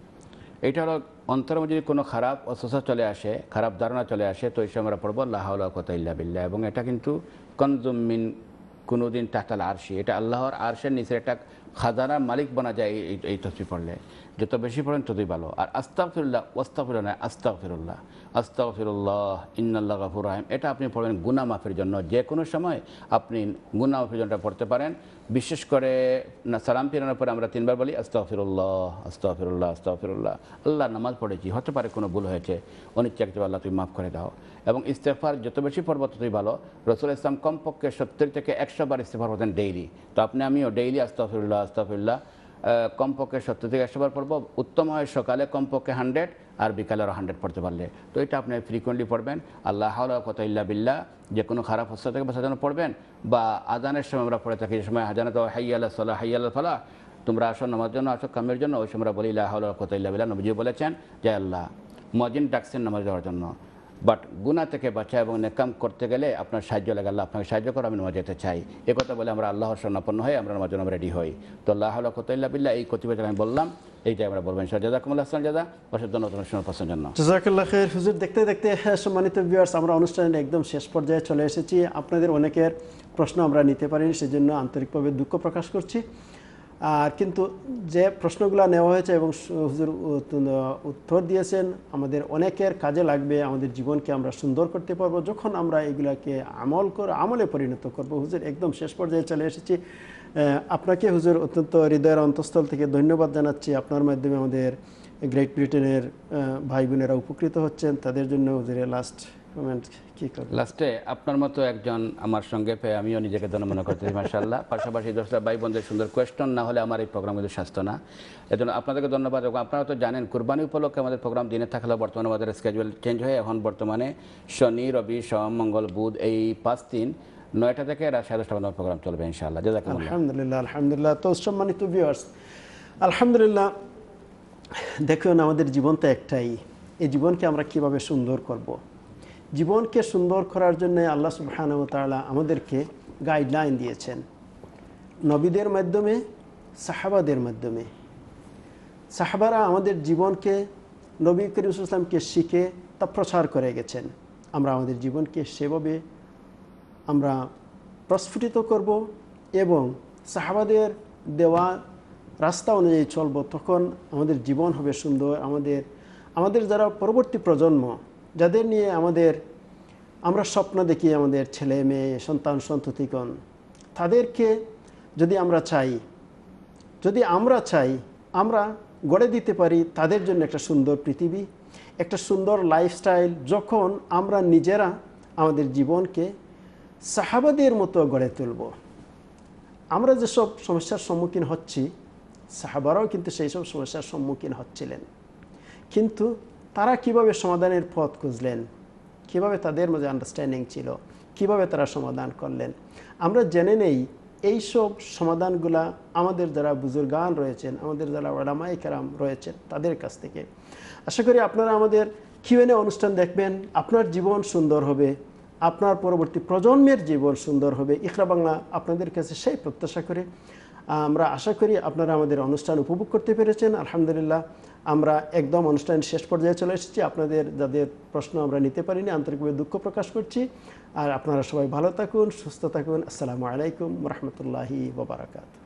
এটা হলো অন্তরের মধ্যে যদি কোনো খারাপ অসুস্থ চলে আসে, খারাপ ধারণা চলে আসে, তো এই সময় আমরা পড়বো লা হাওলা ওয়ালা কুওয়াতা ইল্লা বিল্লাহ। এবং এটা কিন্তু কনজুম মিন কোনোদিন তাহতাল আরশি, এটা আল্লাহর আরশের নিচে একটা খাজানার মালিক বানা যায় এই এই তসবিহ পড়লে। যত বেশি পড়েন ততই ভালো। আর আস্তাগফিরুল্লাহ, ওয়াস্তাগফিরুল্লাহ নয়, আস্তাগফিরুল্লাহ, আস্তাগফিরুল্লাহ ইন্নাল্লাহু গাফুরুর রহিম, এটা আপনি পড়বেন গুনাহ মাফের জন্য। যে কোনো সময় আপনি গুনাহ মাফের জন্য পড়তে পারেন। বিশেষ করে সালাম ফিরানোর পরে আমরা তিনবার বলি আস্তাগফিরুল্লাহ, আস্তাগফিরুল্লাহ, আস্তাগফিরুল্লাহ। আল্লাহ নামাজ পড়েছি, হতে পারে কোনো ভুল হয়েছে, অনিচ্ছাকৃত আল্লাহ তুমি মাফ করে দাও। এবং ইস্তেগফার যত বেশি পড়ব ততই ভালো। রাসূল ইসলাম কমপক্ষে সত্তর থেকে একশো বার ইস্তেগফার করতেন ডেইলি। তো আপনি আমিও ডেইলি আস্তাগফিরুল্লাহ, আস্তাগফিরুল্লাহ কমপক্ষে সত্তর থেকে একশো বার পড়বো। উত্তম হয় সকালে কমপক্ষে হান্ড্রেড আর বিকালে আরও হান্ড্রেড পড়তে পারলে। তো এটা আপনি ফ্রিকোয়েন্টলি পড়বেন। আল্লাহ হাওলা কুওয়াতা ইল্লা বিল্লাহ, যে কোনো খারাপ অবস্থা থেকে বাঁচার জন্য পড়বেন। বা আজানের সময় আমরা পড়ে থাকি, যে সময় আজানে তো হাইয়া আলাস সালাহ, হাইয়া আলাল ফালাহ, তোমরা আসো নামাজ জন্য, আসো কামের জন্য, ওই সময় আমরা বলি লা হাওলা কুওয়াতা ইল্লা বিল্লাহ। নবীজি বলেছেন যে আল্লাহ মুয়াজ্জিন ডাকছেন নামাজ যাওয়ার জন্য। বাট গুনাহ থেকে বাঁচা এবং নেকাম করতে গেলে আপনার সাহায্য লাগে, আল্লাহ আপনাকে সাহায্য করে, আমি নামাজ যেতে চাই, এ কথা বলে আমরা আল্লাহর শরণাপন্ন হয়ে আমরা নামাজ জন্য রেডি হই। তো লা হাওলা কুওয়াতা ইল্লা বিল্লাহ এই কতিপয় আমি বললাম, এইটা আমরা বলবেন ইনশাআল্লাহ। জাযাকুমুল্লাহ খাইরান জাযা, বসার জন্য নতুন শোনার পছন্দের জন্য জাযাকাল্লাহ খাইর। হুজুর, দেখতে দেখতে সম্মানিত ভিউয়ার্স, আমরা অনুষ্ঠানের একদম শেষ পর্যায়ে চলে এসেছি। আপনাদের অনেকের প্রশ্ন আমরা নিতে পারিনি, সেজন্য আন্তরিকভাবে দুঃখ প্রকাশ করছি। আর কিন্তু যে প্রশ্নগুলো নেওয়া হয়েছে এবং হুজুর উত্তর দিয়েছেন, আমাদের অনেকের কাজে লাগবে, আমাদের জীবনকে আমরা সুন্দর করতে পারবো যখন আমরা এগুলাকে আমল করে আমলে পরিণত করব। হুজুর, একদম শেষ পর্যায়ে চলে এসেছি। আপনাকে হুজুর অত্যন্ত হৃদয়ের অন্তঃস্থল থেকে ধন্যবাদ জানাচ্ছি। আপনার মাধ্যমে আমাদের গ্রেট ব্রিটেনের ভাই বোনেরা উপকৃত হচ্ছেন, তাদের জন্য হুজুরের লাস্ট কমেন্ট কি করবেন? লাস্টে আপনার মতো একজন আমার সঙ্গে পেয়ে আমিও নিজেকে ধন্য মনে করতেছি, মাশাআল্লাহ। পাশাপাশি দশটা ভাই বোনদের সুন্দর কোয়েশ্চন না হলে আমার এই প্রোগ্রাম কিন্তু স্বাস্থ্য না। এজন্য আপনাদেরকে ধন্যবাদ। এবং আপনারা তো জানেন কুরবানি উপলক্ষে আমাদের প্রোগ্রাম দিনে থাকলেও বর্তমানে আমাদের স্কেজুয়াল চেঞ্জ হয়ে এখন বর্তমানে শনি, রবি, সোম, মঙ্গল, বুধ এই পাঁচ দিন নয়টা থেকে রাত সাড়ে দশটা পর্যন্ত প্রোগ্রাম চলবে ইনশাআল্লাহ। জাযাকুমুল্লাহ। আলহামদুলিল্লাহ, আলহামদুলিল্লাহ। তো সম্মানিত ভিউয়ার্স, আলহামদুলিল্লাহ, দেখুন আমাদের জীবন তো একটাই, এই জীবনকে আমরা কিভাবে সুন্দর করব। জীবনকে সুন্দর করার জন্য আল্লাহ সুবহানাহু ওয়া তাআলা আমাদেরকে গাইডলাইন দিয়েছেন নবীদের মাধ্যমে, সাহাবাদের মাধ্যমে। সাহাবারা আমাদের জীবনকে নবী করিম সাল্লাল্লাহু আলাইহি ওয়াসাল্লামকে শিখে তা প্রচার করে গেছেন। আমরা আমাদের জীবনকে সেভাবে আমরা প্রস্ফুটিত করব এবং সাহাবাদের দেওয়া রাস্তা অনুযায়ী চলব, তখন আমাদের জীবন হবে সুন্দর। আমাদের আমাদের যারা পরবর্তী প্রজন্ম, যাদের নিয়ে আমাদের আমরা স্বপ্ন দেখি, আমাদের ছেলে মেয়ে সন্তান সন্ততিগণ, তাদেরকে যদি আমরা চাই যদি আমরা চাই আমরা গড়ে দিতে পারি তাদের জন্য একটা সুন্দর পৃথিবী, একটা সুন্দর লাইফস্টাইল, যখন আমরা নিজেরা আমাদের জীবনকে সাহাবাদের মতো গড়ে তুলব। আমরা যেসব সমস্যার সম্মুখীন হচ্ছি, সাহাবারাও কিন্তু সেই সব সমস্যার সম্মুখীন হচ্ছিলেন, কিন্তু তারা কিভাবে সমাধানের পথ খুঁজলেন, কিভাবে তাদের মধ্যে আন্ডারস্ট্যান্ডিং ছিল, কিভাবে তারা সমাধান করলেন, আমরা জেনে নেই এই সব সমাধানগুলা আমাদের যারা বুজুর্গান রয়েছেন, আমাদের যারা উলামায়ে কেরাম রয়েছেন তাদের কাছ থেকে। আশা করি আপনারা আমাদের কিউএনএ অনুষ্ঠান দেখবেন, আপনার জীবন সুন্দর হবে, আপনার পরবর্তী প্রজন্মের জীবন সুন্দর হবে। ইকরা বাংলা আপনাদের কাছে সেই প্রত্যাশা করে আমরা আশা করি আপনারা আমাদের অনুষ্ঠান উপভোগ করতে পেরেছেন। আলহামদুলিল্লাহ, আমরা একদম অনুষ্ঠান শেষ পর্যায়ে চলে এসেছি। আপনাদের যাদের প্রশ্ন আমরা নিতে পারিনি, আন্তরিকভাবে দুঃখ প্রকাশ করছি। আর আপনারা সবাই ভালো থাকুন, সুস্থ থাকুন। আসসালামু আলাইকুম ওয়া রাহমাতুল্লাহি ওয়া বারাকাতুহু।